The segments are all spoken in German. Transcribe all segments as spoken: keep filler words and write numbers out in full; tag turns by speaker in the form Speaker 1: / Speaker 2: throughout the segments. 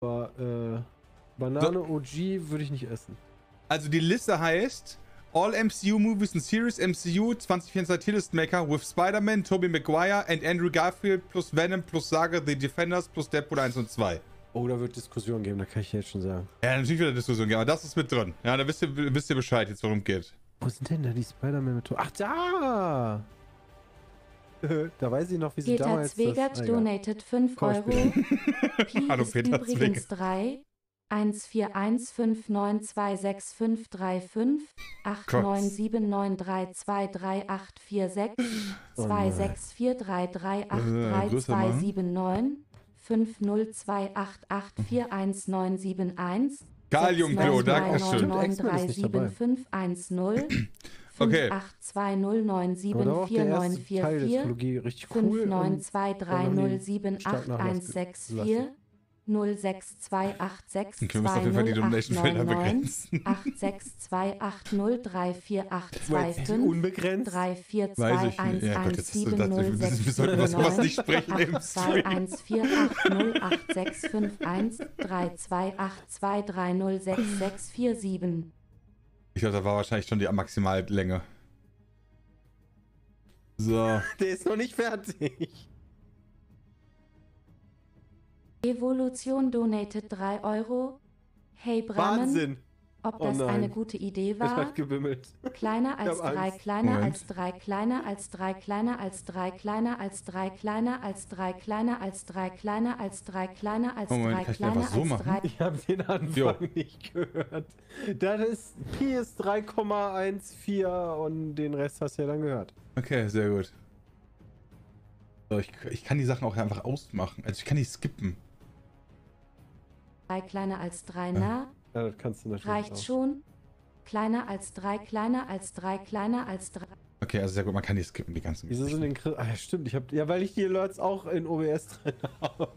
Speaker 1: Aber äh, Banane O G würde ich nicht essen.
Speaker 2: Also die Liste heißt All M C U Movies and Series M C U zwanzig vierundzwanzig List Maker with Spider-Man, Tobey Maguire and Andrew Garfield plus Venom plus Saga The Defenders plus Deadpool eins und zwei.
Speaker 1: Oh, da wird Diskussion geben, da kann ich jetzt schon sagen.
Speaker 2: Ja, natürlich wird eine Diskussion geben, aber das ist mit drin. Ja, da wisst ihr, wisst ihr Bescheid jetzt, worum es geht.
Speaker 1: Wo sind denn da die Spider-Man mit... Ach, da! Da weiß ich noch, wie sie
Speaker 3: Peter
Speaker 1: damals...
Speaker 3: Zwegert
Speaker 1: das,
Speaker 3: donated fünf Euro. Pi
Speaker 2: Hallo,
Speaker 3: ist
Speaker 2: Peter
Speaker 3: übrigens drei. eins vier eins fünf neun zwei sechs fünf drei fünf acht neun sieben neun drei zwei drei acht vier sechs zwei sechs vier drei drei acht drei zwei sieben neun fünf null zwei acht acht vier eins neun sieben eins
Speaker 2: Kaliumklo, dankeschön.
Speaker 3: neun drei sieben fünf eins null
Speaker 2: Okay.
Speaker 3: fünf acht zwei null neun sieben
Speaker 1: Aber
Speaker 3: vier
Speaker 1: der
Speaker 3: neun
Speaker 1: erste
Speaker 3: vier
Speaker 1: Teil der
Speaker 3: vier
Speaker 1: Trilogie richtig
Speaker 3: fünf
Speaker 1: cool
Speaker 3: neun
Speaker 1: und
Speaker 3: zwei drei
Speaker 1: dann haben
Speaker 3: null
Speaker 1: die
Speaker 3: sieben
Speaker 1: stark
Speaker 3: acht
Speaker 1: nachlassen
Speaker 3: eins sechs
Speaker 1: lassen.
Speaker 3: vier null sechs zwei acht sechs
Speaker 2: Okay, wir müssen auf jeden Fall die Donation-Felder begrenzen.
Speaker 3: acht sechs zwei acht null drei vier acht zwei
Speaker 1: Wait,
Speaker 3: fünf
Speaker 1: unbegrenzt?
Speaker 3: drei vier
Speaker 2: Weiß
Speaker 3: zwei
Speaker 2: ich
Speaker 3: eins
Speaker 2: nicht. Ja Gott,
Speaker 3: eins
Speaker 2: jetzt hast du
Speaker 3: sieben
Speaker 2: das,
Speaker 3: null
Speaker 2: wir,
Speaker 3: sechs
Speaker 2: wir sollten was sowas nicht sprechen im
Speaker 3: zwei
Speaker 2: Stream.
Speaker 3: eins vier acht null acht sechs fünf eins drei zwei acht zwei drei null sechs sechs vier sieben.
Speaker 2: Ich glaube, da war wahrscheinlich schon die Maximallänge. So.
Speaker 1: Der ist noch nicht fertig.
Speaker 3: Evolution donated drei Euro. Hey Bramen,
Speaker 1: Wahnsinn.
Speaker 3: ob
Speaker 1: Oh
Speaker 3: das
Speaker 1: nein.
Speaker 3: eine gute Idee
Speaker 1: Es
Speaker 3: war?
Speaker 1: hat gebimmelt.
Speaker 3: Kleiner als
Speaker 1: Ich hab
Speaker 3: drei,
Speaker 1: Angst.
Speaker 3: kleiner
Speaker 2: Moment.
Speaker 3: als drei, kleiner als drei, kleiner als drei, kleiner als drei, kleiner als drei, kleiner als drei, kleiner als drei, kleiner als
Speaker 2: Moment,
Speaker 3: drei,
Speaker 2: kann ich
Speaker 3: kleiner
Speaker 2: einfach so
Speaker 3: als
Speaker 2: machen?
Speaker 3: drei.
Speaker 1: Ich habe den Anfang
Speaker 2: Jo.
Speaker 1: nicht gehört. Das ist Pi ist drei Komma vierzehn und den Rest hast du ja dann gehört.
Speaker 2: Okay, sehr gut. So, ich, ich kann die Sachen auch einfach ausmachen. Also ich kann die skippen.
Speaker 3: drei kleiner als drei, na?
Speaker 1: Ja, das kannst du natürlich
Speaker 3: Reicht
Speaker 1: auch.
Speaker 3: schon? Kleiner als drei, kleiner als drei, kleiner als drei.
Speaker 2: Okay, also sehr gut, man kann die skippen, die ganzen
Speaker 1: Wieso sind
Speaker 2: Geschichten.
Speaker 1: den Kri- Ah, ja, stimmt. Ich hab, ja, weil ich die Alerts auch in O B S drin habe.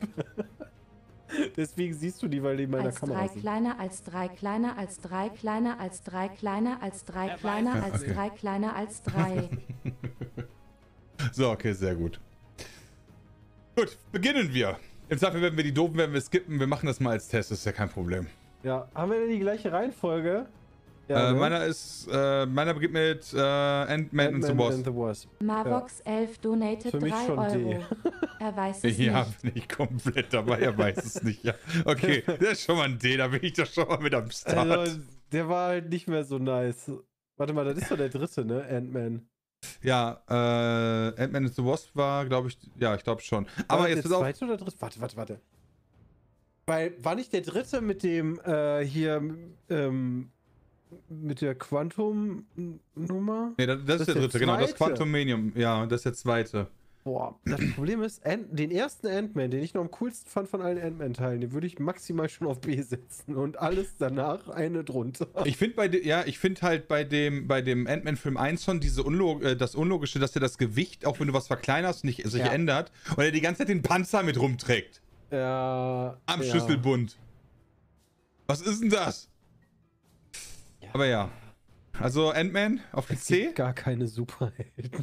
Speaker 1: Deswegen siehst du die, weil die in meiner
Speaker 3: Als
Speaker 1: Kamera
Speaker 3: drei,
Speaker 1: sind.
Speaker 3: kleiner als drei, kleiner als drei, kleiner als drei, kleiner als drei, kleiner
Speaker 2: Ja,
Speaker 3: als
Speaker 2: okay.
Speaker 3: drei, kleiner als drei.
Speaker 2: So, okay, sehr gut. Gut, beginnen wir. Im Zweifel werden wir die doofen, werden wir skippen. Wir machen das mal als Test, das ist ja kein Problem.
Speaker 1: Ja, haben wir denn die gleiche Reihenfolge?
Speaker 2: äh,
Speaker 1: ne?
Speaker 2: meiner ist, äh, meiner beginnt mit äh, Ant-Man and the
Speaker 1: Ant-Man
Speaker 2: Wasp.
Speaker 1: and the Wasp.
Speaker 3: Mavox elf donated
Speaker 1: Für mich
Speaker 3: drei
Speaker 1: schon D.
Speaker 3: Euro. Er weiß es
Speaker 2: Ja,
Speaker 3: nicht.
Speaker 2: bin ich komplett dabei, er weiß es nicht. Ja. Okay, das ist schon mal ein D, da bin ich doch schon mal mit am Start.
Speaker 1: Also, der war halt nicht mehr so nice. Warte mal, das ist doch der dritte, ne? Ant-Man.
Speaker 2: Ja, äh, Ant-Man and the Wasp war, glaube ich, ja, ich glaube schon. Aber
Speaker 1: War
Speaker 2: jetzt
Speaker 1: der
Speaker 2: pass auf.
Speaker 1: zweite oder dritte? Warte, warte, warte. Weil, war nicht der dritte mit dem, äh, hier, ähm, mit der Quantum-Nummer?
Speaker 2: Nee, das, das ist der dritte, genau, das
Speaker 1: zweite.
Speaker 2: Quantum Manium, ja, das ist der zweite.
Speaker 1: Boah, das Problem ist, Ant den ersten Ant-Man, den ich noch am coolsten fand von allen Ant-Man-Teilen, den würde ich maximal schon auf B setzen und alles danach eine drunter.
Speaker 2: Ich finde bei de, ja, ich finde halt bei dem bei dem Ant-Man Film eins schon diese Unlog äh, das Unlogische, dass er das Gewicht, auch wenn du was verkleinerst, nicht sich
Speaker 1: Ja.
Speaker 2: ändert und er die ganze Zeit den Panzer mit rumträgt.
Speaker 1: Ja.
Speaker 2: Am
Speaker 1: ja.
Speaker 2: Schlüsselbund. Was ist denn das?
Speaker 1: Ja.
Speaker 2: Aber ja. Also Ant-Man auf
Speaker 1: Es
Speaker 2: C.
Speaker 1: gibt gar keine Superhelden.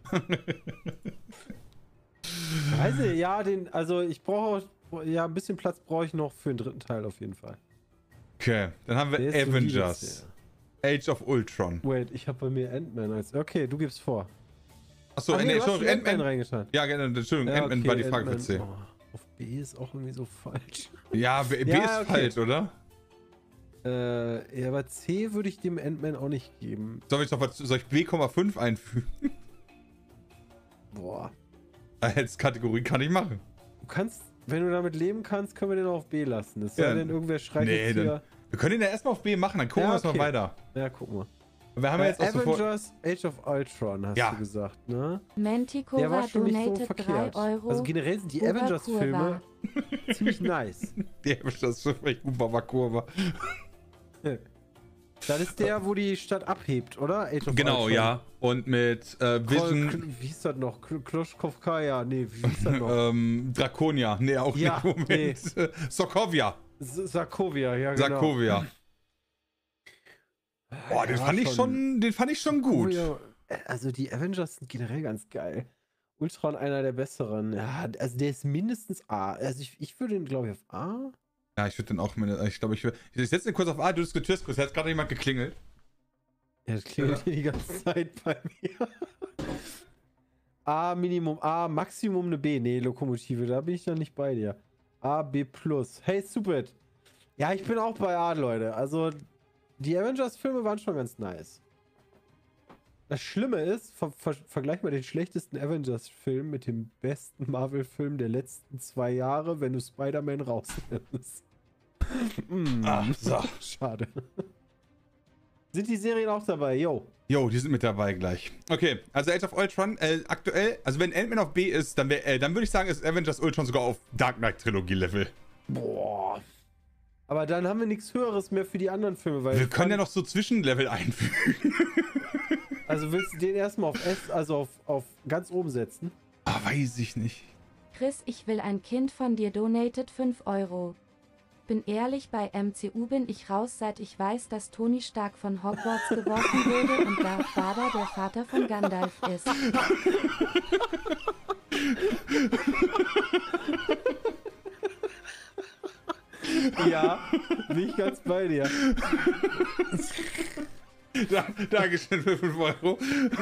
Speaker 1: Weiß ich, ja, den, also ich brauche, ja, ein bisschen Platz brauche ich noch für den dritten Teil auf jeden Fall.
Speaker 2: Okay, dann haben wir
Speaker 1: Der ist
Speaker 2: Avengers.
Speaker 1: solide,
Speaker 2: Age of Ultron.
Speaker 1: Wait, ich habe bei mir Ant-Man als. Okay, du gibst vor.
Speaker 2: Achso,
Speaker 1: Ach nee,
Speaker 2: nee,
Speaker 1: du hast
Speaker 2: Entschuldigung,
Speaker 1: schon Ant-Man
Speaker 2: Ant-Man.
Speaker 1: reingetan.
Speaker 2: Ja, genau, Entschuldigung,
Speaker 1: Ja,
Speaker 2: Ant-Man
Speaker 1: okay,
Speaker 2: war die Frage für
Speaker 1: Ant-Man.
Speaker 2: C.
Speaker 1: Oh, auf B ist auch irgendwie so falsch.
Speaker 2: Ja, B, B
Speaker 1: Ja,
Speaker 2: ist
Speaker 1: okay.
Speaker 2: falsch, oder?
Speaker 1: Äh, ja, aber C würde ich dem Ant-Man auch nicht geben.
Speaker 2: Soll ich noch was, soll ich B Komma fünf einfügen?
Speaker 1: Boah.
Speaker 2: Als Kategorie kann ich machen.
Speaker 1: Du kannst, wenn du damit leben kannst, können wir den auch auf B lassen. Es sei
Speaker 2: Ja.
Speaker 1: denn, irgendwer schreit
Speaker 2: Nee,
Speaker 1: jetzt
Speaker 2: dann-
Speaker 1: hier.
Speaker 2: Wir können ihn ja erstmal auf B machen, dann gucken
Speaker 1: Ja,
Speaker 2: wir es
Speaker 1: okay.
Speaker 2: mal weiter.
Speaker 1: Ja, guck mal.
Speaker 2: Wir haben ja
Speaker 1: Äh,
Speaker 2: jetzt auch sofort.
Speaker 1: Avengers Age of Ultron, hast
Speaker 2: Ja.
Speaker 1: du gesagt, ne?
Speaker 3: Manticora
Speaker 1: Der war schon nicht so
Speaker 3: donated
Speaker 1: verkehrt.
Speaker 3: drei Euro.
Speaker 1: Also generell sind die
Speaker 3: Oberkurva.
Speaker 1: Avengers-Filme ziemlich nice.
Speaker 2: Die das ist echt super Kurve.
Speaker 1: Das ist der, wo die Stadt abhebt, oder? Age of
Speaker 2: Genau,
Speaker 1: Ultron.
Speaker 2: ja. Und mit äh, Vision,
Speaker 1: Kol- Wie hieß das noch? Kl- Kloschkowskaja? Nee, wie hieß das noch?
Speaker 2: ähm, Draconia. Nee, auch
Speaker 1: Ja,
Speaker 2: nicht. Moment. Sokovia.
Speaker 1: S- Sarkovia, ja genau.
Speaker 2: Sarkovia. Boah, den
Speaker 1: Ja,
Speaker 2: fand ich schon, den fand ich schon gut.
Speaker 1: Sarkovia- Also die Avengers sind generell ganz geil. Ultron einer der besseren. Ja, also der ist mindestens A. Also ich, ich würde ihn, glaube ich, auf A.
Speaker 2: Ja, ich würde dann auch, meine, ich glaube, ich, ich setze den kurz auf A, du diskutierst kurz, hat gerade jemand geklingelt.
Speaker 1: Ja, das klingelt hier die ganze Zeit bei mir. A, Minimum A, Maximum eine B. Nee, Lokomotive, da bin ich dann nicht bei dir. A, B plus. Hey, Stupid. Ja, ich bin auch bei A, Leute. Also, die Avengers-Filme waren schon ganz nice. Das Schlimme ist, ver ver vergleich mal den schlechtesten Avengers-Film mit dem besten Marvel-Film der letzten zwei Jahre, wenn du Spider-Man rausnimmst. mm,
Speaker 2: Ach, so.
Speaker 1: Schade. Sind die Serien auch dabei? Yo.
Speaker 2: Jo, die sind mit dabei gleich. Okay, also Age of Ultron, äh, aktuell, also wenn Ant-Man auf B ist, dann, wär, äh, dann würde ich sagen, ist Avengers Ultron sogar auf Dark Knight Trilogie-Level.
Speaker 1: Boah. Aber dann haben wir nichts Höheres mehr für die anderen Filme, weil...
Speaker 2: Wir können ja noch so Zwischenlevel einfügen.
Speaker 1: Also willst du den erstmal auf S, also auf, auf ganz oben setzen?
Speaker 2: Ah, weiß ich nicht.
Speaker 3: Chris, ich will ein Kind von dir, donated fünf Euro. Bin ehrlich, bei M C U bin ich raus, seit ich weiß, dass Tony Stark von Hogwarts geworfen wurde und Darth Vader der Vater von Gandalf ist.
Speaker 1: Ja, bin ich ganz bei dir.
Speaker 2: Da, Dankeschön für fünf Euro.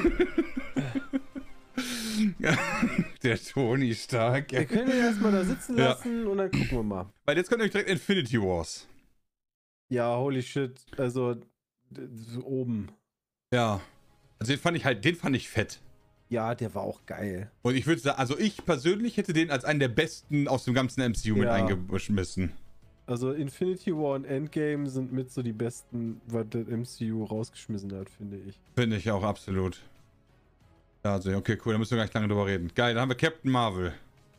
Speaker 2: Der Tony Stark.
Speaker 1: Wir können ihn erstmal da sitzen lassen ja. Und dann gucken wir mal.
Speaker 2: Weil jetzt kommt nämlich direkt Infinity Wars.
Speaker 1: Ja, holy shit. Also, oben.
Speaker 2: Ja. Also den fand ich halt, den fand ich fett.
Speaker 1: Ja, der war auch geil.
Speaker 2: Und ich würde sagen, also ich persönlich hätte den als einen der besten aus dem ganzen M C U ja. mit eingeschmissen.
Speaker 1: Also Infinity War und Endgame sind mit so die besten, was das M C U rausgeschmissen hat, finde ich.
Speaker 2: Finde ich auch absolut. Ja, also, okay, cool, da müssen wir gar nicht lange drüber reden. Geil, dann haben wir Captain Marvel.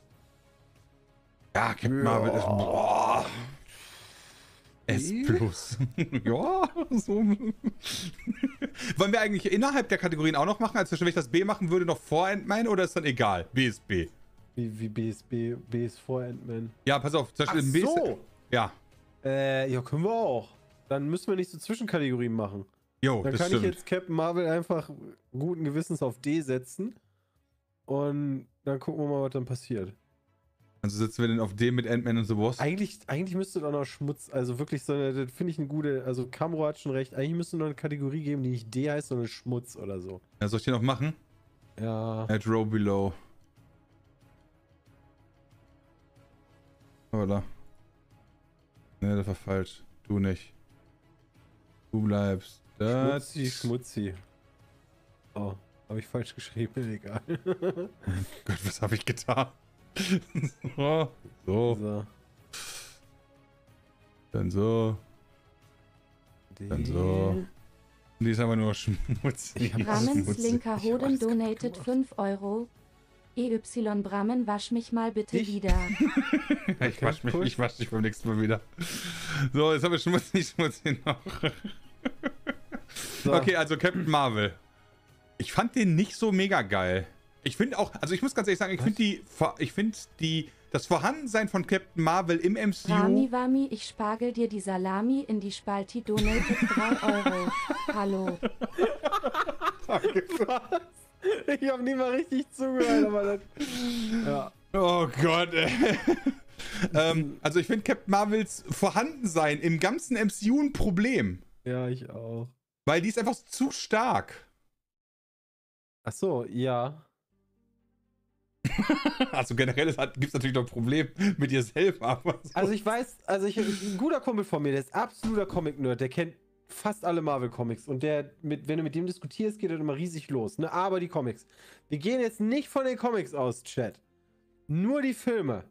Speaker 2: Ja, Captain ja. Marvel ist... Boah. S plus. Ja, so. Wollen wir eigentlich innerhalb der Kategorien auch noch machen? Also wenn ich das B machen würde, noch vor Ant-Man oder ist dann egal? B ist B.
Speaker 1: Wie, wie B ist B? B ist vor Ant-Man.
Speaker 2: Ja, pass auf. Zum Beispiel
Speaker 1: Ach
Speaker 2: B
Speaker 1: so.
Speaker 2: Ist, ja.
Speaker 1: Äh, ja, können wir auch. Dann müssen wir nicht so Zwischenkategorien machen.
Speaker 2: Jo,
Speaker 1: Dann
Speaker 2: das
Speaker 1: kann
Speaker 2: stimmt.
Speaker 1: ich jetzt Captain Marvel einfach guten Gewissens auf D setzen. Und dann gucken wir mal, was dann passiert.
Speaker 2: Also setzen wir den auf D mit Ant-Man und the Wasp?
Speaker 1: Eigentlich, eigentlich müsste da noch Schmutz, also wirklich so eine, das finde ich eine gute, also Camro hat schon recht, eigentlich müsste noch eine Kategorie geben, die nicht D heißt, sondern Schmutz oder so.
Speaker 2: Ja, soll ich den noch machen?
Speaker 1: Ja.
Speaker 2: At row below. Oder? Ne, das war falsch. Du nicht. Du bleibst. Das.
Speaker 1: Schmutzi, schmutzi. Oh, habe ich falsch geschrieben, egal.
Speaker 2: Gott, was habe ich getan? so. So.
Speaker 1: So.
Speaker 2: Dann so.
Speaker 1: D.
Speaker 2: Dann so. Die ist aber nur schmutzig.
Speaker 3: Bramens linker Hoden donated fünf Euro. E Y Brammen, wasch mich mal bitte
Speaker 1: ich?
Speaker 3: wieder.
Speaker 2: ich wasch mich, ich wasch dich beim nächsten Mal wieder. So, jetzt haben wir schmutzig, schmutzig noch. So. Okay, also Captain Marvel. Ich fand den nicht so mega geil. Ich finde auch, also ich muss ganz ehrlich sagen, ich finde die, ich finde die, das Vorhandensein von Captain Marvel im M C U...
Speaker 3: Rami Wami, ich spargel dir die Salami in die Spalti, donated drei Euro. Hallo.
Speaker 1: Danke, was? Ich habe nie mal richtig zugehört, aber das... Ja.
Speaker 2: Oh Gott, ey. ähm, also ich finde Captain Marvels Vorhandensein im ganzen M C U ein Problem.
Speaker 1: Ja, ich auch.
Speaker 2: Weil die ist einfach zu stark.
Speaker 1: Ach so, ja.
Speaker 2: Also generell gibt es natürlich noch ein Problem mit ihr selber. Aber so.
Speaker 1: Also ich weiß, also ich, ein guter Kumpel von mir, der ist absoluter Comic-Nerd, der kennt fast alle Marvel-Comics und der, mit, wenn du mit dem diskutierst, geht das immer riesig los, ne? Aber die Comics. Wir gehen jetzt nicht von den Comics aus, Chat. Nur die Filme.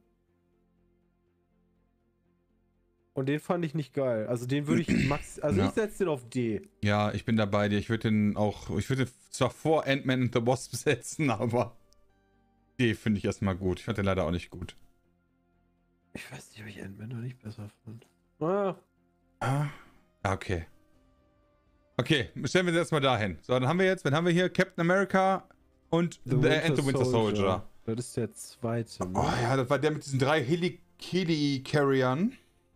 Speaker 1: Und den fand ich nicht geil. Also den würde ich max, also
Speaker 2: ja.
Speaker 1: ich setze den auf D.
Speaker 2: Ja, ich bin da bei dir. Ich würde den auch, ich würde zwar vor Ant-Man and the Wasp setzen, aber D finde ich erstmal gut. Ich fand den leider auch nicht gut.
Speaker 1: Ich weiß nicht, ob ich Ant-Man noch nicht besser fand. Ah.
Speaker 2: Ah, okay. Okay, stellen wir das erstmal dahin. So, dann haben wir jetzt, wen haben wir hier? Captain America und
Speaker 1: The,
Speaker 2: the,
Speaker 1: Winter,
Speaker 2: and the Winter Soldier. Soldier.
Speaker 1: Das ist der zweite. Ne?
Speaker 2: Oh ja, das war der mit diesen drei Heli Heli-Carriern.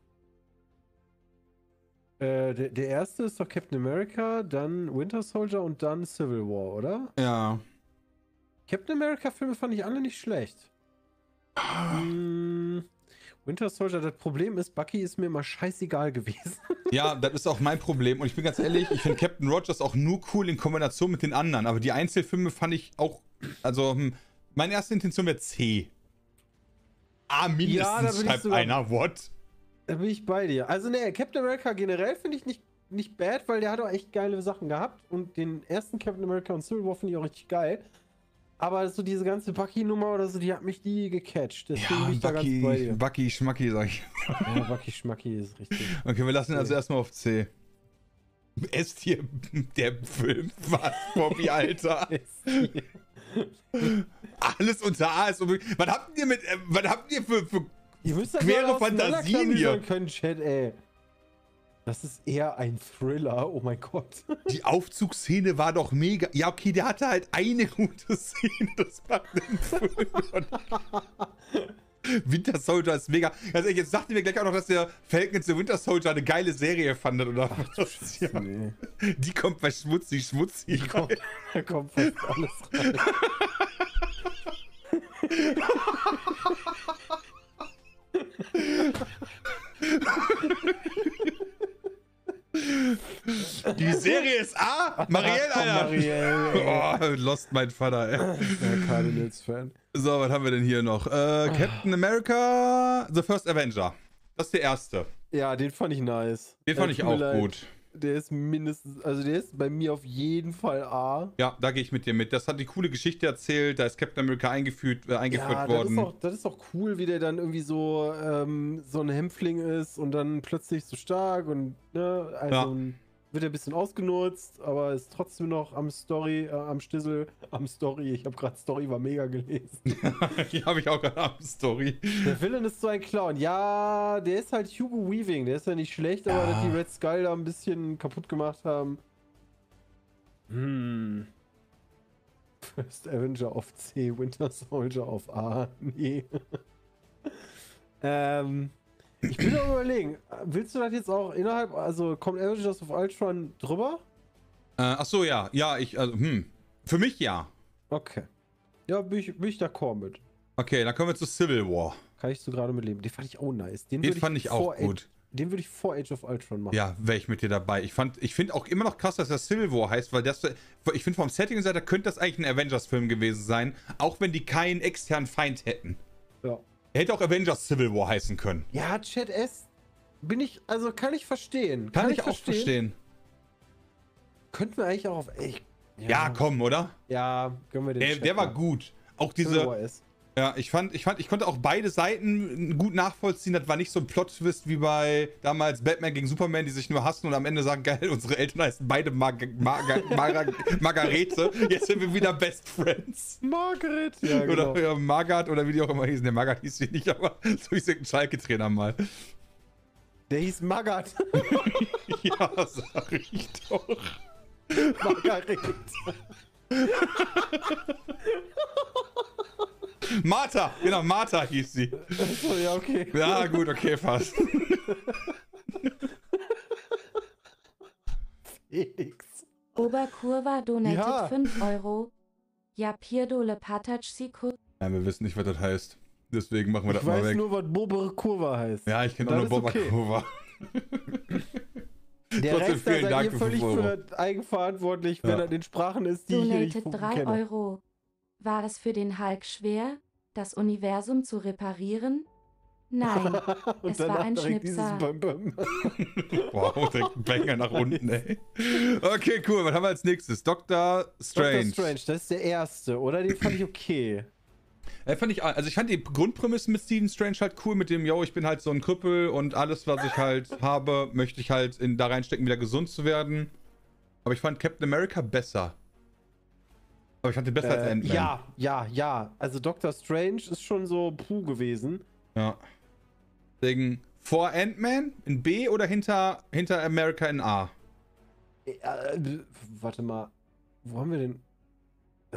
Speaker 1: Äh, der, der erste ist doch Captain America, dann Winter Soldier und dann Civil War, oder?
Speaker 2: Ja.
Speaker 1: Captain America-Filme fand ich alle nicht schlecht. hm, Winter Soldier, das Problem ist, Bucky ist mir immer scheißegal gewesen.
Speaker 2: Ja, das ist auch mein Problem. Und ich bin ganz ehrlich, ich finde Captain Rogers auch nur cool in Kombination mit den anderen. Aber die Einzelfilme fand ich auch, also hm, meine erste Intention wäre C. Ah, mindestens,
Speaker 1: Ja, da bin ich
Speaker 2: schreibt
Speaker 1: sogar-
Speaker 2: einer, what?
Speaker 1: Da bin ich bei dir. Also, ne, Captain America generell finde ich nicht, nicht bad, weil der hat auch echt geile Sachen gehabt. Und den ersten Captain America und Civil War finde ich auch richtig geil. Aber so diese ganze Bucky-Nummer oder so, die hat mich nie gecatcht. Deswegen
Speaker 2: Ja,
Speaker 1: bin ich da ganz bei
Speaker 2: Bucky,
Speaker 1: dir.
Speaker 2: Bucky, Schmacki, sag ich.
Speaker 1: Ja, Bucky Schmacki ist richtig.
Speaker 2: Okay, wir lassen ihn also
Speaker 1: Okay.
Speaker 2: erstmal auf C. Ist hier der Film was, Bobby, Alter? Alles unter A ist unbedingt. Was habt ihr mit, äh, was habt ihr für, für
Speaker 1: Ihr müsst das
Speaker 2: quere
Speaker 1: mal
Speaker 2: Fantasien hier?
Speaker 1: auseinanderklamüsern können, Chat, ey. Das ist eher ein Thriller, oh mein Gott.
Speaker 2: Die Aufzugsszene war doch mega. Ja, okay, der hatte halt eine gute Szene, das macht den Film. Winter Soldier ist mega. Also jetzt sagt ihr mir gleich auch noch, dass der Falcon and the Winter Soldier eine geile Serie fandet, oder was? Ja.
Speaker 1: Nee.
Speaker 2: Die kommt bei Schmutzi, Schmutzi.
Speaker 1: Da kommt, da kommt fast alles rein.
Speaker 2: Die Serie ist A. Marielle, Alter.
Speaker 1: Marielle, ey.
Speaker 2: Oh, lost mein Vater, ey.
Speaker 1: Der Cardinals-Fan.
Speaker 2: So, was haben wir denn hier noch? Äh, Captain America, The First Avenger. Das ist der erste.
Speaker 1: Ja, den fand ich nice.
Speaker 2: Den fand
Speaker 1: Äh,
Speaker 2: ich
Speaker 1: tut mir
Speaker 2: auch
Speaker 1: leid.
Speaker 2: gut.
Speaker 1: Der ist mindestens, also der ist bei mir auf jeden Fall A.
Speaker 2: Ja, da gehe ich mit dir mit. Das hat die coole Geschichte erzählt. Da ist Captain America eingeführt, äh, eingeführt
Speaker 1: Ja, das
Speaker 2: worden.
Speaker 1: ist, auch, das ist auch cool, wie der dann irgendwie so, ähm, so ein Hämpfling ist und dann plötzlich so stark und, ne, also
Speaker 2: Ja.
Speaker 1: ein- wird er ein bisschen ausgenutzt, aber ist trotzdem noch am Story, äh, am Stissel, am Story. Ich habe gerade Story war mega gelesen.
Speaker 2: Die habe ich auch gerade am Story.
Speaker 1: Der Villain ist so ein Clown. Ja, der ist halt Hugo Weaving. Der ist ja nicht schlecht, aber
Speaker 2: Ja.
Speaker 1: dass die Red Skull da ein bisschen kaputt gemacht haben. Hm. First Avenger auf C, Winter Soldier auf A. Nee. ähm, ich bin am überlegen, willst du das jetzt auch innerhalb, also kommt Avengers of Ultron drüber?
Speaker 2: Äh, ach so, ja. Ja, ich, also, hm. Für mich ja.
Speaker 1: Okay. Ja, bin ich, bin ich d'accord mit.
Speaker 2: Okay, dann kommen wir zu Civil War.
Speaker 1: Kann ich so gerade mitleben. Den fand ich auch nice.
Speaker 2: Den
Speaker 1: würd
Speaker 2: fand ich auch
Speaker 1: vor
Speaker 2: gut.
Speaker 1: Age, den würde ich vor Age of Ultron machen.
Speaker 2: Ja, wäre ich mit dir dabei. Ich fand, ich finde auch immer noch krass, dass das Civil War heißt, weil das, ich finde vom Setting-Seite könnte das eigentlich ein Avengers-Film gewesen sein, auch wenn die keinen externen Feind hätten.
Speaker 1: Ja.
Speaker 2: Er hätte auch Avengers Civil War heißen können.
Speaker 1: Ja, Chat S bin ich, also kann ich verstehen.
Speaker 2: Kann, ich auch verstehen.
Speaker 1: Könnten wir eigentlich auch auf echt.
Speaker 2: Ja, komm, oder?
Speaker 1: Ja, können wir den
Speaker 2: Der,
Speaker 1: Chat
Speaker 2: der war
Speaker 1: machen.
Speaker 2: gut. Auch
Speaker 1: Civil
Speaker 2: diese,
Speaker 1: War S.
Speaker 2: ja, ich fand, ich fand, ich konnte auch beide Seiten gut nachvollziehen. Das war nicht so ein Plot-Twist wie bei damals Batman gegen Superman, die sich nur hassen und am Ende sagen, geil, unsere Eltern heißen beide Mar Mar Mar Margarete. Jetzt sind wir wieder Best Friends.
Speaker 1: Margaret. Ja, genau.
Speaker 2: Oder ja, Margaret oder wie die auch immer hießen. Der Margaret hieß sie nicht, aber so hieß irgendein Schalke-Trainer mal.
Speaker 1: Der hieß Magat.
Speaker 2: Ja, sag ich doch.
Speaker 1: Margaret.
Speaker 2: Martha, genau, Martha hieß sie.
Speaker 1: Achso, ja, okay.
Speaker 2: Ja, gut, okay, fast.
Speaker 1: Felix.
Speaker 3: Oberkurva donated
Speaker 1: Ja.
Speaker 3: fünf Euro. Ja, Pierdole Patachsiku.
Speaker 2: Ja, wir wissen nicht, was das heißt. Deswegen machen wir das
Speaker 1: Ich
Speaker 2: mal
Speaker 1: weiß
Speaker 2: weg.
Speaker 1: nur, was Bobere Kurva heißt.
Speaker 2: Ja, ich kenne auch
Speaker 1: Das
Speaker 2: nur
Speaker 1: ist
Speaker 2: Boba
Speaker 1: okay.
Speaker 2: Kurva.
Speaker 1: Der
Speaker 2: Trotzdem
Speaker 1: Rest, da
Speaker 2: vielen
Speaker 1: seid
Speaker 2: Dank
Speaker 1: ihr
Speaker 2: für
Speaker 1: völlig
Speaker 2: fünf Euro.
Speaker 1: für eigenverantwortlich, wenn
Speaker 2: Ja.
Speaker 1: er den Sprachen ist, die ich hier nicht
Speaker 3: Donated drei
Speaker 1: kenne.
Speaker 3: Euro. War es für den Hulk schwer, das Universum zu reparieren? Nein,
Speaker 1: Und
Speaker 3: es war
Speaker 1: danach
Speaker 3: ein
Speaker 1: direkt dieses
Speaker 3: Schnipsel.
Speaker 1: Bum Bum.
Speaker 2: Wow, direkt ein Banger nach unten, ey. Okay, cool. Was haben wir als nächstes? Doctor Strange.
Speaker 1: Doctor Strange, das ist der erste, oder? Den fand ich okay.
Speaker 2: Äh, fand ich, also ich fand die Grundprämisse mit Stephen Strange halt cool, mit dem, yo, ich bin halt so ein Krüppel und alles, was ich halt habe, möchte ich halt in, da reinstecken, wieder gesund zu werden. Aber ich fand Captain America besser. Aber ich fand den besser als
Speaker 1: Äh,
Speaker 2: Ant-Man.
Speaker 1: ja, ja, ja. Also Doctor Strange ist schon so puh gewesen.
Speaker 2: Ja. Deswegen vor Ant-Man in B oder hinter, hinter America in A?
Speaker 1: Äh, äh, warte mal. Wo haben wir denn? Äh,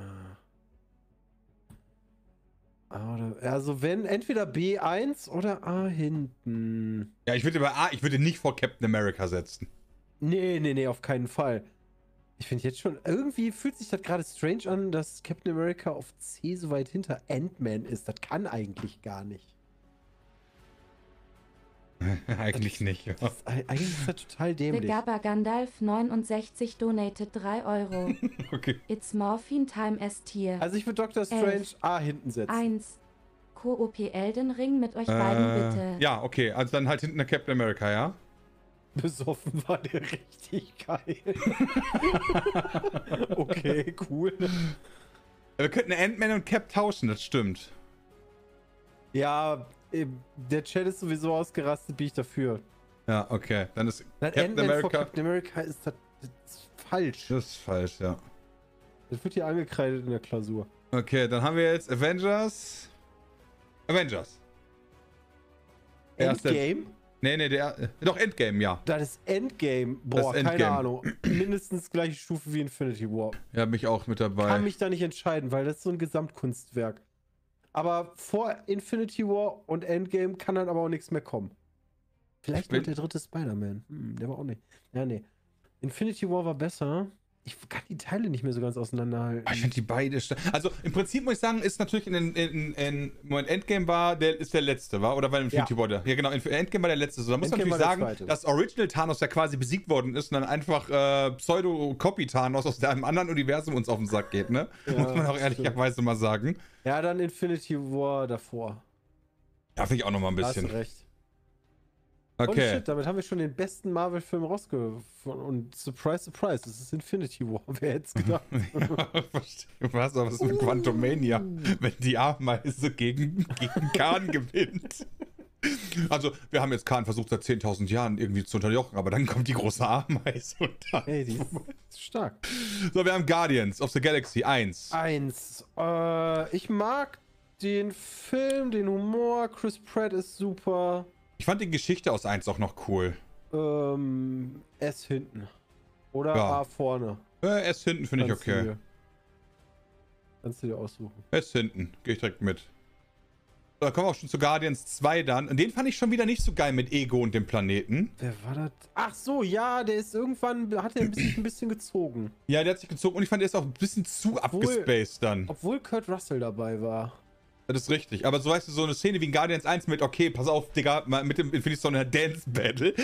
Speaker 1: A oder, also wenn entweder B eins oder A hinten.
Speaker 2: Ja, ich würde bei A, ich würde nicht vor Captain America setzen.
Speaker 1: Nee, nee, nee, auf keinen Fall. Ich finde jetzt schon, irgendwie fühlt sich das gerade strange an, dass Captain America auf C so weit hinter Ant-Man ist. Das kann eigentlich gar nicht.
Speaker 2: Eigentlich nicht. Ja.
Speaker 1: Das ist, eigentlich ist das total
Speaker 3: The
Speaker 1: dämlich.
Speaker 3: Gabba Gandalf neunundsechzig donated drei Euro.
Speaker 2: Okay.
Speaker 3: It's Morphine Time S Tier.
Speaker 1: Also ich würde Doctor Strange
Speaker 3: Elf.
Speaker 1: A hinten setzen.
Speaker 3: eins. Koop Elden Ring mit euch beiden
Speaker 2: Äh,
Speaker 3: bitte.
Speaker 2: ja, okay. Also dann halt hinten der Captain America, ja?
Speaker 1: Besoffen war der richtig geil. Okay, cool.
Speaker 2: Wir könnten Ant-Man und Cap tauschen, das stimmt.
Speaker 1: Ja, eben, der Chat ist sowieso ausgerastet, bin ich dafür.
Speaker 2: Ja, okay. Dann ist
Speaker 1: Das
Speaker 2: Captain
Speaker 1: Ant-Man vor
Speaker 2: America.
Speaker 1: Captain America ist, das, das ist falsch.
Speaker 2: Das ist falsch, ja.
Speaker 1: Das wird hier angekreidet in der Klausur.
Speaker 2: Okay, dann haben wir jetzt Avengers. Avengers. Erster-
Speaker 1: Endgame?
Speaker 2: Nee, nee, der. äh, Doch, Endgame, ja.
Speaker 1: Das ist Endgame. Boah,
Speaker 2: Das ist
Speaker 1: keine
Speaker 2: Endgame.
Speaker 1: Ahnung. Mindestens gleiche Stufe wie Infinity War.
Speaker 2: Ja, mich auch mit dabei.
Speaker 1: Kann mich da nicht entscheiden, weil das ist so ein Gesamtkunstwerk. Aber vor Infinity War und Endgame kann dann aber auch nichts mehr kommen. Vielleicht
Speaker 2: bin-
Speaker 1: noch der dritte Spider-Man. Hm, der war auch nicht. Ja, nee. Infinity War war besser. Ich kann die Teile nicht mehr so ganz auseinanderhalten.
Speaker 2: Ah, ich finde die beide. sta- Also im Prinzip muss ich sagen, ist natürlich in, in, in, in Moment Endgame war, der ist der letzte, war? Oder war Infinity
Speaker 1: Ja.
Speaker 2: War der? Ja, genau, Inf- Endgame war der letzte. So, da muss man
Speaker 1: Endgame
Speaker 2: natürlich
Speaker 1: war der
Speaker 2: sagen,
Speaker 1: zweite.
Speaker 2: dass Original Thanos ja quasi besiegt worden ist und dann einfach äh, Pseudo-Copy-Thanos aus einem anderen Universum uns auf den Sack geht, ne?
Speaker 1: Ja,
Speaker 2: muss man auch
Speaker 1: stimmt.
Speaker 2: ehrlicherweise mal sagen.
Speaker 1: Ja, dann Infinity War davor.
Speaker 2: Ja, finde ich auch nochmal ein
Speaker 1: Da hast
Speaker 2: bisschen.
Speaker 1: du recht. Oh
Speaker 2: Okay.
Speaker 1: shit, damit haben wir schon den besten Marvel-Film rausgefunden. Und surprise, surprise, das ist Infinity War. Wer hätte es gedacht?
Speaker 2: Ja, verstehe. Was, aber was ist mit Quantumania, wenn die Ameise gegen, gegen Khan gewinnt? Also, wir haben jetzt Khan versucht, seit zehntausend Jahren irgendwie zu unterjochen, aber dann kommt die große Ameise und dann.
Speaker 1: Ey, die ist stark.
Speaker 2: So, wir haben Guardians of the Galaxy eins.
Speaker 1: Eins. Äh, ich mag den Film, den Humor. Chris Pratt ist super.
Speaker 2: Ich fand die Geschichte aus eins auch noch cool.
Speaker 1: Ähm, S hinten. Oder
Speaker 2: Ja.
Speaker 1: A vorne.
Speaker 2: Äh, S hinten finde ich
Speaker 1: Kannst du
Speaker 2: okay.
Speaker 1: dir- Kannst du dir aussuchen.
Speaker 2: S hinten, gehe ich direkt mit. So, da kommen wir auch schon zu Guardians zwei dann. Und den fand ich schon wieder nicht so geil mit Ego und dem Planeten.
Speaker 1: Wer war das? Ach so, ja, der ist irgendwann, hat er ein bisschen, ein bisschen gezogen.
Speaker 2: Ja, der hat sich gezogen und ich fand, der ist auch ein bisschen zu abgespaced dann.
Speaker 1: Obwohl Kurt Russell dabei war.
Speaker 2: Das ist richtig. Aber so weißt du, so eine Szene wie in Guardians eins mit, okay, pass auf, Digga, mal mit dem Infinity Stone Dance Battle.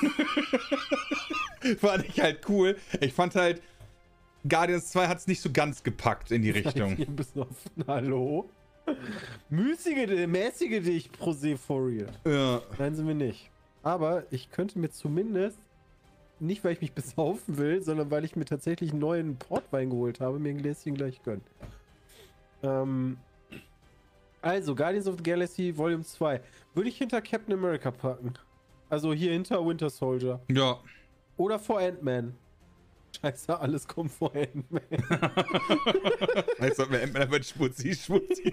Speaker 2: Fand ich halt cool. Ich fand halt, Guardians zwei hat es nicht so ganz gepackt in die Richtung.
Speaker 1: Hier besoffen, hallo? Müßige, mäßige dich, Proseforie.
Speaker 2: Ja.
Speaker 1: Nein, sind wir nicht. Aber ich könnte mir zumindest, nicht weil ich mich besaufen will, sondern weil ich mir tatsächlich einen neuen Portwein geholt habe, mir ein Gläschen gleich gönnen. Ähm, also, Guardians of the Galaxy Volume zwei. Würde ich hinter Captain America packen. Also hier hinter Winter Soldier.
Speaker 2: Ja.
Speaker 1: Oder vor Ant-Man. Scheiße, alles kommt vor Ant-Man.
Speaker 2: Weißt du, wenn man wird schmutzi, schmutzi.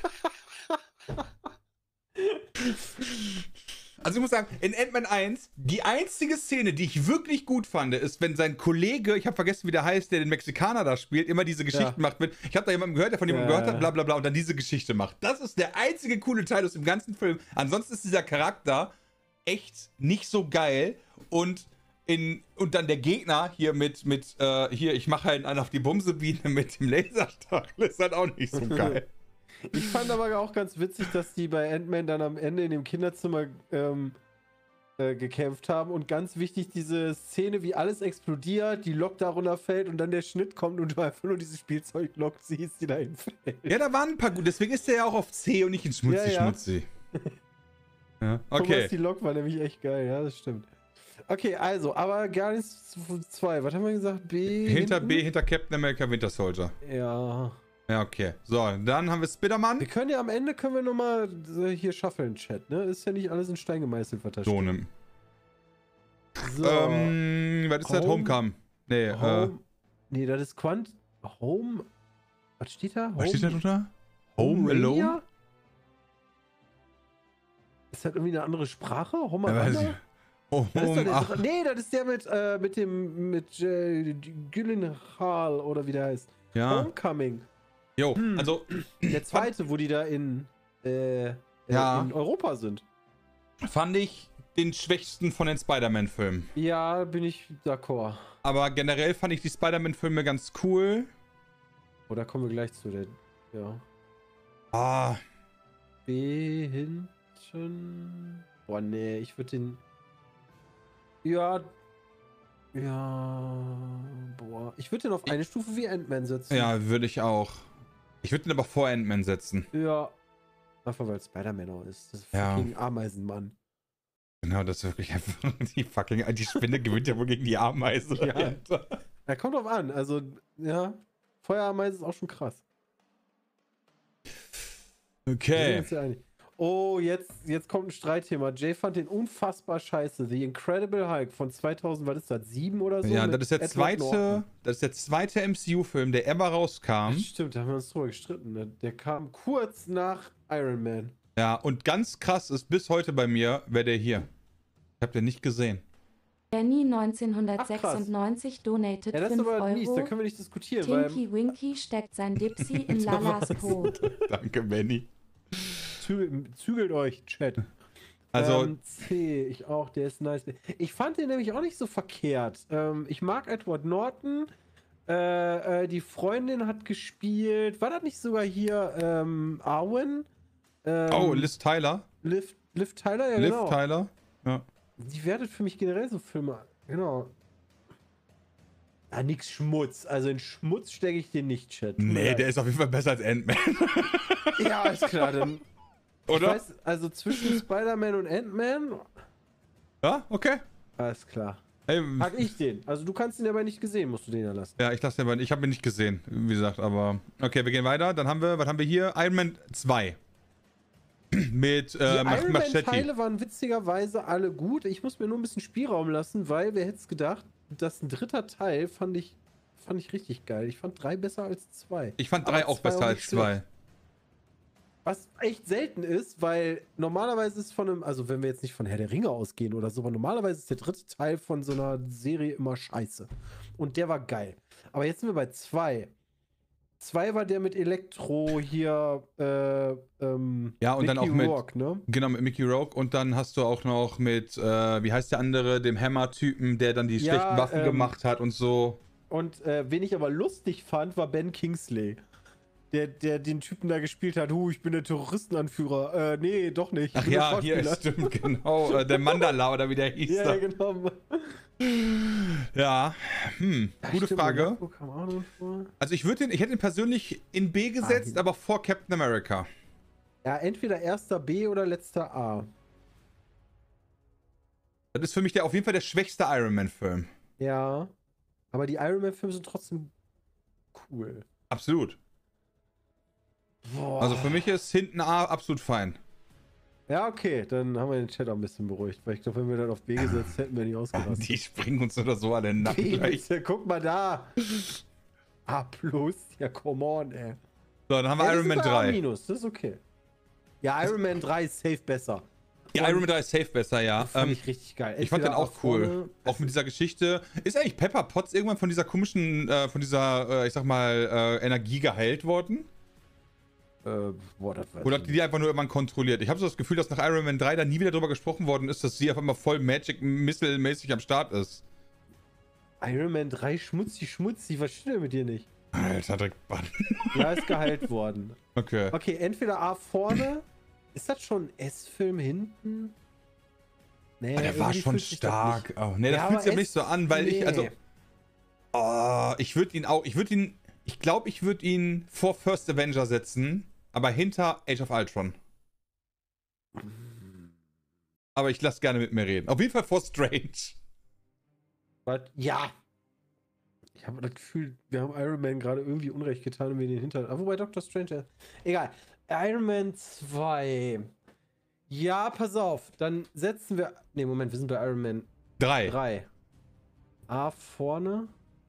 Speaker 2: Also ich muss sagen, in Ant-Man eins, die einzige Szene, die ich wirklich gut fand, ist, wenn sein Kollege, ich habe vergessen, wie der heißt, der den Mexikaner da spielt, immer diese Geschichten
Speaker 1: Ja.
Speaker 2: macht mit, ich habe da jemanden gehört, der von jemandem
Speaker 1: Ja.
Speaker 2: gehört hat, bla bla bla, und dann diese Geschichte macht. Das ist der einzige coole Teil aus dem ganzen Film. Ansonsten ist dieser Charakter echt nicht so geil und in, und dann der Gegner hier mit, mit äh, hier, ich mache halt einen auf die Bumsebiene mit dem Laserstachel, ist halt auch nicht so geil.
Speaker 1: Ich fand aber auch ganz witzig, dass die bei Ant-Man dann am Ende in dem Kinderzimmer ähm, äh, gekämpft haben und ganz wichtig diese Szene, wie alles explodiert, die Lok da runterfällt und dann der Schnitt kommt und du einfach nur diese Spielzeuglok siehst, die da hinfällt.
Speaker 2: Ja, da waren ein paar gut, deswegen ist der ja auch auf C und nicht in Schmutzi,
Speaker 1: Ja, ja.
Speaker 2: Schmutzi. Ja,
Speaker 1: Thomas,
Speaker 2: okay.
Speaker 1: die Lok war nämlich echt geil, ja, das stimmt. Okay, also, aber Guardians zwei, was haben wir gesagt? B?
Speaker 2: Hinter
Speaker 1: hinten?
Speaker 2: B, hinter Captain America Winter Soldier.
Speaker 1: Ja.
Speaker 2: Ja, okay. So, dann haben wir Spider-Man.
Speaker 1: Wir können ja am Ende, können wir nochmal hier shuffeln, Chat, ne? Ist ja nicht alles in Stein gemeißelt, was da steht.
Speaker 2: So, nimm.
Speaker 1: So.
Speaker 2: Ähm, was ist das?
Speaker 1: Home-
Speaker 2: Homecoming. Nee, äh,
Speaker 1: Home. Nee, das ist Quant. Home. Was steht da?
Speaker 2: was steht da drunter? Home
Speaker 1: Radio?
Speaker 2: Alone?
Speaker 1: Ist das irgendwie eine andere Sprache? Home
Speaker 2: Ja, weiß ich.
Speaker 1: Alone?
Speaker 2: Oh,
Speaker 1: Das ist doch
Speaker 2: Home,
Speaker 1: der,
Speaker 2: ach,
Speaker 1: nee, das ist der mit, äh, mit dem, mit äh, Gyllenhaal oder wie der heißt.
Speaker 2: ja.
Speaker 1: Homecoming.
Speaker 2: Jo,
Speaker 1: Hm.
Speaker 2: also,
Speaker 1: Der zweite, wo die da in, äh, äh,
Speaker 2: Ja.
Speaker 1: in Europa sind.
Speaker 2: fand ich den schwächsten von den Spider-Man-Filmen.
Speaker 1: Ja, bin ich d'accord.
Speaker 2: Aber generell fand ich die Spider-Man-Filme ganz cool.
Speaker 1: Oh, da kommen wir gleich zu den. Ja.
Speaker 2: Ah,
Speaker 1: B hinten. Boah, nee, ich würde den... Ja... Ja... Boah, ich würde den auf eine Stufe wie Ant-Man setzen.
Speaker 2: Ja, würde ich auch. Ich würde den aber vor Ant-Man setzen.
Speaker 1: Ja. Einfach weil Spider-Man auch ist. Das ist
Speaker 2: Ja.
Speaker 1: fucking Ameisenmann.
Speaker 2: Genau, das ist wirklich einfach die fucking... Die Spinne gewinnt ja wohl gegen die Ameise.
Speaker 1: Ja. Ja, kommt drauf an. Also, ja, Feuerameise ist auch schon krass.
Speaker 2: Okay.
Speaker 1: Oh, jetzt, jetzt kommt ein Streitthema. Jay fand den unfassbar scheiße. The Incredible Hulk von zweitausend, was ist das, sieben oder so?
Speaker 2: Ja,
Speaker 1: mit
Speaker 2: das ist der
Speaker 1: Edward
Speaker 2: zweite,
Speaker 1: Norton.
Speaker 2: das ist der zweite M C U-Film, der ever rauskam.
Speaker 1: Das stimmt, da haben wir uns drüber gestritten. Ne? Der kam kurz nach Iron Man.
Speaker 2: Ja, und ganz krass ist bis heute bei mir, wer der hier. Ich hab den nicht gesehen.
Speaker 3: Danny neunzehnhundertsechsundneunzig donated
Speaker 1: Ja, das ist
Speaker 3: fünf
Speaker 1: aber mies, da
Speaker 3: Euro.
Speaker 1: können wir nicht diskutieren.
Speaker 3: Tinky Winky steckt sein Dipsy in Lalas Po.
Speaker 2: Danke, Benny.
Speaker 1: Zügelt, zügelt euch, Chat.
Speaker 2: Also,
Speaker 1: ähm, C, ich auch, der ist nice. Ich fand den nämlich auch nicht so verkehrt. Ähm, ich mag Edward Norton. Äh, äh, die Freundin hat gespielt. War das nicht sogar hier ähm, Arwen? Ähm,
Speaker 2: oh, Liz Tyler.
Speaker 1: Liv, Liv Tyler, ja
Speaker 2: Liv
Speaker 1: genau.
Speaker 2: Tyler. Ja.
Speaker 1: Die wertet für mich generell so Filme. Genau. Ah, nix Schmutz. Also in Schmutz stecke ich den nicht, Chat. Tut mir
Speaker 2: Nee,
Speaker 1: leid.
Speaker 2: der ist auf jeden Fall besser als Ant-Man.
Speaker 1: Ja, ist klar. Dann,
Speaker 2: Oder?
Speaker 1: Ich weiß, also zwischen Spider-Man und Ant-Man.
Speaker 2: Ja, okay.
Speaker 1: Alles klar.
Speaker 2: Hey,
Speaker 1: Hab ich den. Also du kannst ihn aber nicht gesehen, musst du den ja lassen.
Speaker 2: ja, ich lasse den aber, ich habe ihn nicht gesehen, wie gesagt, aber okay, wir gehen weiter. Dann haben wir, was haben wir hier? Iron Man zwei. Mit äh,
Speaker 1: Die
Speaker 2: Mach-
Speaker 1: Iron
Speaker 2: Machete.
Speaker 1: Man-Teile waren witzigerweise alle gut. Ich muss mir nur ein bisschen Spielraum lassen, weil wer hätte es gedacht, dass ein dritter Teil fand ich, fand ich richtig geil. Ich fand drei besser als zwei.
Speaker 2: Ich fand
Speaker 1: Aber
Speaker 2: drei auch
Speaker 1: zwei
Speaker 2: besser als
Speaker 1: nicht
Speaker 2: zwei.
Speaker 1: schlecht. Was echt selten ist, weil normalerweise ist von einem, also wenn wir jetzt nicht von Herr der Ringe ausgehen oder so, aber normalerweise ist der dritte Teil von so einer Serie immer scheiße. Und der war geil. Aber jetzt sind wir bei zwei. Zwei war der mit Elektro hier, äh, ähm,
Speaker 2: Ja, und dann
Speaker 1: Mickey
Speaker 2: auch mit-
Speaker 1: Rourke, ne?
Speaker 2: Genau, mit Mickey Rourke und dann hast du auch noch mit, äh, wie heißt der andere, dem Hammer-Typen, der dann die
Speaker 1: Ja,
Speaker 2: schlechten Waffen
Speaker 1: ähm,
Speaker 2: gemacht hat und so.
Speaker 1: Und äh, wen ich aber lustig fand, war Ben Kingsley. Der, der den Typen da gespielt hat, huh, ich bin der Terroristenanführer. Äh, nee, doch nicht. Ich
Speaker 2: Ach
Speaker 1: bin der
Speaker 2: ja, hier
Speaker 1: Schauspieler.
Speaker 2: stimmt, genau. äh, der Mandala oder wie der hieß.
Speaker 1: Ja,
Speaker 2: da.
Speaker 1: ja, genau.
Speaker 2: Ja, hm,
Speaker 1: Ja,
Speaker 2: gute
Speaker 1: stimmt,
Speaker 2: Frage.
Speaker 1: Monaco kam auch noch vor.
Speaker 2: Also ich würde den, ich hätte ihn persönlich in B gesetzt,
Speaker 1: Ah,
Speaker 2: aber vor Captain America.
Speaker 1: Ja, entweder erster B oder letzter A.
Speaker 2: Das ist für mich der auf jeden Fall der schwächste Iron Man-Film.
Speaker 1: Ja. Aber die Iron Man-Filme sind trotzdem cool.
Speaker 2: Absolut.
Speaker 1: Boah.
Speaker 2: Also für mich ist hinten A absolut fein.
Speaker 1: Ja, okay, dann haben wir den Chat auch ein bisschen beruhigt, weil ich glaube, wenn wir dann auf B gesetzt hätten, wir nicht ausgerastet.
Speaker 2: Die springen uns oder so an den Nacken
Speaker 1: B,
Speaker 2: gleich.
Speaker 1: bitte, guck mal da. A plus, ja, come on, ey.
Speaker 2: So, dann haben wir
Speaker 1: Ja,
Speaker 2: Iron Man
Speaker 1: A
Speaker 2: drei.
Speaker 1: minus, das ist okay. Ja, Iron Man drei ist safe besser.
Speaker 2: Ja, Iron Man drei ist safe besser, ja.
Speaker 1: Fand
Speaker 2: Ähm,
Speaker 1: ich richtig geil.
Speaker 2: ich fand den
Speaker 1: Entweder
Speaker 2: auch
Speaker 1: A vorne-
Speaker 2: cool. Auch mit dieser Geschichte. Ist eigentlich Pepper Potts irgendwann von dieser komischen, äh, von dieser, äh, ich sag mal, äh, Energie geheilt worden?
Speaker 1: Äh, boah, das weiß
Speaker 2: Oder
Speaker 1: ich
Speaker 2: hat die die einfach nur irgendwann kontrolliert? Ich habe so das Gefühl, dass nach Iron Man drei da nie wieder drüber gesprochen worden ist, dass sie auf einmal voll Magic-Missile-mäßig am Start ist.
Speaker 1: nicht. Iron Man drei, schmutzig, schmutzig, was stimmt denn mit dir nicht?
Speaker 2: Alter, Dreckbann.
Speaker 1: Ja, ist geheilt worden.
Speaker 2: Okay.
Speaker 1: Okay, entweder A vorne. Ist das schon ein S-Film hinten? Nee,
Speaker 2: Ah, der war
Speaker 1: irgendwie
Speaker 2: schon
Speaker 1: fühlt sich das
Speaker 2: stark.
Speaker 1: nicht-
Speaker 2: Oh, nee, das
Speaker 1: Ja,
Speaker 2: fühlt
Speaker 1: aber
Speaker 2: sich aber
Speaker 1: es-
Speaker 2: nicht so an, weil ich, also.
Speaker 1: nee.
Speaker 2: Oh, ich würde ihn auch, ich würde ihn, ich glaube, ich würde ihn vor First Avenger setzen, aber hinter Age of Ultron. Aber ich lasse gerne mit mir reden. Auf jeden Fall vor Strange.
Speaker 1: Was? Ja. Ich habe das Gefühl, wir haben Iron Man gerade irgendwie Unrecht getan und wir den hinter. Ah, wobei Doctor Strange. Egal. Iron Man zwei. Ja, pass auf. Dann setzen wir. Ne, Moment, wir sind bei Iron Man
Speaker 2: Drei.
Speaker 1: drei. A vorne.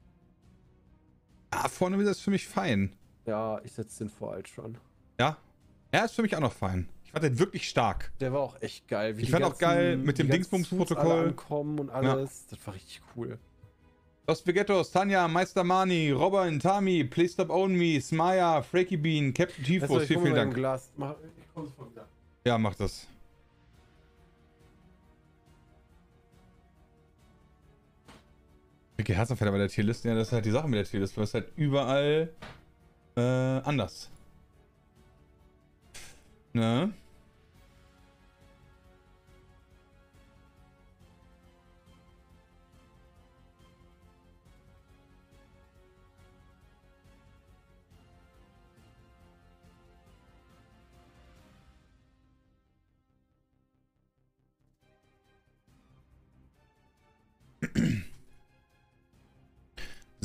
Speaker 2: Ah, vorne ist das für mich fein.
Speaker 1: Ja, ich setze den vor Ultron.
Speaker 2: Ja? Er ist für mich auch noch fein. Ich fand den wirklich stark.
Speaker 1: Der war auch echt geil. Wie
Speaker 2: Ich
Speaker 1: die
Speaker 2: fand auch
Speaker 1: ganzen-
Speaker 2: geil mit
Speaker 1: die
Speaker 2: dem
Speaker 1: ganzen
Speaker 2: Dingsbums-Protokoll.
Speaker 1: Suits alle ankommen und alles. Das war richtig cool.
Speaker 2: Los Vegettos, Tanja, Meister Mani, Robin, Tami, Please Stop Own Me, Smaya, Freaky Bean, Captain
Speaker 1: Weißt du,
Speaker 2: Tifus,
Speaker 1: ich
Speaker 2: vielen,
Speaker 1: hol mir
Speaker 2: vielen
Speaker 1: mal ein
Speaker 2: Dank.
Speaker 1: Glas. Mach, ich komm sofort wieder.
Speaker 2: Ja, mach das. Ricky Herzenfeld bei der Tierliste, ja, das ist halt die Sache mit der Tierliste, du hast halt überall äh, anders. Ne?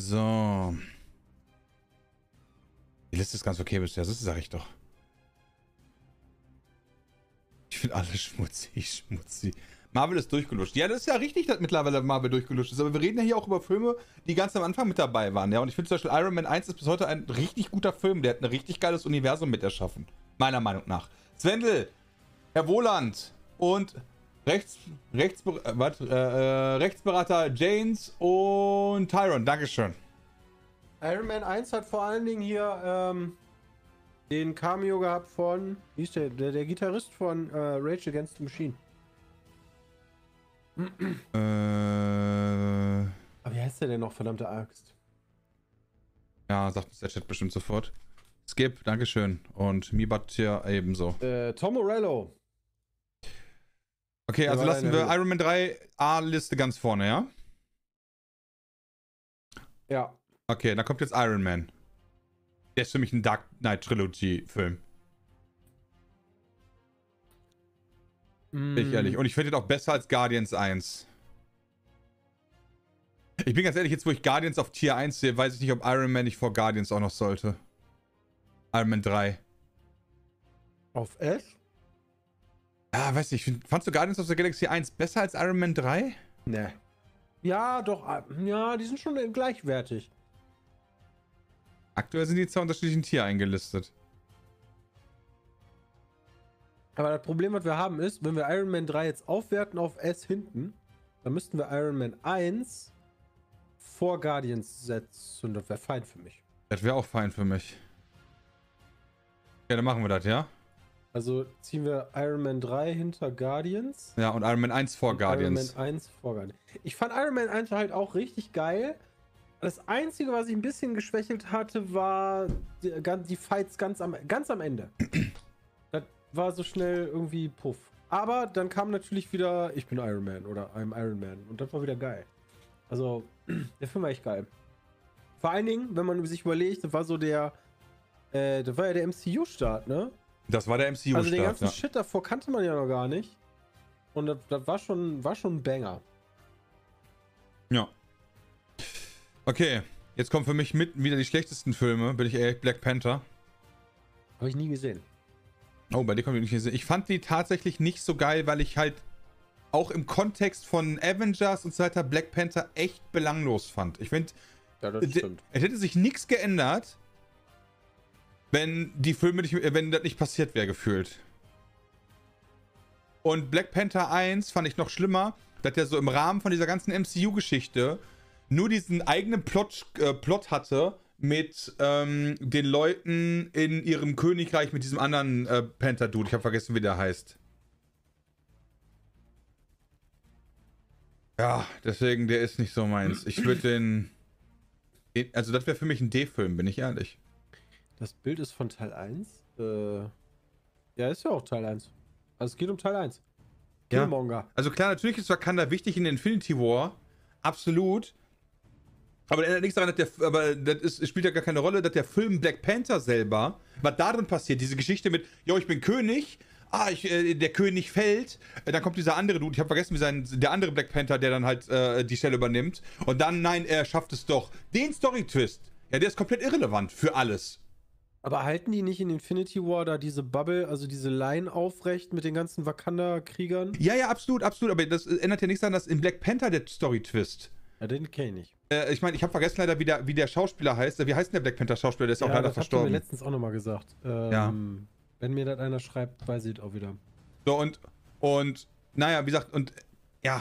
Speaker 2: So. Die Liste ist ganz okay bisher, das sag ich doch. Ich finde alles schmutzig, schmutzig. Marvel ist durchgeluscht. Ja, das ist ja richtig, dass mittlerweile Marvel durchgeluscht ist. Aber wir reden ja hier auch über Filme, die ganz am Anfang mit dabei waren. Ja, und ich finde zum Beispiel Iron Man eins ist bis heute ein richtig guter Film. Der hat ein richtig geiles Universum mit erschaffen. Meiner Meinung nach. Zwendel, Herr Wohland und Rechts, Rechtsber äh, wat, äh, Rechtsberater James und Tyron. Dankeschön.
Speaker 1: Iron Man eins hat vor allen Dingen hier ähm, den Cameo gehabt von, wie ist der, der, der Gitarrist von äh, Rage Against the Machine.
Speaker 2: Äh,
Speaker 1: Aber wie heißt der denn noch, verdammte Axt?
Speaker 2: ja, sagt uns der Chat bestimmt sofort. Skip, Dankeschön. Und Mibat hier ebenso.
Speaker 1: Äh, Tom Morello.
Speaker 2: Okay,
Speaker 1: Der
Speaker 2: also
Speaker 1: war
Speaker 2: lassen
Speaker 1: deine
Speaker 2: wir
Speaker 1: Höhe.
Speaker 2: Iron Man drei A-Liste ganz vorne, ja?
Speaker 1: Ja.
Speaker 2: Okay, dann kommt jetzt Iron Man. Der ist für mich ein Dark Knight Trilogy-Film. Bin ich ehrlich. Und ich finde ihn auch besser als Guardians eins. Ich bin ganz ehrlich, jetzt wo ich Guardians auf Tier eins sehe, weiß ich nicht, ob Iron Man nicht vor Guardians auch noch sollte. Iron Man drei.
Speaker 1: Auf S?
Speaker 2: Ja, weiß nicht. Find, fandst du Guardians of the Galaxy eins besser als Iron Man drei?
Speaker 1: Ne. Ja, doch. äh, Ja, die sind schon gleichwertig.
Speaker 2: Aktuell sind die zwei unterschiedlichen Tier eingelistet.
Speaker 1: Aber das Problem, was wir haben, ist, wenn wir Iron Man drei jetzt aufwerten auf S hinten, dann müssten wir Iron Man eins vor Guardians setzen. Und das wäre fein für mich.
Speaker 2: Das wäre auch fein für mich. Ja, dann machen wir das, ja?
Speaker 1: Also ziehen wir Iron Man drei hinter Guardians.
Speaker 2: Ja, und Iron Man eins vor
Speaker 1: und
Speaker 2: Guardians.
Speaker 1: Iron Man eins vor Guardians. Ich fand Iron Man eins halt auch richtig geil. Das Einzige, was ich ein bisschen geschwächelt hatte, war die, die Fights ganz am, ganz am Ende. Das war so schnell irgendwie puff. Aber dann kam natürlich wieder, ich bin Iron Man oder I'm Iron Man. Und das war wieder geil. Also, der Film war echt geil. Vor allen Dingen, wenn man sich überlegt, das war so der, äh, das war ja der M C U-Start, ne?
Speaker 2: Das war der M C U-Start,
Speaker 1: Also den ganzen
Speaker 2: ja.
Speaker 1: Shit davor kannte man ja noch gar nicht. Und das, das war schon, war schon ein Banger.
Speaker 2: Ja. Okay, jetzt kommen für mich mit wieder die schlechtesten Filme, bin ich ehrlich, Black Panther.
Speaker 1: Habe ich nie gesehen.
Speaker 2: Oh, bei dir kommt die nicht gesehen. Ich fand die tatsächlich nicht so geil, weil ich halt auch im Kontext von Avengers und so weiter Black Panther echt belanglos fand. Ich finde,
Speaker 1: Ja, das stimmt.
Speaker 2: es hätte sich nichts geändert, wenn die Filme nicht, wenn das nicht passiert wäre, gefühlt. Und Black Panther eins fand ich noch schlimmer, dass der so im Rahmen von dieser ganzen M C U-Geschichte nur diesen eigenen Plot, äh, Plot hatte mit ähm, den Leuten in ihrem Königreich mit diesem anderen äh, Panther-Dude. Ich habe vergessen, wie der heißt. Ja, deswegen, der ist nicht so meins. Ich würde den... Also das wäre für mich ein D-Film, bin ich ehrlich.
Speaker 1: Das Bild ist von Teil eins. Äh, ja, ist ja auch Teil eins. Also es geht um Teil eins.
Speaker 2: Ja.
Speaker 1: Killmonger.
Speaker 2: Also klar, natürlich ist Wakanda wichtig in Infinity War. Absolut. Aber das ändert nichts daran, dass der, aber das ist, spielt ja gar keine Rolle, dass der Film Black Panther selber, was da drin passiert, diese Geschichte mit, jo, ich bin König, ah, ich, äh, der König fällt, äh, dann kommt dieser andere Dude, ich habe vergessen, wie sein, der andere Black Panther, der dann halt äh, die Stelle übernimmt, und dann, nein, er schafft es doch. Den Story-Twist, ja, der ist komplett irrelevant für alles.
Speaker 1: Aber halten die nicht in Infinity War da diese Bubble, also diese Line aufrecht mit den ganzen Wakanda-Kriegern?
Speaker 2: Ja, ja, absolut, absolut, aber das ändert ja nichts daran, dass in Black Panther der Story-Twist.
Speaker 1: Ja, den kenn ich nicht.
Speaker 2: Äh, ich meine, ich habe vergessen leider, wie der, wie der Schauspieler heißt. Wie heißt denn der Black Panther-Schauspieler? Der ist ja auch leider
Speaker 1: das habt ihr
Speaker 2: verstorben.
Speaker 1: mir letztens auch nochmal gesagt. Ähm,
Speaker 2: Ja.
Speaker 1: Wenn mir das einer schreibt, weiß ich es auch wieder.
Speaker 2: So, und, und, naja, wie gesagt, und, ja,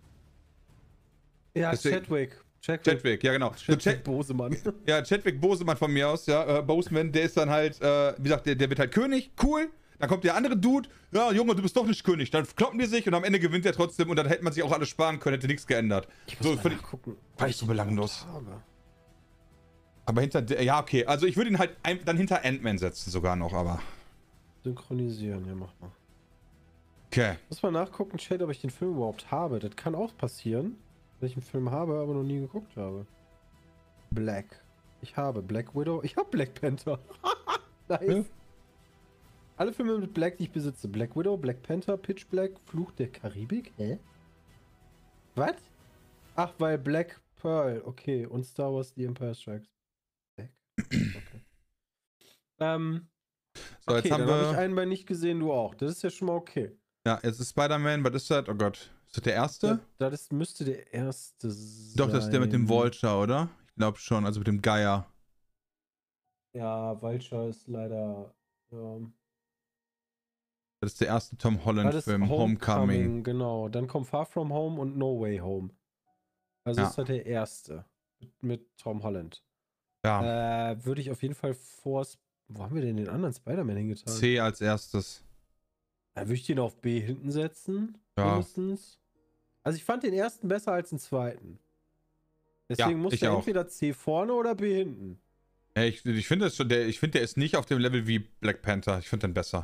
Speaker 1: Ja,
Speaker 2: Deswegen-
Speaker 1: Chadwick. Chadwick.
Speaker 2: Chadwick, ja, genau. So,
Speaker 1: Chadwick
Speaker 2: Chad,
Speaker 1: Bosemann.
Speaker 2: ja, Chadwick Bosemann von mir aus, ja, äh, Boseman, der ist dann halt, äh, wie gesagt, der, der wird halt König, cool. Dann kommt der andere Dude, ja, Junge, du bist doch nicht König. Dann kloppen die sich und am Ende gewinnt er trotzdem und dann hätte man sich auch alles sparen können, hätte nichts geändert.
Speaker 1: Ich
Speaker 2: So,
Speaker 1: muss mal
Speaker 2: völlig-
Speaker 1: nachgucken.
Speaker 2: war ich so belanglos.
Speaker 1: Habe.
Speaker 2: Aber hinter, der- ja, okay, also ich würde ihn halt ein, dann hinter Ant-Man setzen sogar noch, aber,
Speaker 1: Synchronisieren, ja, mach mal.
Speaker 2: okay.
Speaker 1: Muss mal nachgucken, Chat, ob ich den Film überhaupt habe. Das kann auch passieren, dass ich einen Film habe, aber noch nie geguckt habe. Black. Ich habe Black Widow. Ich habe Black Panther. Nice.
Speaker 2: Ja.
Speaker 1: Alle Filme mit Black, die ich besitze. Black Widow, Black Panther, Pitch Black, Fluch der Karibik. Hä? Was? Ach, weil Black Pearl, okay. Und Star Wars The Empire Strikes Back. Okay. ähm,
Speaker 2: So,
Speaker 1: okay,
Speaker 2: jetzt haben
Speaker 1: dann habe ich
Speaker 2: wir.
Speaker 1: einen bei nicht gesehen, du auch. Das ist ja schon mal okay.
Speaker 2: Ja, jetzt ist Spider-Man, was ist das? Oh Gott. Ist das der erste?
Speaker 1: Das, das ist, müsste der erste sein.
Speaker 2: Doch, das ist der mit dem Vulture, oder? Ich glaube schon, also mit dem Geier.
Speaker 1: Ja, Vulture ist leider. Ja.
Speaker 2: Das ist der erste Tom
Speaker 1: Ah,
Speaker 2: Holland-Film,
Speaker 1: das
Speaker 2: Homecoming.
Speaker 1: Homecoming. Genau. Dann kommt Far From Home und No Way Home. Also
Speaker 2: Ja.
Speaker 1: ist das der erste. Mit, mit Tom Holland.
Speaker 2: Ja,
Speaker 1: Äh, würde ich auf jeden Fall vor. Wo haben wir denn den anderen Spider-Man hingetan?
Speaker 2: C als erstes.
Speaker 1: Da würde ich den auf B hinten setzen.
Speaker 2: Ja.
Speaker 1: Mindestens. Also ich fand den ersten besser als den zweiten. Deswegen
Speaker 2: Ja,
Speaker 1: muss
Speaker 2: ich
Speaker 1: der
Speaker 2: auch.
Speaker 1: entweder C vorne oder B hinten.
Speaker 2: Ja, ich ich finde, das schon- der, ich finde, der ist nicht auf dem Level wie Black Panther. Ich finde den besser.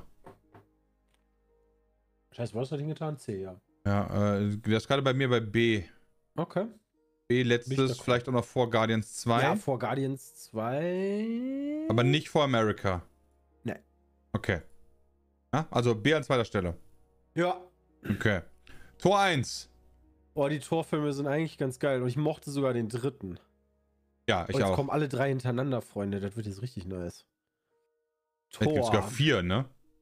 Speaker 1: Scheiße, wo hast du den getan? C, ja.
Speaker 2: Ja, äh, der ist gerade bei mir bei B.
Speaker 1: Okay.
Speaker 2: B
Speaker 1: Bin ich
Speaker 2: letztes,
Speaker 1: d'accord.
Speaker 2: vielleicht auch noch vor Guardians zwei.
Speaker 1: Ja, vor Guardians zwei.
Speaker 2: Aber nicht vor America.
Speaker 1: Nee.
Speaker 2: Okay. Ja, also B an zweiter Stelle.
Speaker 1: Ja.
Speaker 2: Okay. Tor eins.
Speaker 1: Oh, die Torfilme sind eigentlich ganz geil. Und ich mochte sogar den dritten.
Speaker 2: Ja,
Speaker 1: Und
Speaker 2: ich
Speaker 1: jetzt
Speaker 2: auch.
Speaker 1: kommen alle drei hintereinander, Freunde. Das wird jetzt richtig nice.
Speaker 2: Vielleicht gibt es sogar
Speaker 1: Tor.
Speaker 2: vier, ne?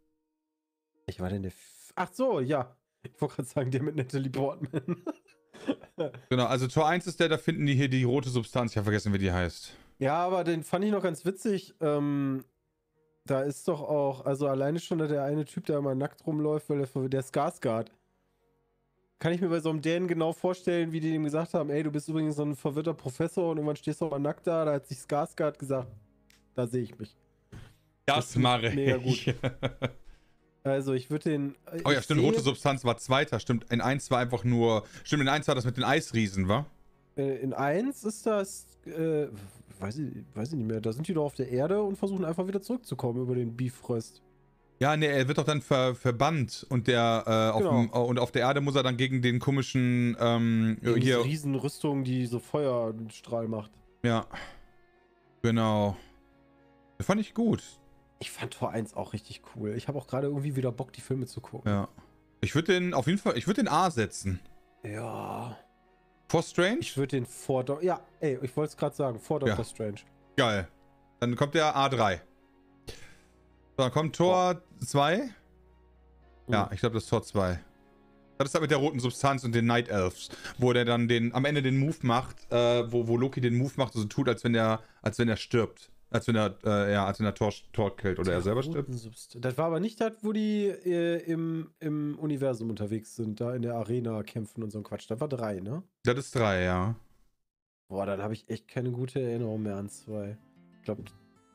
Speaker 1: Ich war denn der. F Ach so, ja. Ich wollte gerade sagen, der mit Natalie Portman.
Speaker 2: Genau, also Tor eins ist der, da finden die hier die rote Substanz. Ich habe vergessen, wie die heißt.
Speaker 1: Ja, aber den fand ich noch ganz witzig. Ähm, da ist doch auch, also alleine schon der eine Typ, der immer nackt rumläuft, weil der, der Skarsgård. Kann ich mir bei so einem Dänen genau vorstellen, wie die ihm gesagt haben, ey, du bist übrigens so ein verwirrter Professor und irgendwann stehst du auch mal nackt da. Da hat sich Skarsgård gesagt, da sehe ich mich.
Speaker 2: Das,
Speaker 1: Das
Speaker 2: mache ich.
Speaker 1: mega gut. Also ich würde den...
Speaker 2: Oh ja,
Speaker 1: ich
Speaker 2: stimmt,
Speaker 1: sehe,
Speaker 2: rote Substanz war zweiter. Stimmt, in eins war einfach nur... Stimmt, in eins war das mit den Eisriesen, wa?
Speaker 1: äh, in eins ist das, äh, weiß ich, weiß ich nicht mehr, da sind die doch auf der Erde und versuchen einfach wieder zurückzukommen über den Bifrost.
Speaker 2: Ja, ne, er wird doch dann ver verbannt und der äh, auf,
Speaker 1: Genau.
Speaker 2: dem, äh, und auf der Erde muss er dann gegen den komischen ähm,
Speaker 1: Gegen
Speaker 2: hier.
Speaker 1: diese Riesenrüstung, die so Feuerstrahl macht.
Speaker 2: Ja. Genau. Das fand ich gut.
Speaker 1: Ich fand Tor eins auch richtig cool. Ich habe auch gerade irgendwie wieder Bock, die Filme zu gucken.
Speaker 2: Ja. Ich würde den auf jeden Fall, ich würde den A setzen.
Speaker 1: Ja.
Speaker 2: Vor Strange?
Speaker 1: Ich würde den vor... Do ja, ey, ich wollte es gerade sagen, vor Doctor
Speaker 2: Ja.
Speaker 1: Strange.
Speaker 2: Geil. Dann kommt der A drei. So, dann kommt Tor zwei. Ja, ich glaube, das ist Tor zwei. Das ist halt mit der roten Substanz und den Night Elves, wo der dann den, am Ende den Move macht, äh, wo, wo Loki den Move macht und so tut, als wenn er, als wenn er stirbt. Als wenn er, äh, ja, als wenn er Tor, Tor killt oder er selber stirbt.
Speaker 1: Subst- Das war aber nicht das, wo die äh, im, im Universum unterwegs sind, da in der Arena kämpfen und so ein Quatsch. Das war drei, ne?
Speaker 2: Das ist drei, ja.
Speaker 1: Boah, dann habe ich echt keine gute Erinnerung mehr an zwei. Ich glaube.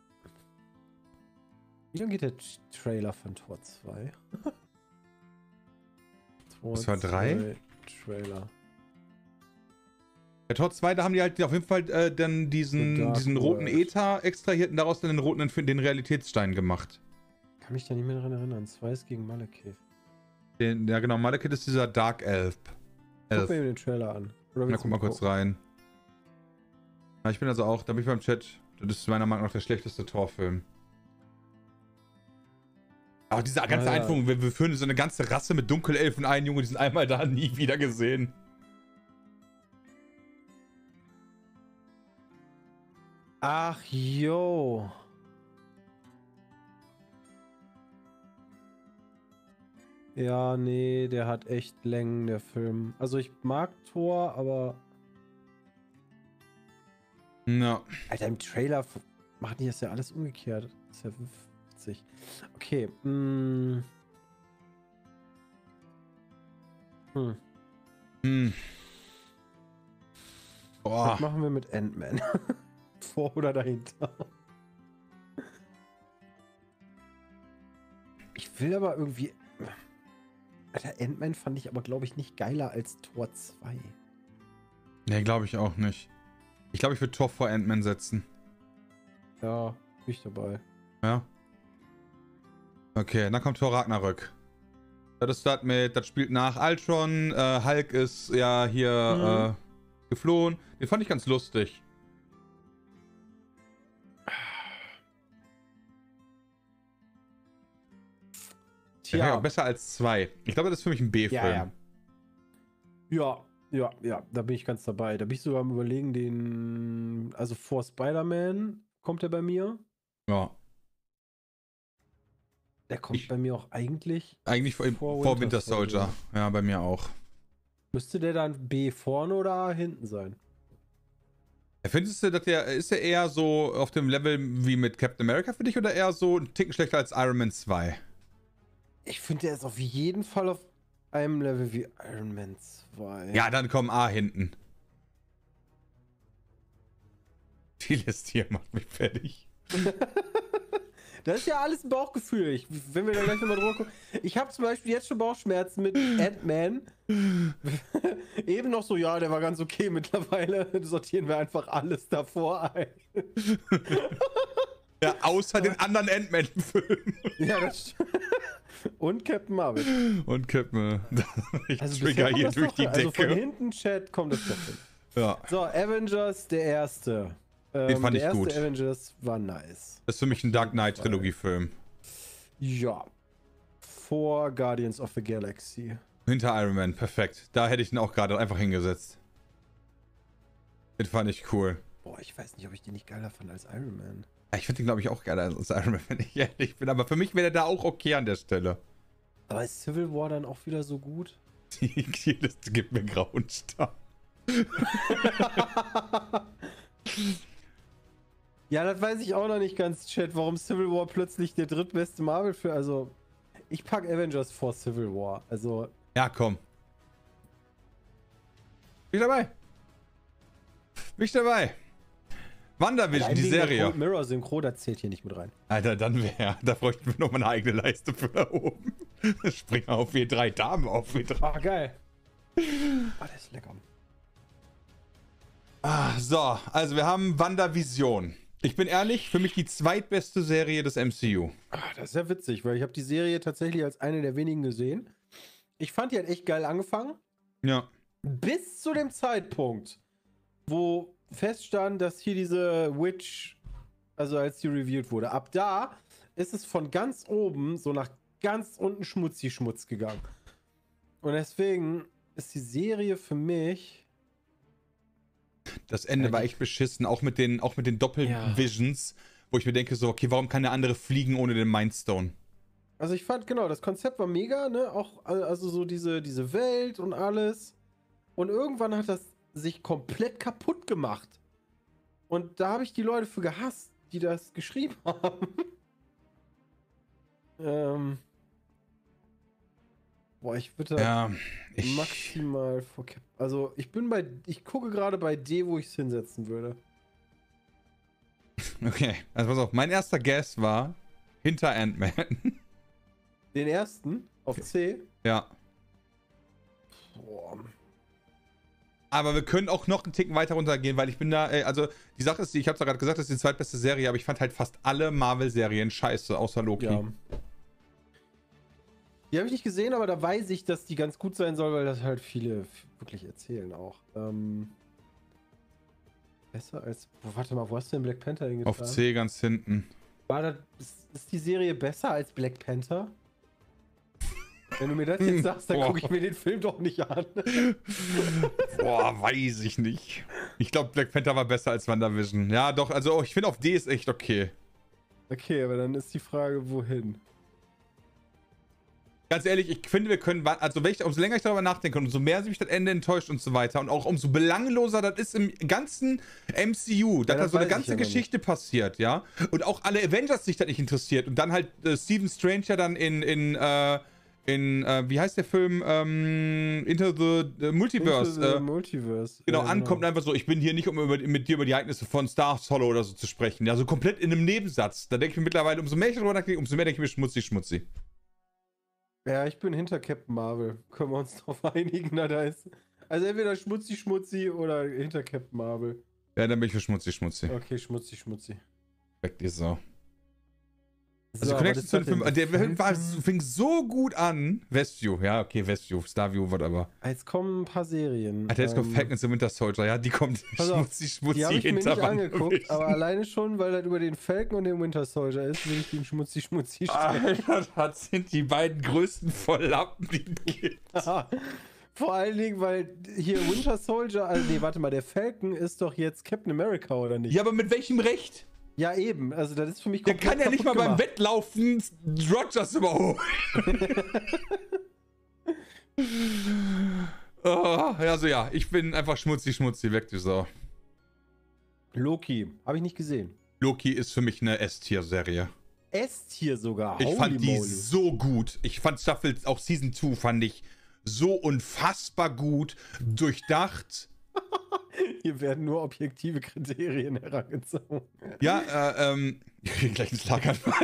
Speaker 1: Wie lange geht der T- Trailer von Tor zwei? Tor
Speaker 2: Das war drei?
Speaker 1: zwei Trailer.
Speaker 2: Bei Tor zwei, da haben die halt auf jeden Fall äh, dann
Speaker 1: The
Speaker 2: diesen,
Speaker 1: Dark
Speaker 2: diesen roten
Speaker 1: World.
Speaker 2: Äther extrahiert und daraus dann den roten den Realitätsstein gemacht.
Speaker 1: Kann mich da nicht mehr daran erinnern. zwei ist gegen Malekith.
Speaker 2: Den, ja genau, Malekith ist dieser Dark Elf.
Speaker 1: Guck
Speaker 2: Elf.
Speaker 1: mir den Trailer an. Oder
Speaker 2: Na,
Speaker 1: willst
Speaker 2: guck
Speaker 1: du
Speaker 2: mal kurz
Speaker 1: gucken?
Speaker 2: rein. Ja, ich bin also auch, da bin ich beim Chat. Das ist meiner Meinung nach der schlechteste Torfilm. Aber diese ganze
Speaker 1: Ah, ja.
Speaker 2: Einführung, wir, wir führen so eine ganze Rasse mit Dunkelelfen ein, Junge, die sind einmal da, nie wieder gesehen.
Speaker 1: Ach, yo. Ja, nee, der hat echt Längen, der Film. Also ich mag Thor, aber...
Speaker 2: Ja.
Speaker 1: Alter, im Trailer f- machen die das ja alles umgekehrt. Das ist ja witzig. Okay, mh. Hm.
Speaker 2: Hm. Boah.
Speaker 1: Was machen wir mit Ant-Man? Vor oder dahinter? Ich will aber irgendwie... Alter, Ant-Man fand ich aber, glaube ich, nicht geiler als Tor zwei.
Speaker 2: Nee, glaube ich auch nicht. Ich glaube, ich würde Tor vor Ant-Man setzen.
Speaker 1: Ja, bin ich dabei.
Speaker 2: Ja. Okay, dann kommt Thor Ragnarök. Das ist das mit, das spielt nach Ultron. Äh, Hulk ist ja hier äh, geflohen. Den fand ich ganz lustig. Der wäre
Speaker 1: Tja,
Speaker 2: auch besser als zwei. Ich glaube, das ist für mich ein B-Film.
Speaker 1: ja, ja. Ja, Ja, ja, da bin ich ganz dabei. Da bin ich sogar am Überlegen, den. Also vor Spider-Man kommt er bei mir.
Speaker 2: Ja.
Speaker 1: Der kommt
Speaker 2: Ich-
Speaker 1: bei mir auch eigentlich.
Speaker 2: Eigentlich vor, vor Winter, Winter Soldier. Soldier. Ja, bei mir auch.
Speaker 1: Müsste der dann B vorne oder A hinten sein?
Speaker 2: Findest du, dass der, ist er eher so auf dem Level wie mit Captain America für dich oder eher so ein Ticken schlechter als Iron Man zwei?
Speaker 1: Ich finde, der ist auf jeden Fall auf einem Level wie Iron Man zwei.
Speaker 2: Ja, dann komm A hinten. Die Liste hier macht mich fertig.
Speaker 1: Das ist ja alles ein Bauchgefühl. Ich, wenn wir da gleich nochmal drüber gucken. Ich habe zum Beispiel jetzt schon Bauchschmerzen mit Ant-Man. Eben noch so, ja, der war ganz okay. Mittlerweile sortieren wir einfach alles davor ein.
Speaker 2: Ja, außer den anderen Ant-Man-Filmen.
Speaker 1: Ja, das stimmt. Und Captain Marvel.
Speaker 2: Und Captain. Ich
Speaker 1: Also
Speaker 2: trigger hier durch
Speaker 1: doch,
Speaker 2: die
Speaker 1: also
Speaker 2: Decke.
Speaker 1: von hinten, Chat, kommt das doch hin.
Speaker 2: Ja.
Speaker 1: So, Avengers, der erste. Ähm,
Speaker 2: Den fand
Speaker 1: der
Speaker 2: ich
Speaker 1: erste
Speaker 2: gut.
Speaker 1: Avengers war nice.
Speaker 2: Das ist für mich ein Dark Knight-Trilogie-Film.
Speaker 1: Ja. Vor Guardians of the Galaxy.
Speaker 2: Hinter Iron Man, perfekt. Da hätte ich ihn auch gerade einfach hingesetzt. Den fand ich cool.
Speaker 1: Boah, ich weiß nicht, ob ich den nicht geiler fand als Iron Man.
Speaker 2: Ich finde den, glaube ich, auch geiler als Iron Man, wenn ich ehrlich bin. Aber für mich wäre der da auch okay an der Stelle.
Speaker 1: Aber ist Civil War dann auch wieder so gut?
Speaker 2: Die, die Liste gibt mir grauen Star.
Speaker 1: Ja, das weiß ich auch noch nicht ganz, Chat, warum Civil War plötzlich der drittbeste Marvel für. Also, ich pack Avengers vor Civil War. Also.
Speaker 2: Ja, komm. Bin ich dabei. Bin ich dabei. WandaVision, die Serie.
Speaker 1: Cold Mirror Synchro, das zählt hier nicht mit rein.
Speaker 2: Alter, dann wäre, da bräuchten wir noch mal eine eigene Leiste für da oben. Springen auf W drei, Damen auf W drei.
Speaker 1: Ah, geil. Ah, das ist lecker.
Speaker 2: Ah, so, also wir haben WandaVision. Ich bin ehrlich, für mich die zweitbeste Serie des M C U.
Speaker 1: Ah, das ist ja witzig, weil ich habe die Serie tatsächlich als eine der wenigen gesehen. Ich fand, die hat echt geil angefangen.
Speaker 2: Ja.
Speaker 1: Bis zu dem Zeitpunkt, wo feststand, dass hier diese Witch, also als die revealed wurde, ab da ist es von ganz oben so nach ganz unten schmutzi-schmutz gegangen. Und deswegen ist die Serie für mich...
Speaker 2: Das Ende war echt beschissen, auch mit den, auch mit den Doppelvisions, ja. Wo ich mir denke so, okay, warum kann der andere fliegen ohne den Mindstone?
Speaker 1: Also ich fand, genau, das Konzept war mega, ne, auch, also so diese, diese Welt und alles. Und irgendwann hat das sich komplett kaputt gemacht. Und da habe ich die Leute für gehasst, die das geschrieben haben. ähm... Boah, ich würde
Speaker 2: ja, ich
Speaker 1: maximal vor Cap. Also ich bin bei, ich gucke gerade bei D, wo ich es hinsetzen würde.
Speaker 2: Okay, also pass auf, mein erster Guess war hinter Ant-Man.
Speaker 1: Den ersten auf C?
Speaker 2: Ja.
Speaker 1: Boah.
Speaker 2: Aber wir können auch noch einen Ticken weiter runtergehen, weil ich bin da, also die Sache ist, ich hab's ja gerade gesagt, das ist die zweitbeste Serie, aber ich fand halt fast alle Marvel-Serien scheiße, außer Loki.
Speaker 1: Ja. Die habe ich nicht gesehen, aber da weiß ich, dass die ganz gut sein soll, weil das halt viele wirklich erzählen auch. Ähm, besser als... Oh, warte mal, wo hast du denn Black Panther hingetan?
Speaker 2: Auf C ganz hinten.
Speaker 1: War das, ist, ist die Serie besser als Black Panther? Wenn du mir das jetzt sagst, dann gucke ich mir den Film doch nicht an.
Speaker 2: Boah, weiß ich nicht. Ich glaube, Black Panther war besser als WandaVision. Ja, doch, also ich finde auf D ist echt okay.
Speaker 1: Okay, aber dann ist die Frage, wohin?
Speaker 2: Ganz ehrlich, ich finde, wir können, also wenn ich, umso länger ich darüber nachdenke, umso mehr sich das Ende enttäuscht und so weiter und auch umso belangloser das ist im ganzen M C U, dass
Speaker 1: ja,
Speaker 2: da so eine ganze Geschichte nicht. passiert, ja, und auch alle Avengers sich das nicht interessiert und dann halt äh, Stephen Strange ja dann in, in, äh, in, äh, wie heißt der Film, ähm, Into the uh, Multiverse,
Speaker 1: Into the
Speaker 2: äh,
Speaker 1: Multiverse.
Speaker 2: genau,
Speaker 1: ja,
Speaker 2: ankommt
Speaker 1: genau.
Speaker 2: und einfach so, ich bin hier nicht, um über, mit dir über die Ereignisse von Star Hollow oder so zu sprechen, ja, so komplett in einem Nebensatz, da denke ich mir mittlerweile, umso mehr ich darüber nachdenke, umso mehr denke ich mir schmutzig, schmutzig.
Speaker 1: Ja, ich bin hinter Captain Marvel. Können wir uns drauf einigen? Na, da ist. Also entweder schmutzi, schmutzi oder hinter Captain Marvel.
Speaker 2: Ja, dann bin ich für schmutzig, schmutzig.
Speaker 1: Okay, schmutzi, schmutzi.
Speaker 2: Weg die Sau.
Speaker 1: So,
Speaker 2: Also Connection zu dem Film, der Film war, fing so gut an. Westview, ja, okay, Westview, Starview, whatever.
Speaker 1: Jetzt kommen ein paar Serien.
Speaker 2: Alter, jetzt kommt
Speaker 1: ähm,
Speaker 2: Falcon and the Winter Soldier, ja, die kommt schmutzig, schmutzig
Speaker 1: Die habe ich mir nicht
Speaker 2: hinter
Speaker 1: angeguckt, aber alleine schon, weil das über den Falcon und den Winter Soldier ist, will ich den schmutzi, schmutzi stellen.
Speaker 2: Alter, das sind die beiden größten Volllappen, die es gibt.
Speaker 1: Vor allen Dingen, weil hier Winter Soldier, also nee, warte mal, der Falcon ist doch jetzt Captain America, oder nicht?
Speaker 2: Ja, aber mit welchem Recht?
Speaker 1: Ja, eben. Also das ist für mich
Speaker 2: Der
Speaker 1: komplett
Speaker 2: kann ja nicht mal
Speaker 1: kaputt
Speaker 2: beim
Speaker 1: gemacht.
Speaker 2: Wettlaufen Rogers überholen. Oh, also ja, ich bin einfach schmutzig, schmutzig, weg die Sau.
Speaker 1: Loki, habe ich nicht gesehen.
Speaker 2: Loki ist für mich eine S-Tier-Serie.
Speaker 1: S-Tier sogar.
Speaker 2: Ich
Speaker 1: Holy
Speaker 2: fand die
Speaker 1: moly.
Speaker 2: so gut. Ich fand Staffel, auch Season zwei fand ich so unfassbar gut, durchdacht.
Speaker 1: Hier werden nur objektive Kriterien herangezogen.
Speaker 2: Ja, äh, ähm, wir kriegen gleich einen Schlaganfall.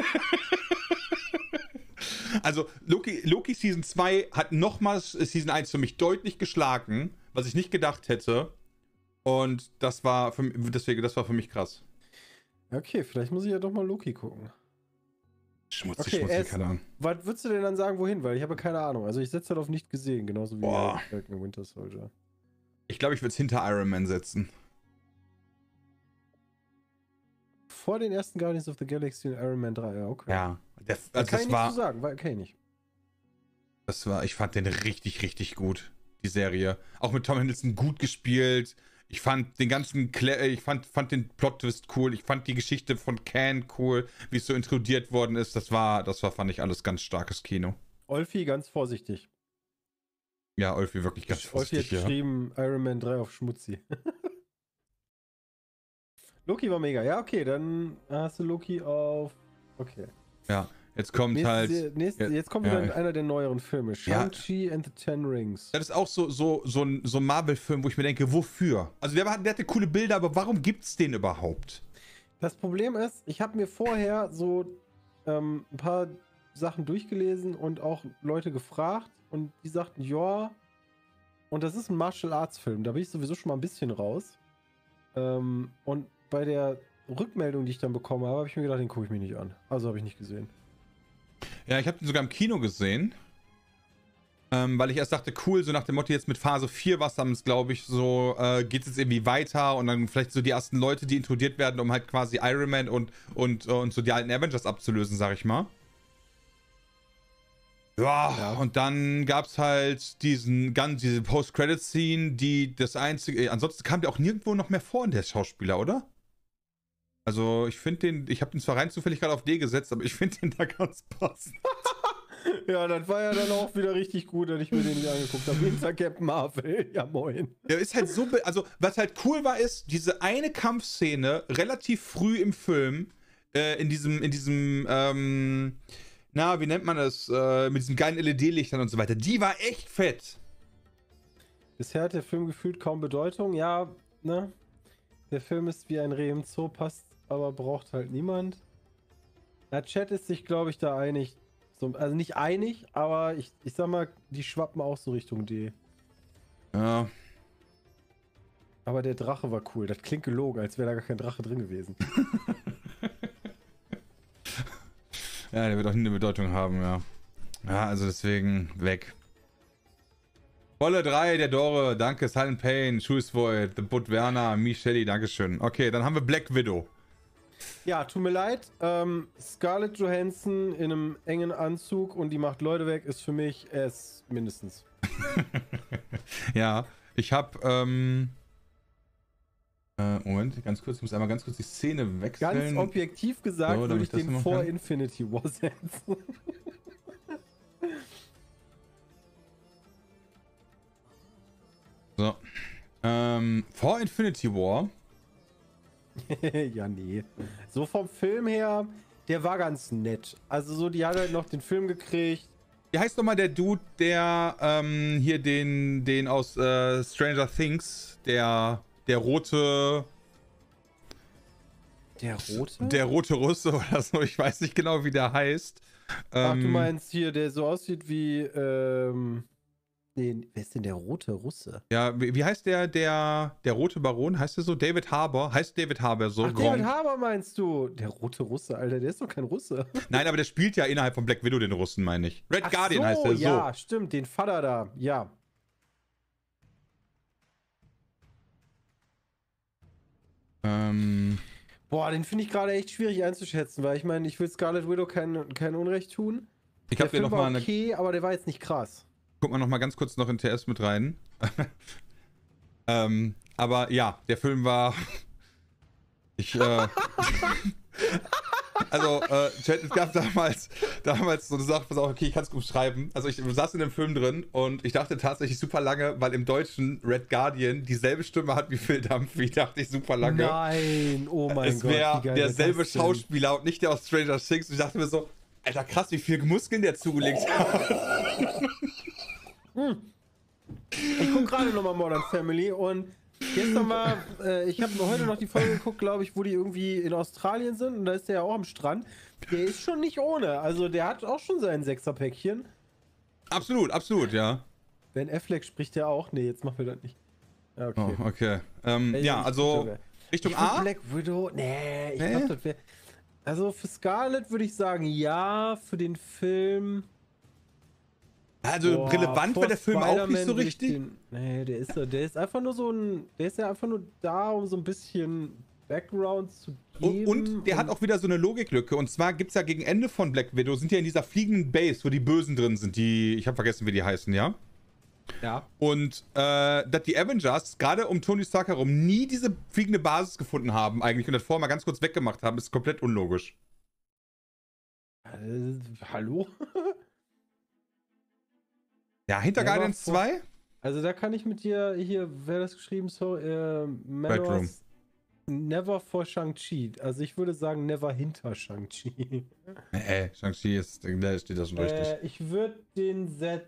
Speaker 2: Also, Loki, Loki Season zwei hat nochmals Season eins für mich deutlich geschlagen, was ich nicht gedacht hätte. Und das war für, deswegen, das war für mich krass.
Speaker 1: Okay, vielleicht muss ich ja doch mal Loki gucken.
Speaker 2: Schmutzig,
Speaker 1: Okay,
Speaker 2: schmutzig,
Speaker 1: es-
Speaker 2: keine Ahnung.
Speaker 1: Was würdest du denn dann sagen, wohin? Weil ich habe keine Ahnung. Also ich setze halt auf nicht gesehen, genauso wie
Speaker 2: Boah.
Speaker 1: Falcon Winter Soldier.
Speaker 2: Ich glaube, ich würde es hinter Iron Man setzen.
Speaker 1: Vor den ersten Guardians of the Galaxy und Iron Man drei, ja, okay.
Speaker 2: Ja. Der,
Speaker 1: Da
Speaker 2: also
Speaker 1: kann
Speaker 2: das
Speaker 1: ich
Speaker 2: war,
Speaker 1: nichts zu sagen, weil kenn ich nicht.
Speaker 2: das war, ich fand den richtig, richtig gut, die Serie. Auch mit Tom Hiddleston gut gespielt. Ich fand den ganzen, Kle ich fand, fand den Plot-Twist cool. Ich fand die Geschichte von Kang cool, wie es so introduziert worden ist. Das war, das war, fand ich alles ganz starkes Kino.
Speaker 1: Olfi, ganz vorsichtig.
Speaker 2: Ja, Olfi wirklich ganz
Speaker 1: Olfi hat
Speaker 2: vorsichtig, ja.
Speaker 1: geschrieben, Iron Man drei auf Schmutzi. Loki war mega. Ja, okay, dann hast du Loki auf... Okay.
Speaker 2: Ja, jetzt kommt
Speaker 1: Nächste,
Speaker 2: halt...
Speaker 1: nächste,
Speaker 2: ja,
Speaker 1: jetzt kommt
Speaker 2: ja,
Speaker 1: wieder
Speaker 2: ich-
Speaker 1: einer der neueren Filme.
Speaker 2: Ja.
Speaker 1: Shang-Chi and the Ten Rings.
Speaker 2: Das ist auch so, so, so ein, so ein Marvel-Film, wo ich mir denke, wofür? Also der, war, der hatte coole Bilder, aber warum gibt's den überhaupt?
Speaker 1: Das Problem ist, ich habe mir vorher so ähm, ein paar Sachen durchgelesen und auch Leute gefragt und die sagten, ja, und das ist ein Martial Arts Film, da bin ich sowieso schon mal ein bisschen raus. Ähm, und bei der Rückmeldung, die ich dann bekommen habe, habe ich mir gedacht, den gucke ich mir nicht an. Also habe ich nicht gesehen.
Speaker 2: Ja, ich habe den sogar im Kino gesehen. Ähm, weil ich erst dachte, cool, so nach dem Motto jetzt mit Phase vier, was dann ist, glaube ich, so äh, geht es jetzt irgendwie weiter und dann vielleicht so die ersten Leute, die introduziert werden, um halt quasi Iron Man und, und, und so die alten Avengers abzulösen, sag ich mal. Ja,
Speaker 1: Ja.
Speaker 2: und dann gab's halt diesen ganz, diese Post-Credit-Scene, die das einzige, ansonsten kam der auch nirgendwo noch mehr vor in der Schauspieler, oder? Also, ich finde den, ich habe den zwar rein zufällig gerade auf D gesetzt, aber ich finde den da ganz passend.
Speaker 1: Ja, das war ja dann auch wieder richtig gut, dass ich mir den nicht angeguckt habe. Hinter Captain Marvel. Ja, moin.
Speaker 2: Der ist halt so, be- also, was halt cool war, ist, diese eine Kampfszene relativ früh im Film, äh, in diesem, in diesem, ähm, na, wie nennt man das, äh, mit diesem geilen L E D-Lichtern und so weiter, die war echt fett.
Speaker 1: Bisher hat der Film gefühlt kaum Bedeutung. Ja, ne? Der Film ist wie ein Reh im Zoo, passt, aber braucht halt niemand. Der Chat ist sich, glaube ich, da einig. So, also nicht einig, aber ich, ich sag mal, die schwappen auch so Richtung D.
Speaker 2: Ja.
Speaker 1: Aber der Drache war cool. Das klingt gelogen, als wäre da gar kein Drache drin gewesen.
Speaker 2: Ja, der wird auch nie eine Bedeutung haben, ja. Ja, also deswegen weg. Volle drei, der Dore, danke, Silent Pain, Shoes Void, The Bud Werner, Michelle, dankeschön. Okay, dann haben wir Black Widow.
Speaker 1: Ja, tut mir leid. Ähm, Scarlett Johansson in einem engen Anzug und die macht Leute weg, ist für mich S mindestens.
Speaker 2: Ja, ich hab, ähm... Äh, Moment, ganz kurz, ich muss einmal ganz kurz die Szene wechseln.
Speaker 1: Ganz objektiv gesagt
Speaker 2: So,
Speaker 1: würde
Speaker 2: damit
Speaker 1: ich
Speaker 2: ich das
Speaker 1: den
Speaker 2: machen
Speaker 1: vor
Speaker 2: kann.
Speaker 1: Infinity War setzen.
Speaker 2: So. Ähm, vor Infinity War.
Speaker 1: Ja, nee. So vom Film her, der war ganz nett. Also so, die hat halt noch den Film gekriegt.
Speaker 2: Wie heißt nochmal der Dude, der ähm, hier den, den aus äh, Stranger Things, der, der rote,
Speaker 1: Der rote?
Speaker 2: der rote Russe oder so, ich weiß nicht genau, wie der heißt.
Speaker 1: Ach, du
Speaker 2: Ähm,
Speaker 1: meinst hier, der so aussieht wie, ähm... Nee, wer ist denn der rote Russe?
Speaker 2: Ja, wie, wie heißt der, der, der rote Baron? Heißt der so? David Harbour? Heißt David Harbour so?
Speaker 1: Ach,
Speaker 2: Gronk.
Speaker 1: David Harbour meinst du? Der rote Russe, Alter, der ist doch kein Russe.
Speaker 2: Nein, aber der spielt ja innerhalb von Black Widow den Russen, meine ich. Red
Speaker 1: Ach
Speaker 2: Guardian
Speaker 1: so,
Speaker 2: heißt der so.
Speaker 1: ja, stimmt, den Vater da, ja.
Speaker 2: Ähm,
Speaker 1: Boah, den finde ich gerade echt schwierig einzuschätzen, weil ich meine, ich will Scarlet Widow kein, kein Unrecht tun.
Speaker 2: ich
Speaker 1: Der
Speaker 2: habe dir
Speaker 1: Film
Speaker 2: nochmal
Speaker 1: war
Speaker 2: eine...
Speaker 1: okay, aber der war jetzt nicht krass.
Speaker 2: Guck mal noch mal ganz kurz noch in T S mit rein. ähm, aber ja, der Film war... Ich, äh... Also, äh, Chat, es gab damals, damals so eine Sache, pass auf, okay, ich kann es gut schreiben. Also ich saß in dem Film drin und ich dachte tatsächlich super lange, weil im Deutschen Red Guardian dieselbe Stimme hat wie Phil Dunphy, dachte ich super lange.
Speaker 1: Nein, oh mein
Speaker 2: es
Speaker 1: Gott.
Speaker 2: Es wäre derselbe
Speaker 1: das denn?
Speaker 2: Schauspieler und nicht der aus Stranger Things. Und ich dachte mir so, Alter, krass, wie viele Muskeln der zugelegt hat.
Speaker 1: Hm. Ich gucke gerade nochmal Modern Family und gestern war, äh, ich habe heute noch die Folge geguckt, glaube ich, wo die irgendwie in Australien sind und da ist der ja auch am Strand. Der ist schon nicht ohne, also der hat auch schon sein Sechserpäckchen.
Speaker 2: Absolut, absolut, ja.
Speaker 1: Ben Affleck spricht ja auch. Nee, jetzt machen wir das nicht. Ja, okay.
Speaker 2: Oh, okay. Ähm,
Speaker 1: Ey,
Speaker 2: ja,
Speaker 1: ich
Speaker 2: also
Speaker 1: gucke,
Speaker 2: Richtung
Speaker 1: ich
Speaker 2: A?
Speaker 1: Black Widow, nee, ich
Speaker 2: Nee?
Speaker 1: glaube, das wäre... Also für Scarlett würde ich sagen, ja, für den Film...
Speaker 2: Also
Speaker 1: Boah,
Speaker 2: relevant wäre der Film auch nicht
Speaker 1: Spider-Man
Speaker 2: so
Speaker 1: würde ich
Speaker 2: richtig.
Speaker 1: Den, nee, der ist, der ist einfach nur so ein... Der ist ja einfach nur da, um so ein bisschen Background zu geben.
Speaker 2: Und, und der hat auch wieder so eine Logiklücke. Und zwar gibt es ja gegen Ende von Black Widow, sind ja in dieser fliegenden Base, wo die Bösen drin sind, die... Ich habe vergessen, wie die heißen, ja?
Speaker 1: Ja.
Speaker 2: Und äh, dass die Avengers, gerade um Tony Stark herum, nie diese fliegende Basis gefunden haben eigentlich und das vorher mal ganz kurz weggemacht haben, ist komplett unlogisch.
Speaker 1: Äh, hallo?
Speaker 2: Ja, hinter
Speaker 1: Ja,
Speaker 2: Guardians
Speaker 1: aber vor-
Speaker 2: zwei?
Speaker 1: Also da kann ich mit dir hier, wer hat das geschrieben? So, äh,
Speaker 2: Bedroom.
Speaker 1: Never for Shang-Chi. Also ich würde sagen, never hinter Shang-Chi.
Speaker 2: Nee, Shang-Chi ist, da steht das schon richtig.
Speaker 1: Äh, ich würde den setzen.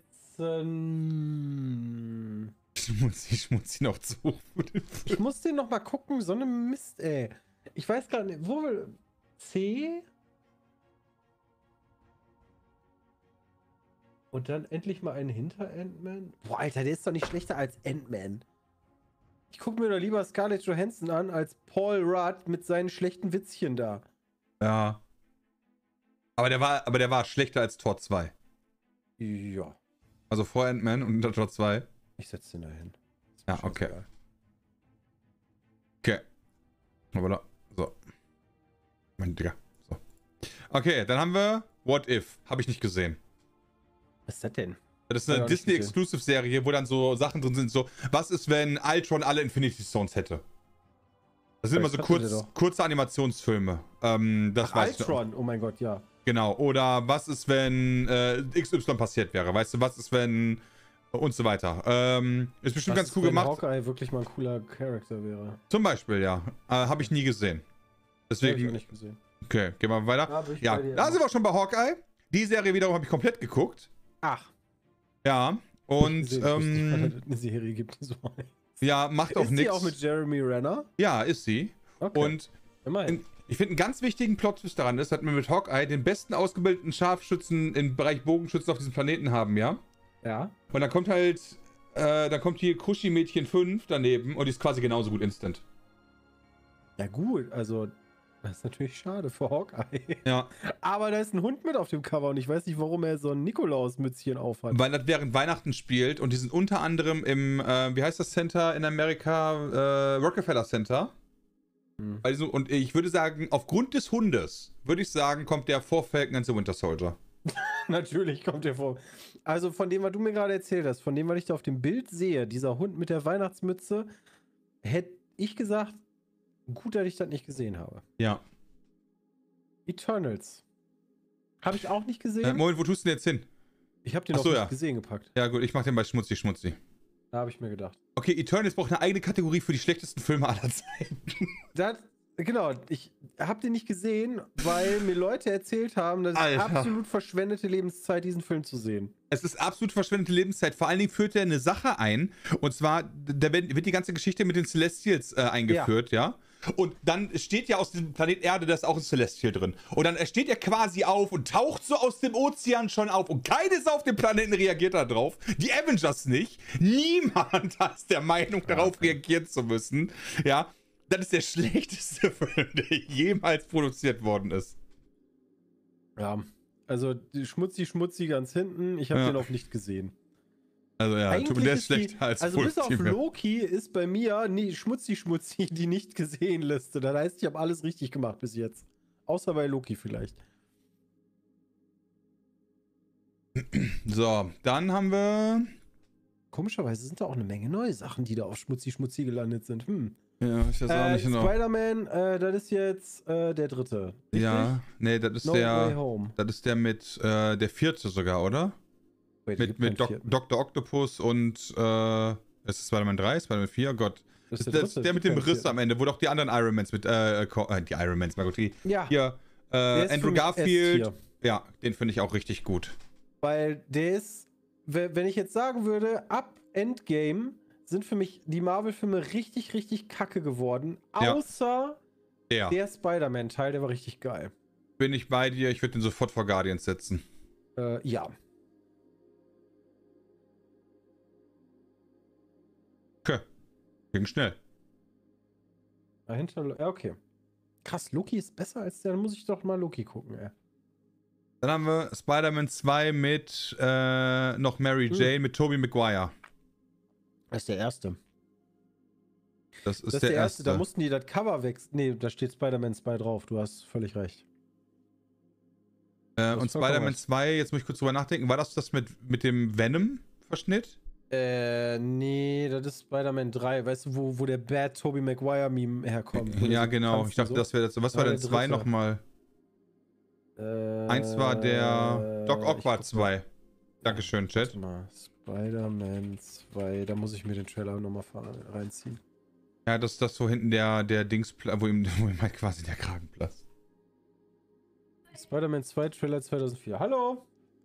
Speaker 2: Schmutzi, Schmutzi noch zu.
Speaker 1: Ich muss den noch mal gucken. So eine Mist, ey. Ich weiß gar nicht, wo will. C? Und dann endlich mal einen hinter Ant-Man? Boah, Alter, der ist doch nicht schlechter als Ant-Man. Ich gucke mir doch lieber Scarlett Johansson an als Paul Rudd mit seinen schlechten Witzchen da.
Speaker 2: Ja. Aber der war, aber der war schlechter als Tor zwei.
Speaker 1: Ja.
Speaker 2: Also vor Ant-Man und hinter Tor zwei.
Speaker 1: Ich setze den da hin.
Speaker 2: Ja, okay. Okay. Aber da. So. Mein Digga. So. Okay, dann haben wir What If. Habe ich nicht gesehen.
Speaker 1: Was ist das denn?
Speaker 2: Das ist
Speaker 1: Hab
Speaker 2: eine
Speaker 1: ich auch nicht gesehen.
Speaker 2: Disney-Exclusive-Serie, wo dann so Sachen drin sind, so, was ist, wenn Ultron alle Infinity Stones hätte? Das sind
Speaker 1: Aber
Speaker 2: immer so
Speaker 1: ich kannte den
Speaker 2: kurz,
Speaker 1: doch.
Speaker 2: kurze Animationsfilme. Ähm, das
Speaker 1: Ach,
Speaker 2: weiß ich noch.
Speaker 1: Ultron. Oh mein Gott, ja.
Speaker 2: Genau. Oder was ist, wenn äh, X Y passiert wäre? Weißt du, was ist, wenn und so weiter. Ähm, ist bestimmt
Speaker 1: Was
Speaker 2: ganz
Speaker 1: ist,
Speaker 2: cool
Speaker 1: wenn
Speaker 2: gemacht.
Speaker 1: Hawkeye wirklich mal ein cooler Charakter wäre.
Speaker 2: Zum Beispiel, ja. Äh, Habe ich nie gesehen.
Speaker 1: Hab ich auch
Speaker 2: Deswegen,
Speaker 1: nicht gesehen.
Speaker 2: okay, gehen wir weiter.
Speaker 1: Da bin ich
Speaker 2: Ja,
Speaker 1: bei dir.
Speaker 2: da sind wir schon bei Hawkeye. Die Serie wiederum habe ich komplett geguckt.
Speaker 1: Ach.
Speaker 2: Ja.
Speaker 1: Und,
Speaker 2: Und,
Speaker 1: gesehen, ich wusste nicht,
Speaker 2: ähm,
Speaker 1: dass es eine Serie gibt. So.
Speaker 2: ja, macht auch
Speaker 1: Ist die
Speaker 2: nichts.
Speaker 1: auch mit Jeremy Renner?
Speaker 2: Ja, ist sie.
Speaker 1: Okay.
Speaker 2: Und
Speaker 1: immerhin.
Speaker 2: ich finde einen ganz wichtigen Plot-Twist daran ist, dass wir mit Hawkeye den besten ausgebildeten Scharfschützen im Bereich Bogenschützen auf diesem Planeten haben, ja?
Speaker 1: Ja.
Speaker 2: Und dann kommt halt, äh, dann kommt hier Kushi-Mädchen fünf daneben und die ist quasi genauso gut instant.
Speaker 1: Ja gut, also das ist natürlich schade für Hawkeye.
Speaker 2: Ja.
Speaker 1: Aber da ist ein Hund mit auf dem Cover und ich weiß nicht, warum er so ein Nikolaus-Mützchen aufhat.
Speaker 2: Weil das während Weihnachten spielt und die sind unter anderem im, äh, wie heißt das Center in Amerika? Äh, Rockefeller Center.
Speaker 1: Hm.
Speaker 2: Also, und ich würde sagen, aufgrund des Hundes, würde ich sagen, kommt der vor Falcon and the Winter Soldier.
Speaker 1: Natürlich kommt er vor. Also von dem, was du mir gerade erzählt hast, von dem, was ich da auf dem Bild sehe, dieser Hund mit der Weihnachtsmütze, hätte ich gesagt, gut, dass ich das nicht gesehen habe.
Speaker 2: Ja.
Speaker 1: Eternals. Habe ich auch nicht gesehen.
Speaker 2: Äh, Moment, wo tust du denn jetzt hin?
Speaker 1: ich habe den
Speaker 2: ach
Speaker 1: auch
Speaker 2: so,
Speaker 1: nicht
Speaker 2: ja.
Speaker 1: gesehen gepackt.
Speaker 2: Ja gut, ich mach den bei Schmutzi Schmutzi.
Speaker 1: Da habe ich mir gedacht.
Speaker 2: Okay, Eternals braucht eine eigene Kategorie für die schlechtesten Filme aller Zeiten.
Speaker 1: Das, genau, ich habe den nicht gesehen, weil mir Leute erzählt haben, dass es
Speaker 2: Alter.
Speaker 1: absolut verschwendete Lebenszeit, diesen Film zu sehen.
Speaker 2: Es ist absolut verschwendete Lebenszeit. Vor allen Dingen führt er eine Sache ein. Und zwar, da wird die ganze Geschichte mit den Celestials äh, eingeführt, ja. ja. Und dann steht ja aus dem Planet Erde, da ist auch ein Celestial drin. Und dann steht er quasi auf und taucht so aus dem Ozean schon auf. Und keines auf dem Planeten reagiert da drauf. Die Avengers nicht. Niemand ist der Meinung, darauf reagieren zu müssen. Ja. Das ist der schlechteste Film, der jemals produziert worden ist.
Speaker 1: Ja, also die Schmutzi Schmutzi ganz hinten, ich habe
Speaker 2: Ja.
Speaker 1: den auch nicht gesehen.
Speaker 2: Also ja,
Speaker 1: Eigentlich
Speaker 2: der
Speaker 1: ist
Speaker 2: ist schlechter
Speaker 1: die,
Speaker 2: als
Speaker 1: Also bis auf
Speaker 2: positiv, ja.
Speaker 1: Loki ist bei mir nie, Schmutzi Schmutzi die nicht gesehen Liste. Das heißt, ich habe alles richtig gemacht bis jetzt. Außer bei Loki vielleicht.
Speaker 2: So, dann haben wir...
Speaker 1: Komischerweise sind da auch eine Menge neue Sachen, die da auf Schmutzi-Schmutzi gelandet sind. Hm.
Speaker 2: Ja, ich weiß auch
Speaker 1: Äh,
Speaker 2: nicht genau.
Speaker 1: Spider-Man, äh, das ist jetzt äh, der dritte. Richtig?
Speaker 2: Ja, nee, das ist
Speaker 1: No Way
Speaker 2: der...
Speaker 1: Home.
Speaker 2: Das ist der mit, äh, der vierte sogar, oder?
Speaker 1: Wait,
Speaker 2: Mit,
Speaker 1: gibt
Speaker 2: mit
Speaker 1: keinen
Speaker 2: Doc,
Speaker 1: vierten.
Speaker 2: Doktor Octopus und, äh... Ist es Spider-Man drei? Spider-Man vier? Gott.
Speaker 1: Das
Speaker 2: Das
Speaker 1: ist
Speaker 2: ist
Speaker 1: der
Speaker 2: der,
Speaker 1: dritte,
Speaker 2: der mit
Speaker 1: gibt
Speaker 2: dem
Speaker 1: keinen
Speaker 2: Riss
Speaker 1: vierten.
Speaker 2: am Ende, wo doch die anderen Ironmans mit, äh, ko- äh die Ironmans, mein Gott, die,
Speaker 1: Ja,
Speaker 2: hier, äh,
Speaker 1: der ist für
Speaker 2: Andrew
Speaker 1: mich
Speaker 2: Garfield,
Speaker 1: S-Tier.
Speaker 2: ja, den finde ich auch richtig gut.
Speaker 1: Weil der ist, we- wenn ich jetzt sagen würde, ab Endgame sind für mich die Marvel-Filme richtig, richtig kacke geworden.
Speaker 2: Ja.
Speaker 1: Außer
Speaker 2: Der,
Speaker 1: der Spider-Man-Teil, der war richtig geil.
Speaker 2: bin ich bei dir, ich würde den sofort vor Guardians setzen.
Speaker 1: Äh, ja.
Speaker 2: Okay, ging schnell.
Speaker 1: Dahinter, ja, okay. Krass, Loki ist besser als der, dann muss ich doch mal Loki gucken, ey.
Speaker 2: Dann haben wir Spider-Man zwei mit, äh, noch Mary
Speaker 1: Hm.
Speaker 2: Jane mit Tobey Maguire.
Speaker 1: Das ist der erste.
Speaker 2: Das ist,
Speaker 1: Das ist
Speaker 2: der,
Speaker 1: der
Speaker 2: erste.
Speaker 1: erste, da mussten die das Cover wechseln. Nee, da steht Spider-Man zwei drauf, du hast völlig recht.
Speaker 2: äh,
Speaker 1: hast
Speaker 2: und
Speaker 1: vollkommen
Speaker 2: Spider-Man
Speaker 1: recht.
Speaker 2: zwei, jetzt muss ich kurz drüber nachdenken, war das das mit, mit dem Venom-Verschnitt?
Speaker 1: Äh, nee, das ist Spider-Man drei, weißt du, wo, wo der Bad Tobey Maguire-Meme herkommt. wo der
Speaker 2: Ja,
Speaker 1: so
Speaker 2: genau.
Speaker 1: tanzt
Speaker 2: Ich dachte,
Speaker 1: und so.
Speaker 2: das wäre das. Was
Speaker 1: war
Speaker 2: war denn
Speaker 1: der
Speaker 2: zwei
Speaker 1: dritte.
Speaker 2: nochmal?
Speaker 1: Äh,
Speaker 2: Eins war der Doc
Speaker 1: ich
Speaker 2: Ock war
Speaker 1: guck
Speaker 2: zwei. Dankeschön, Chat.
Speaker 1: Warte mal, Spider-Man zwei, da muss ich mir den Trailer nochmal reinziehen.
Speaker 2: Ja, das ist das so hinten der, der Dings, wo ihm, wo ihm halt quasi der Kragen platzt.
Speaker 1: Spider-Man zwei Trailer zweitausendvier. Hallo!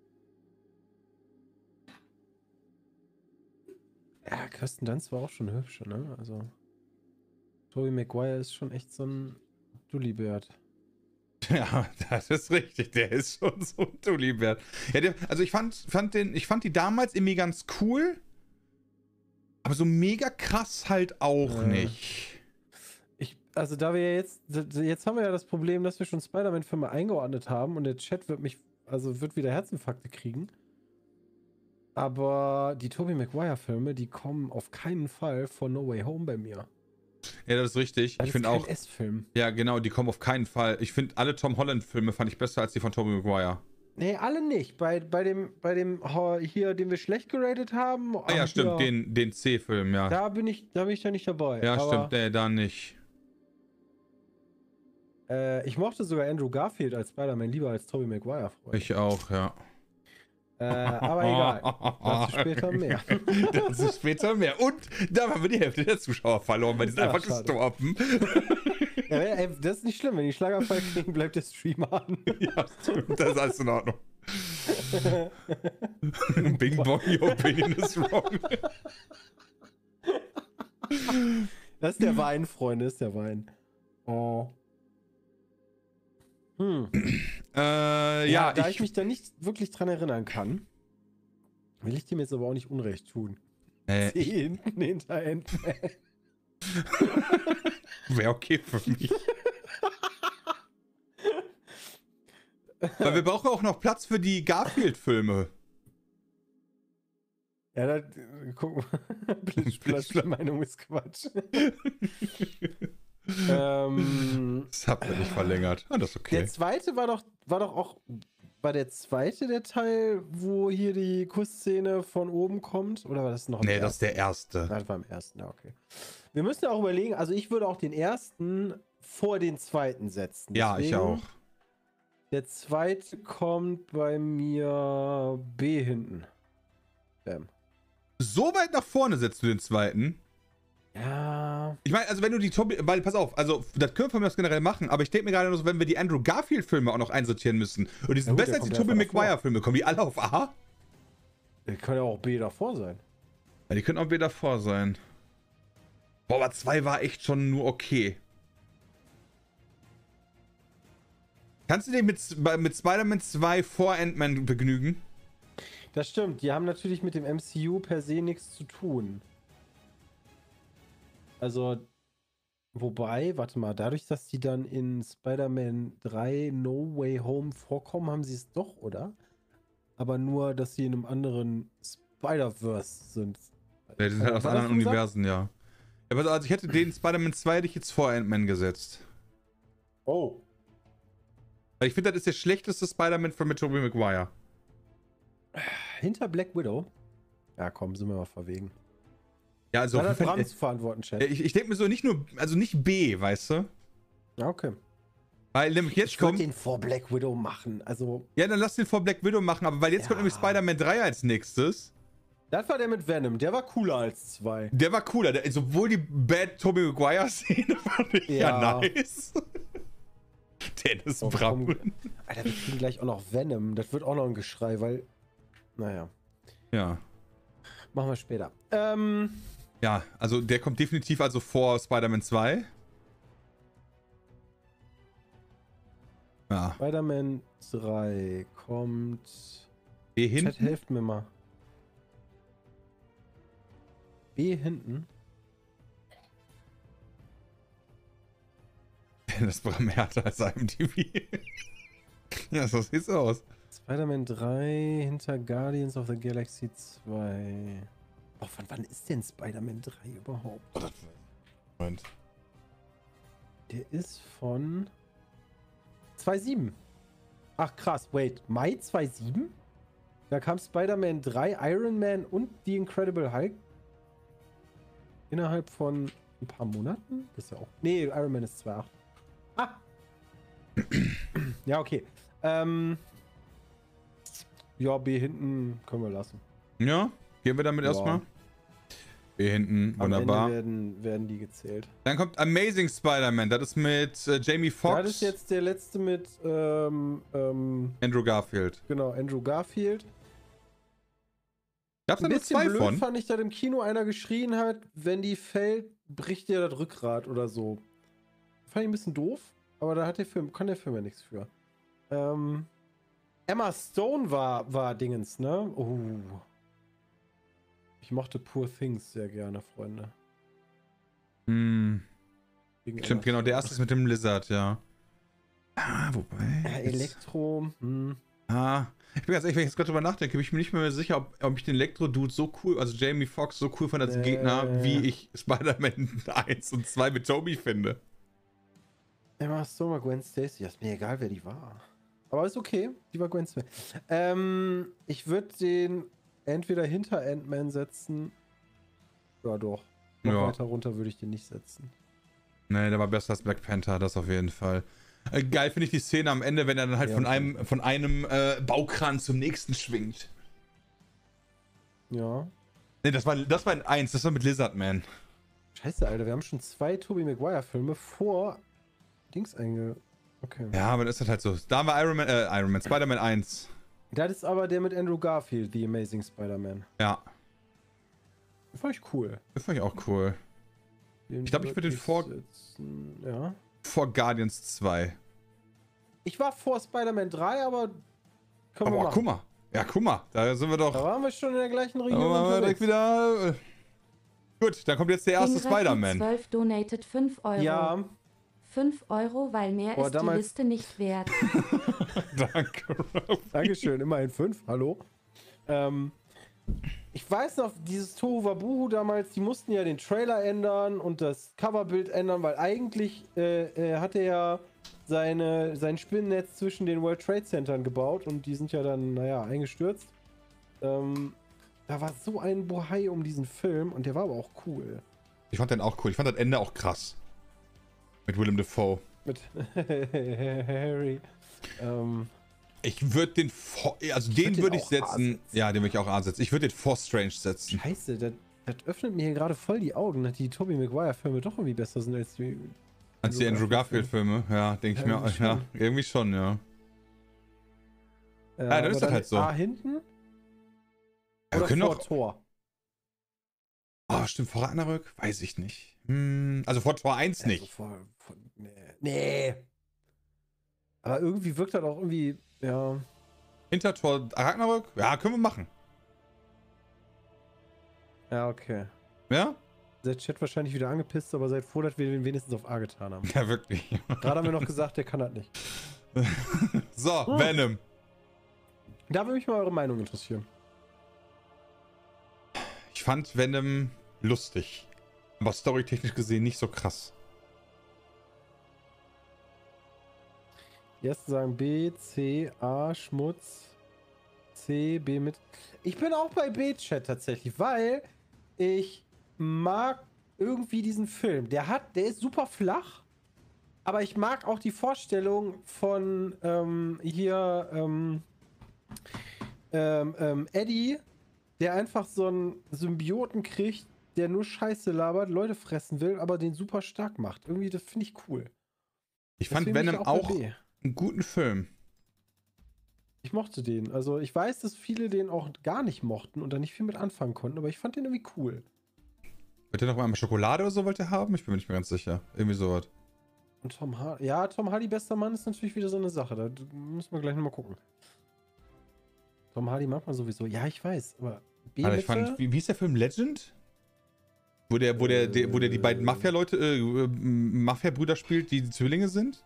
Speaker 1: Ja, Kirsten Dunst war auch schon hübsch, ne? Also, Tobey Maguire ist schon echt so ein Dullibert.
Speaker 2: Ja, das ist richtig. Der ist schon so ein Tullibert. Ja, der, also ich fand, fand den, ich fand die damals irgendwie ganz cool. Aber so mega krass halt auch
Speaker 1: Äh.
Speaker 2: nicht.
Speaker 1: Ich, also da wir ja jetzt, jetzt haben wir ja das Problem, dass wir schon Spider-Man-Filme eingeordnet haben und der Chat wird mich, also wird wieder Herzinfarkte kriegen. Aber die Tobey Maguire-Filme, die kommen auf keinen Fall vor No Way Home bei mir.
Speaker 2: Ja, das ist richtig.
Speaker 1: Das
Speaker 2: Ich
Speaker 1: ist
Speaker 2: finde
Speaker 1: kein
Speaker 2: auch.
Speaker 1: S-Film.
Speaker 2: Ja, genau, die kommen auf keinen Fall. Ich finde alle Tom Holland-Filme fand ich besser als die von Tobey Maguire.
Speaker 1: Nee, alle nicht. Bei, bei dem, bei dem hier, den wir schlecht geratet haben.
Speaker 2: Ah ja,
Speaker 1: ah,
Speaker 2: stimmt,
Speaker 1: hier,
Speaker 2: den, den C-Film, ja.
Speaker 1: Da bin ich, da bin ich da nicht dabei.
Speaker 2: Ja,
Speaker 1: aber,
Speaker 2: stimmt, nee, da nicht.
Speaker 1: Äh, ich mochte sogar Andrew Garfield als Spider-Man lieber als Tobey Maguire. Freunde.
Speaker 2: Ich auch, ja.
Speaker 1: Äh, aber egal. Dazu später mehr.
Speaker 2: Dazu später mehr. Und da haben wir die Hälfte der Zuschauer verloren, weil die sind
Speaker 1: Ja,
Speaker 2: einfach
Speaker 1: schade.
Speaker 2: gestorben.
Speaker 1: Ja, ey, das ist nicht schlimm. Wenn die Schlaganfall kriegen, bleibt der Stream an.
Speaker 2: Ja, stimmt, das ist alles in Ordnung. Bing bong, your opinion is wrong.
Speaker 1: Das ist der Wein, Freunde, ist der Wein. Oh. Hm.
Speaker 2: Äh, ja,
Speaker 1: Ja, da ich,
Speaker 2: ich,
Speaker 1: mich da nicht wirklich dran erinnern kann, will ich dem jetzt aber auch nicht Unrecht tun.
Speaker 2: äh,
Speaker 1: Die hinten hinter Ant-Man.
Speaker 2: wäre okay für mich. Weil wir brauchen auch noch Platz für die Garfield-Filme.
Speaker 1: Ja, da, guck mal. Blitz, Blitz, die Meinung ist Quatsch. ähm,
Speaker 2: Das habt ihr nicht verlängert. Ah, das ist okay.
Speaker 1: Der zweite war doch, war doch auch, war der zweite der Teil, wo hier die Kussszene von oben kommt? Oder war das noch im
Speaker 2: Nee, das ist der erste.
Speaker 1: Das war im ersten, ja, okay. Wir müssen ja auch überlegen, also ich würde auch den ersten vor den zweiten setzen.
Speaker 2: Ja, ich
Speaker 1: Deswegen,
Speaker 2: auch.
Speaker 1: Der zweite kommt bei mir B hinten. Bam.
Speaker 2: So weit nach vorne setzt du den zweiten.
Speaker 1: Ja.
Speaker 2: Ich meine, also wenn du die Tobi, weil, pass auf, also das können wir von mir aus generell machen, aber ich denke mir gerade nur so, wenn wir die Andrew Garfield-Filme auch noch einsortieren müssen und die sind
Speaker 1: Ja gut,
Speaker 2: besser
Speaker 1: der
Speaker 2: als die
Speaker 1: kommt
Speaker 2: Tobey
Speaker 1: ja einfach
Speaker 2: Maguire-Filme, kommen die alle auf A?
Speaker 1: Der kann ja auch B davor sein.
Speaker 2: Ja, die können auch B davor sein. Boah, aber zwei war echt schon nur okay. Kannst du dich mit, mit Spider-Man zwei vor Ant-Man begnügen?
Speaker 1: Das stimmt, die haben natürlich mit dem M C U per se nichts zu tun. Also, wobei, warte mal, dadurch, dass die dann in Spider-Man drei No Way Home vorkommen, haben sie es doch, oder? Aber nur, dass sie in einem anderen Spider-Verse sind.
Speaker 2: Ja, die sind halt aus
Speaker 1: War das
Speaker 2: anderen
Speaker 1: so gesagt?
Speaker 2: Universen, ja. Ja, pass auf, also ich hätte den Spider-Man zwei hätte ich jetzt vor Ant-Man gesetzt.
Speaker 1: Oh.
Speaker 2: Weil ich finde, das ist der schlechteste Spider-Man von mit Tobey Maguire.
Speaker 1: Hinter Black Widow? Ja, komm, sind wir mal verwegen.
Speaker 2: Ja, also.
Speaker 1: Dann hat Bram zu verantworten, Chat.
Speaker 2: Ich, ich denke mir so, nicht nur, also nicht B, weißt du?
Speaker 1: Ja, okay.
Speaker 2: Weil nämlich jetzt
Speaker 1: Ich würde
Speaker 2: kommt.
Speaker 1: den vor Black Widow machen. Also.
Speaker 2: Ja, dann lass den vor Black Widow machen, aber weil jetzt
Speaker 1: Ja.
Speaker 2: kommt nämlich Spider-Man drei als nächstes.
Speaker 1: Das war der mit Venom. Der war cooler als zwei.
Speaker 2: Der war cooler. Der, sowohl die Bad Tobey Maguire-Szene fand ich ja,
Speaker 1: Ja.
Speaker 2: nice. Dennis
Speaker 1: Oh,
Speaker 2: Brown.
Speaker 1: komm. Alter, wir kriegen gleich auch noch Venom. Das wird auch noch ein Geschrei, weil. Naja.
Speaker 2: Ja.
Speaker 1: Machen wir später. Ähm.
Speaker 2: Ja, also der kommt definitiv also vor Spider-Man zwei. Ja.
Speaker 1: Spider-Man drei kommt.
Speaker 2: B
Speaker 1: Chat,
Speaker 2: hinten.
Speaker 1: helft mir mal. B hinten.
Speaker 2: Dennis Brown härter als I M D B. Ja, so sieht's aus.
Speaker 1: Spider-Man drei hinter Guardians of the Galaxy zwei. Oh, von wann ist denn Spider-Man drei überhaupt?
Speaker 2: Oh, das Moment.
Speaker 1: Der ist von zwei Komma sieben. Ach krass, wait, Mai zwei Komma sieben? Da kam Spider-Man drei, Iron Man und The Incredible Hulk innerhalb von ein paar Monaten? Das ist ja auch... Nee, Iron Man ist zwei Komma acht. Ah! Ja, okay. Ähm... Ja, B hinten können wir lassen.
Speaker 2: Ja, gehen wir damit
Speaker 1: Ja.
Speaker 2: erstmal. B hinten,
Speaker 1: Am
Speaker 2: wunderbar.
Speaker 1: Ende werden, werden die gezählt.
Speaker 2: Dann kommt Amazing Spider-Man. Das ist mit äh, Jamie Foxx,
Speaker 1: Ja, das ist jetzt der letzte mit, ähm, ähm,
Speaker 2: Andrew Garfield.
Speaker 1: genau, Andrew Garfield.
Speaker 2: Gab's da
Speaker 1: Ein
Speaker 2: nur
Speaker 1: bisschen
Speaker 2: zwei
Speaker 1: blöd
Speaker 2: von?
Speaker 1: fand ich, dass im Kino einer geschrien hat, wenn die fällt, bricht dir das Rückgrat oder so. Fand ich ein bisschen doof, aber da hat der Film, kann der Film ja nichts für. Ähm, Emma Stone war, war Dingens, ne? Oh. Ich mochte Poor Things sehr gerne, Freunde.
Speaker 2: Hm,
Speaker 1: Wegen
Speaker 2: stimmt,
Speaker 1: Emma
Speaker 2: genau. Der
Speaker 1: Stone.
Speaker 2: erste ist mit dem Lizard, ja. Ah, wobei.
Speaker 1: Ja,
Speaker 2: jetzt-
Speaker 1: Elektro, hm.
Speaker 2: Ah, ich bin ganz ehrlich, wenn ich jetzt gerade drüber nachdenke, bin ich mir nicht mehr sicher, ob, ob ich den Elektro-Dude so cool, also Jamie Foxx so cool fand als
Speaker 1: Äh.
Speaker 2: Gegner, wie ich Spider-Man eins und zwei mit Tobey finde.
Speaker 1: Emma Stone war Gwen Stacy. Ja, ist mir egal, wer die war. Aber ist okay. Die war Gwen Stacy. Ähm, ich würde den entweder hinter Ant-Man setzen. Ja, doch. Noch
Speaker 2: Ja.
Speaker 1: weiter runter würde ich den nicht setzen.
Speaker 2: Nee, der war besser als Black Panther, das auf jeden Fall. Äh, geil finde ich die Szene am Ende, wenn er dann halt
Speaker 1: Ja,
Speaker 2: von
Speaker 1: okay.
Speaker 2: einem, von einem äh, Baukran zum nächsten schwingt.
Speaker 1: Ja.
Speaker 2: Nee, das war, das war ein eins, das war mit Lizard Man.
Speaker 1: Scheiße, Alter. Wir haben schon zwei Tobey Maguire-Filme vor Dings einge... Okay.
Speaker 2: Ja, aber das ist halt so. Da war Iron Man, äh, Iron Man, Spider-Man eins.
Speaker 1: Das ist aber der mit Andrew Garfield, The Amazing Spider-Man.
Speaker 2: Ja,
Speaker 1: Den fand ich cool.
Speaker 2: das fand ich auch cool.
Speaker 1: Den
Speaker 2: Ich glaub, ich würd den vor-
Speaker 1: setzen. Ja.
Speaker 2: Vor Guardians zwei.
Speaker 1: Ich war vor Spider-Man drei, aber können wir
Speaker 2: Aber
Speaker 1: machen.
Speaker 2: guck mal. Ja, guck mal. Da sind wir doch.
Speaker 1: Da waren wir schon in der gleichen
Speaker 2: Da
Speaker 1: Region
Speaker 2: waren wir
Speaker 1: unterwegs.
Speaker 2: direkt wieder. äh, Gut, dann kommt jetzt der erste
Speaker 3: Ingrid
Speaker 2: Spider-Man.
Speaker 3: zwölf donated fünf Euro.
Speaker 1: Ja,
Speaker 3: fünf Euro, weil mehr
Speaker 1: Boah,
Speaker 3: ist
Speaker 1: damals-
Speaker 3: die Liste nicht wert.
Speaker 2: Danke, Rob.
Speaker 1: Dankeschön, immerhin fünf, hallo. Ähm, ich weiß noch, dieses Tohu Wabuhu damals, die mussten ja den Trailer ändern und das Coverbild ändern, weil eigentlich äh, äh, hat er ja seine, sein Spinnennetz zwischen den World Trade Centern gebaut und die sind ja dann, naja, eingestürzt. Ähm, da war so ein Bohai um diesen Film und der war aber auch cool.
Speaker 2: Ich fand den auch cool. Ich fand das Ende auch krass. Mit Willem Dafoe.
Speaker 1: Mit Harry. Ähm,
Speaker 2: Ich würde den vor, also
Speaker 1: würd
Speaker 2: den
Speaker 1: den
Speaker 2: würde ich
Speaker 1: auch A
Speaker 2: setzen.
Speaker 1: setzen.
Speaker 2: Ja, den würde ich auch A setzen. Ich würde den vor Strange setzen.
Speaker 1: Scheiße, das, das öffnet mir hier gerade voll die Augen, dass die Tobey Maguire-Filme doch irgendwie besser sind als die.
Speaker 2: Als die Andrew Garfield-Filme. Ja, denke ich
Speaker 1: Ja,
Speaker 2: mir.
Speaker 1: irgendwie
Speaker 2: Ja,
Speaker 1: schon.
Speaker 2: irgendwie schon, ja.
Speaker 1: Äh,
Speaker 2: Ja, dann
Speaker 1: aber
Speaker 2: ist das halt so.
Speaker 1: A hinten?
Speaker 2: Ja, wir
Speaker 1: Oder
Speaker 2: können
Speaker 1: vor
Speaker 2: auch.
Speaker 1: Tor?
Speaker 2: Oh, stimmt, vor Ragnarök? Weiß ich nicht. Hm, also vor Tor eins
Speaker 1: Also
Speaker 2: nicht.
Speaker 1: vor, vor, nee. nee. Aber irgendwie wirkt das auch irgendwie, ja.
Speaker 2: Hinter Tor Ragnarök? Ja, können wir machen.
Speaker 1: Ja, okay.
Speaker 2: Ja?
Speaker 1: Der Chat wahrscheinlich wieder angepisst, aber seid froh, dass wir den wenigstens auf A getan haben.
Speaker 2: Ja, wirklich.
Speaker 1: Gerade haben wir noch gesagt, der kann das nicht.
Speaker 2: So,
Speaker 1: Hm.
Speaker 2: Venom.
Speaker 1: Da würde mich mal eure Meinung interessieren.
Speaker 2: Ich fand Venom lustig. Aber storytechnisch gesehen nicht so krass.
Speaker 1: Die ersten sagen B, C, A, Schmutz, C, B mit. Ich bin auch bei B-Chat tatsächlich, weil ich mag irgendwie diesen Film. Der hat, der ist super flach, aber ich mag auch die Vorstellung von ähm, hier ähm, ähm, ähm, Eddie, der einfach so einen Symbioten kriegt, der nur Scheiße labert, Leute fressen will, aber den super stark macht. Irgendwie, das finde ich cool.
Speaker 2: Ich fand
Speaker 1: Deswegen bin ich
Speaker 2: Venom
Speaker 1: auch
Speaker 2: auch
Speaker 1: bei B.
Speaker 2: einen guten Film.
Speaker 1: Ich mochte den. Also ich weiß, dass viele den auch gar nicht mochten und da nicht viel mit anfangen konnten, aber ich fand den irgendwie cool.
Speaker 2: Wollt ihr noch mal Schokolade oder so wollt ihr haben? Ich bin mir nicht mehr ganz sicher. Irgendwie sowas.
Speaker 1: Und Tom Hardy. Ja, Tom Hardy, bester Mann, ist natürlich wieder so eine Sache. Da müssen wir gleich nochmal gucken. Tom Hardy mag man sowieso. Ja, ich weiß, aber B
Speaker 2: Alter, ich fand, wie, wie ist der Film Legend? Wo der, wo der, der wo der die beiden Mafia-Leute, äh, äh, Mafia-Brüder spielt, die, die Zwillinge sind?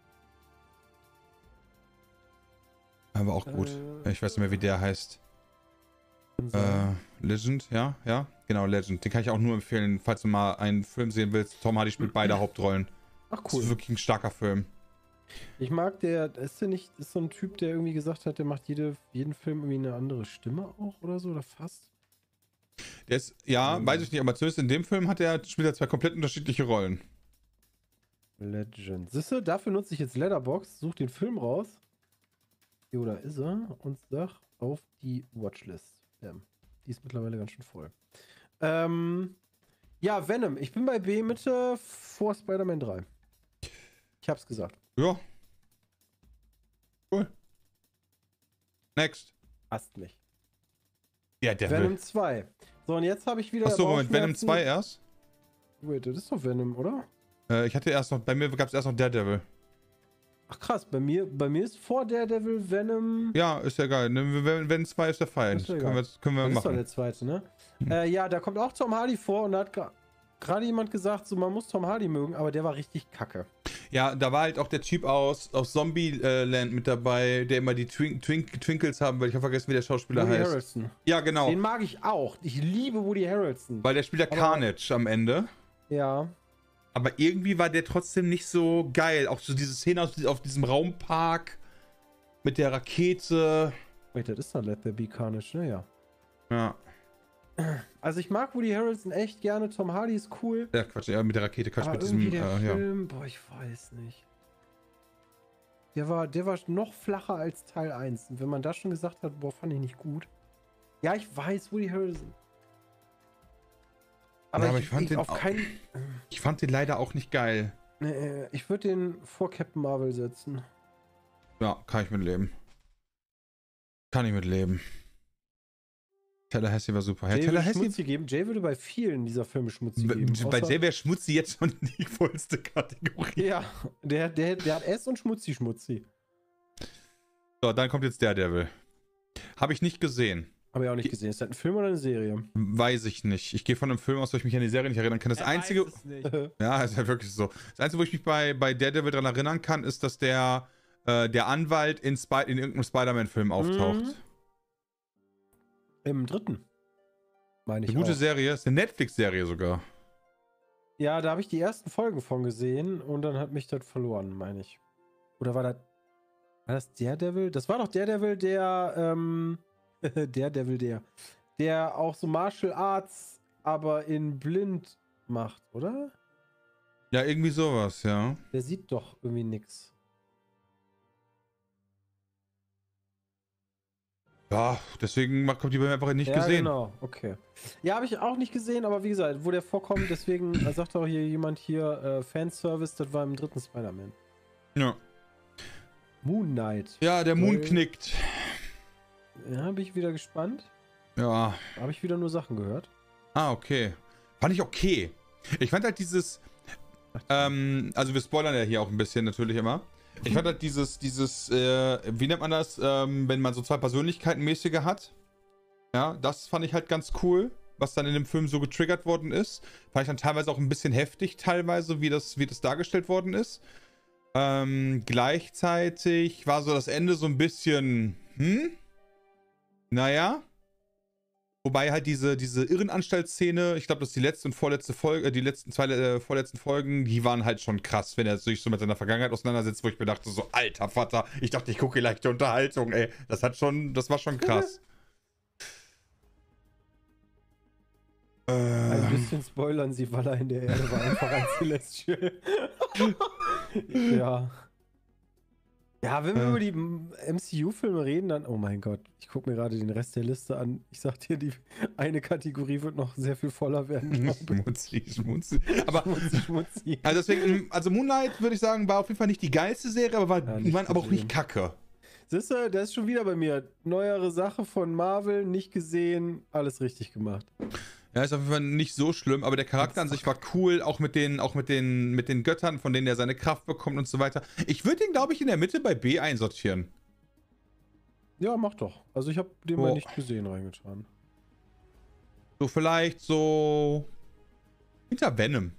Speaker 2: Aber auch gut.
Speaker 1: Äh,
Speaker 2: ich weiß nicht mehr, wie der heißt. Äh, Legend, ja, ja, genau, Legend. Den kann ich auch nur empfehlen, falls du mal einen Film sehen willst. Tom Hardy spielt beide Hauptrollen.
Speaker 1: Ach
Speaker 2: Das
Speaker 1: cool.
Speaker 2: ist wirklich ein starker Film.
Speaker 1: Ich mag der, ist der nicht, ist so ein Typ, der irgendwie gesagt hat, der macht jede, jeden Film irgendwie eine andere Stimme auch oder so, oder fast?
Speaker 2: Der ist, ja,
Speaker 1: Mhm.
Speaker 2: weiß ich nicht, aber zumindest in dem Film hat er, spielt er zwei komplett unterschiedliche Rollen.
Speaker 1: Legend. Siehste, dafür nutze ich jetzt Letterboxd, such den Film raus. Jo, da ist er und sag auf die Watchlist. Ja, die ist mittlerweile ganz schön voll. Ähm, ja, Venom. Ich bin bei B Mitte vor Spider-Man drei. Ich hab's gesagt.
Speaker 2: Ja. Cool. Next.
Speaker 1: Passt nicht.
Speaker 2: Ja, der
Speaker 1: Venom zwei. So, und jetzt habe ich wieder.
Speaker 2: Achso, Moment, Venom zwei erst?
Speaker 1: Wait, das ist doch Venom, oder?
Speaker 2: Äh, ich hatte erst noch, bei mir gab es erst noch Daredevil.
Speaker 1: Ach krass, bei mir, bei mir ist vor Daredevil Venom.
Speaker 2: Ja, ist ja geil. Ne? Venom zwei ist der Feind.
Speaker 1: Ist ja
Speaker 2: Können wir, können wir
Speaker 1: das ist doch
Speaker 2: machen.
Speaker 1: der zweite, ne?
Speaker 2: Hm.
Speaker 1: Äh, ja, da kommt auch Tom Hardy vor und da hat gerade jemand gesagt, so man muss Tom Hardy mögen, aber der war richtig kacke.
Speaker 2: Ja, da war halt auch der Typ aus, aus Zombieland mit dabei, der immer die Twink, Twink, Twinkles haben will. Ich habe vergessen, wie der Schauspieler
Speaker 1: Woody
Speaker 2: heißt.
Speaker 1: Harrelson.
Speaker 2: Ja, genau.
Speaker 1: Den mag ich auch. Ich liebe Woody Harrelson.
Speaker 2: Weil der spielt ja
Speaker 1: Aber-
Speaker 2: Carnage am Ende.
Speaker 1: Ja.
Speaker 2: Aber irgendwie war der trotzdem nicht so geil. Auch so diese Szene aus, auf diesem Raumpark mit der Rakete.
Speaker 1: Wait, das ist doch Let There Be Carnage, ne? Ja.
Speaker 2: Ja.
Speaker 1: Also ich mag Woody Harrelson echt gerne. Tom Hardy ist cool.
Speaker 2: Ja, Quatsch, ja, mit der Rakete, Quatsch,
Speaker 1: Aber
Speaker 2: mit
Speaker 1: irgendwie
Speaker 2: diesem,
Speaker 1: der
Speaker 2: äh, ja.
Speaker 1: Film, boah, ich weiß nicht. Der war, der war noch flacher als Teil eins. Und wenn man da schon gesagt hat, boah, fand ich nicht gut. Ja, ich weiß, Woody Harrelson. Aber,
Speaker 2: Ja, aber
Speaker 1: ich,
Speaker 2: ich fand
Speaker 1: ich
Speaker 2: den
Speaker 1: auf
Speaker 2: auch-
Speaker 1: keinen.
Speaker 2: Ich fand den leider auch nicht geil.
Speaker 1: Nee, ich würde den vor Captain Marvel setzen.
Speaker 2: Ja, kann ich mit leben. Kann ich mit leben. Tallahassee war super. Ja,
Speaker 1: Jay würde
Speaker 2: Tallahassee,
Speaker 1: Schmutzi geben. Jay würde bei vielen dieser Filme Schmutzi
Speaker 2: bei
Speaker 1: geben.
Speaker 2: bei
Speaker 1: Außer-
Speaker 2: Jay wäre Schmutzi jetzt schon die vollste Kategorie.
Speaker 1: Ja, der, der, der hat S und Schmutzi Schmutzi.
Speaker 2: So, dann kommt jetzt Daredevil. Habe ich nicht gesehen.
Speaker 1: Habe ich auch nicht gesehen. Ist das ein Film oder eine Serie?
Speaker 2: Weiß ich nicht. Ich gehe von einem Film aus, weil ich mich an die Serie nicht erinnern kann. Das einzige. Ja, ist ja wirklich so. Das Einzige, wo ich mich bei, bei Daredevil dran erinnern kann, ist, dass der, äh, der Anwalt in, Spy in irgendeinem Spider-Man-Film auftaucht.
Speaker 1: Mhm. Im dritten. Meine ich
Speaker 2: Eine gute
Speaker 1: auch.
Speaker 2: Serie. Ist eine Netflix-Serie sogar.
Speaker 1: Ja, da habe ich die ersten Folgen von gesehen und dann hat mich das verloren, meine ich. Oder war das. War das Daredevil? Das war doch Daredevil, der. Ähm, Daredevil, der. Der auch so Martial Arts, aber in blind macht, oder?
Speaker 2: Ja, irgendwie sowas, ja.
Speaker 1: Der sieht doch irgendwie nix.
Speaker 2: Ja, deswegen kommt die bei mir einfach nicht
Speaker 1: Ja,
Speaker 2: gesehen.
Speaker 1: genau, okay. Ja, habe ich auch nicht gesehen, aber wie gesagt, wo der vorkommt, deswegen äh, sagt auch hier jemand hier, äh, Fanservice, das war im dritten Spider-Man.
Speaker 2: Ja.
Speaker 1: Moon Knight.
Speaker 2: Ja, der Moon
Speaker 1: Weil-
Speaker 2: knickt.
Speaker 1: Ja, bin ich wieder gespannt.
Speaker 2: Ja.
Speaker 1: Habe ich wieder nur Sachen gehört.
Speaker 2: Ah, okay. Fand ich okay. Ich fand halt dieses, ähm, also wir spoilern ja hier auch ein bisschen natürlich immer. Ich fand halt dieses, dieses, äh, wie nennt man das, ähm, wenn man so zwei Persönlichkeiten mäßige hat. Ja, das fand ich halt ganz cool, was dann in dem Film so getriggert worden ist. Fand ich dann teilweise auch ein bisschen heftig, teilweise, wie das, wie das dargestellt worden ist. Ähm, gleichzeitig war so das Ende so ein bisschen, hm? Naja. Wobei halt diese, diese Irrenanstaltsszene, ich glaube, das ist die letzte und vorletzte Folge, die letzten zwei äh, vorletzten Folgen, die waren halt schon krass, wenn er sich so mit seiner Vergangenheit auseinandersetzt, wo ich mir dachte, so, alter Vater, ich dachte, ich gucke leichte Unterhaltung, ey. Das hat schon, das war schon krass.
Speaker 1: Ein bisschen spoilern sie, weil er in der Erde war, einfach ein Celestial. Ja. Ja, wenn wir
Speaker 2: Äh.
Speaker 1: über die M C U-Filme reden, dann, oh mein Gott, ich gucke mir gerade den Rest der Liste an. Ich sag dir, die eine Kategorie wird noch sehr viel voller werden, glaube ich.
Speaker 2: Schmutzi, schmutzi. Aber,
Speaker 1: Schmutzi, schmutzi.
Speaker 2: also deswegen, also Moonlight, würde ich sagen, war auf jeden Fall nicht die geilste Serie, aber war,
Speaker 1: Ja,
Speaker 2: war aber auch nicht
Speaker 1: gesehen.
Speaker 2: kacke.
Speaker 1: Siehst du, das ist schon wieder bei mir. Neuere Sache von Marvel, nicht gesehen, alles richtig gemacht.
Speaker 2: Ja, ist auf jeden Fall nicht so schlimm, aber der Charakter an sich war cool, auch mit den, auch mit den, mit den Göttern, von denen er seine Kraft bekommt und so weiter. Ich würde den, glaube ich, in der Mitte bei B einsortieren.
Speaker 1: Ja, mach doch. Also ich habe den
Speaker 2: Oh.
Speaker 1: mal nicht gesehen reingetan.
Speaker 2: So vielleicht so hinter Venom.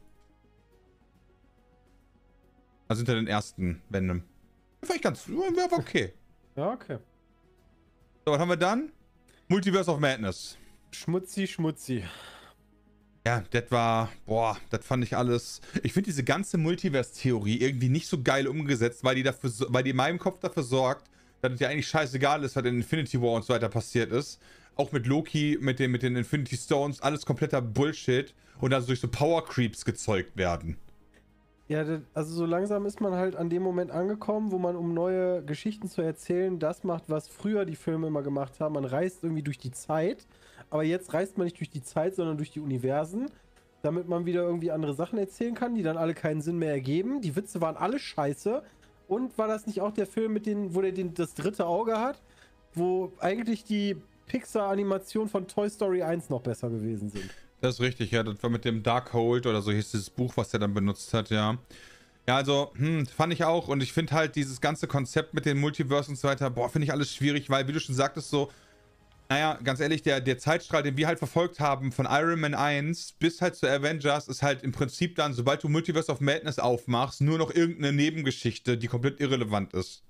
Speaker 2: Also hinter den ersten Venom. Vielleicht ganz, wäre okay.
Speaker 1: Ja, okay.
Speaker 2: So, was haben wir dann? Multiverse of Madness.
Speaker 1: Schmutzi, schmutzi.
Speaker 2: Ja, das war, boah, das fand ich alles. Ich finde diese ganze Multiverse-Theorie irgendwie nicht so geil umgesetzt, weil die dafür, so- weil die in meinem Kopf dafür sorgt, dass es ja eigentlich scheißegal ist, was in Infinity War und so weiter passiert ist. Auch mit Loki, mit den, mit den Infinity Stones, alles kompletter Bullshit und dann so durch so Power Creeps gezeugt werden.
Speaker 1: Ja, das- also so langsam ist man halt an dem Moment angekommen, wo man, um neue Geschichten zu erzählen, das macht, was früher die Filme immer gemacht haben. Man reist irgendwie durch die Zeit, aber jetzt reist man nicht durch die Zeit, sondern durch die Universen, damit man wieder irgendwie andere Sachen erzählen kann, die dann alle keinen Sinn mehr ergeben. Die Witze waren alle scheiße. Und war das nicht auch der Film, mit den, wo der den, das dritte Auge hat, wo eigentlich die Pixar-Animationen von Toy Story eins noch besser gewesen sind?
Speaker 2: Das ist richtig, ja, das war mit dem Darkhold oder so hieß dieses Buch, was er dann benutzt hat, ja. Ja, also, hm, fand ich auch und ich finde halt dieses ganze Konzept mit den Multiverse und so weiter, boah, finde ich alles schwierig, weil, wie du schon sagtest, so, naja, ganz ehrlich, der, der Zeitstrahl, den wir halt verfolgt haben, von Iron Man eins bis halt zu Avengers, ist halt im Prinzip dann, sobald du Multiverse of Madness aufmachst, nur noch irgendeine Nebengeschichte, die komplett irrelevant ist.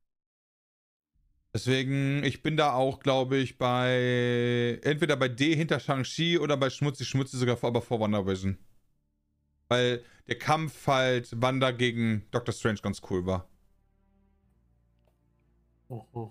Speaker 2: Deswegen, ich bin da auch, glaube ich, bei, entweder bei D hinter Shang-Chi oder bei Schmutzi Schmutzi sogar vor, aber vor WandaVision. Weil der Kampf halt Wanda gegen Doctor Strange ganz cool war.
Speaker 1: Oh, oh.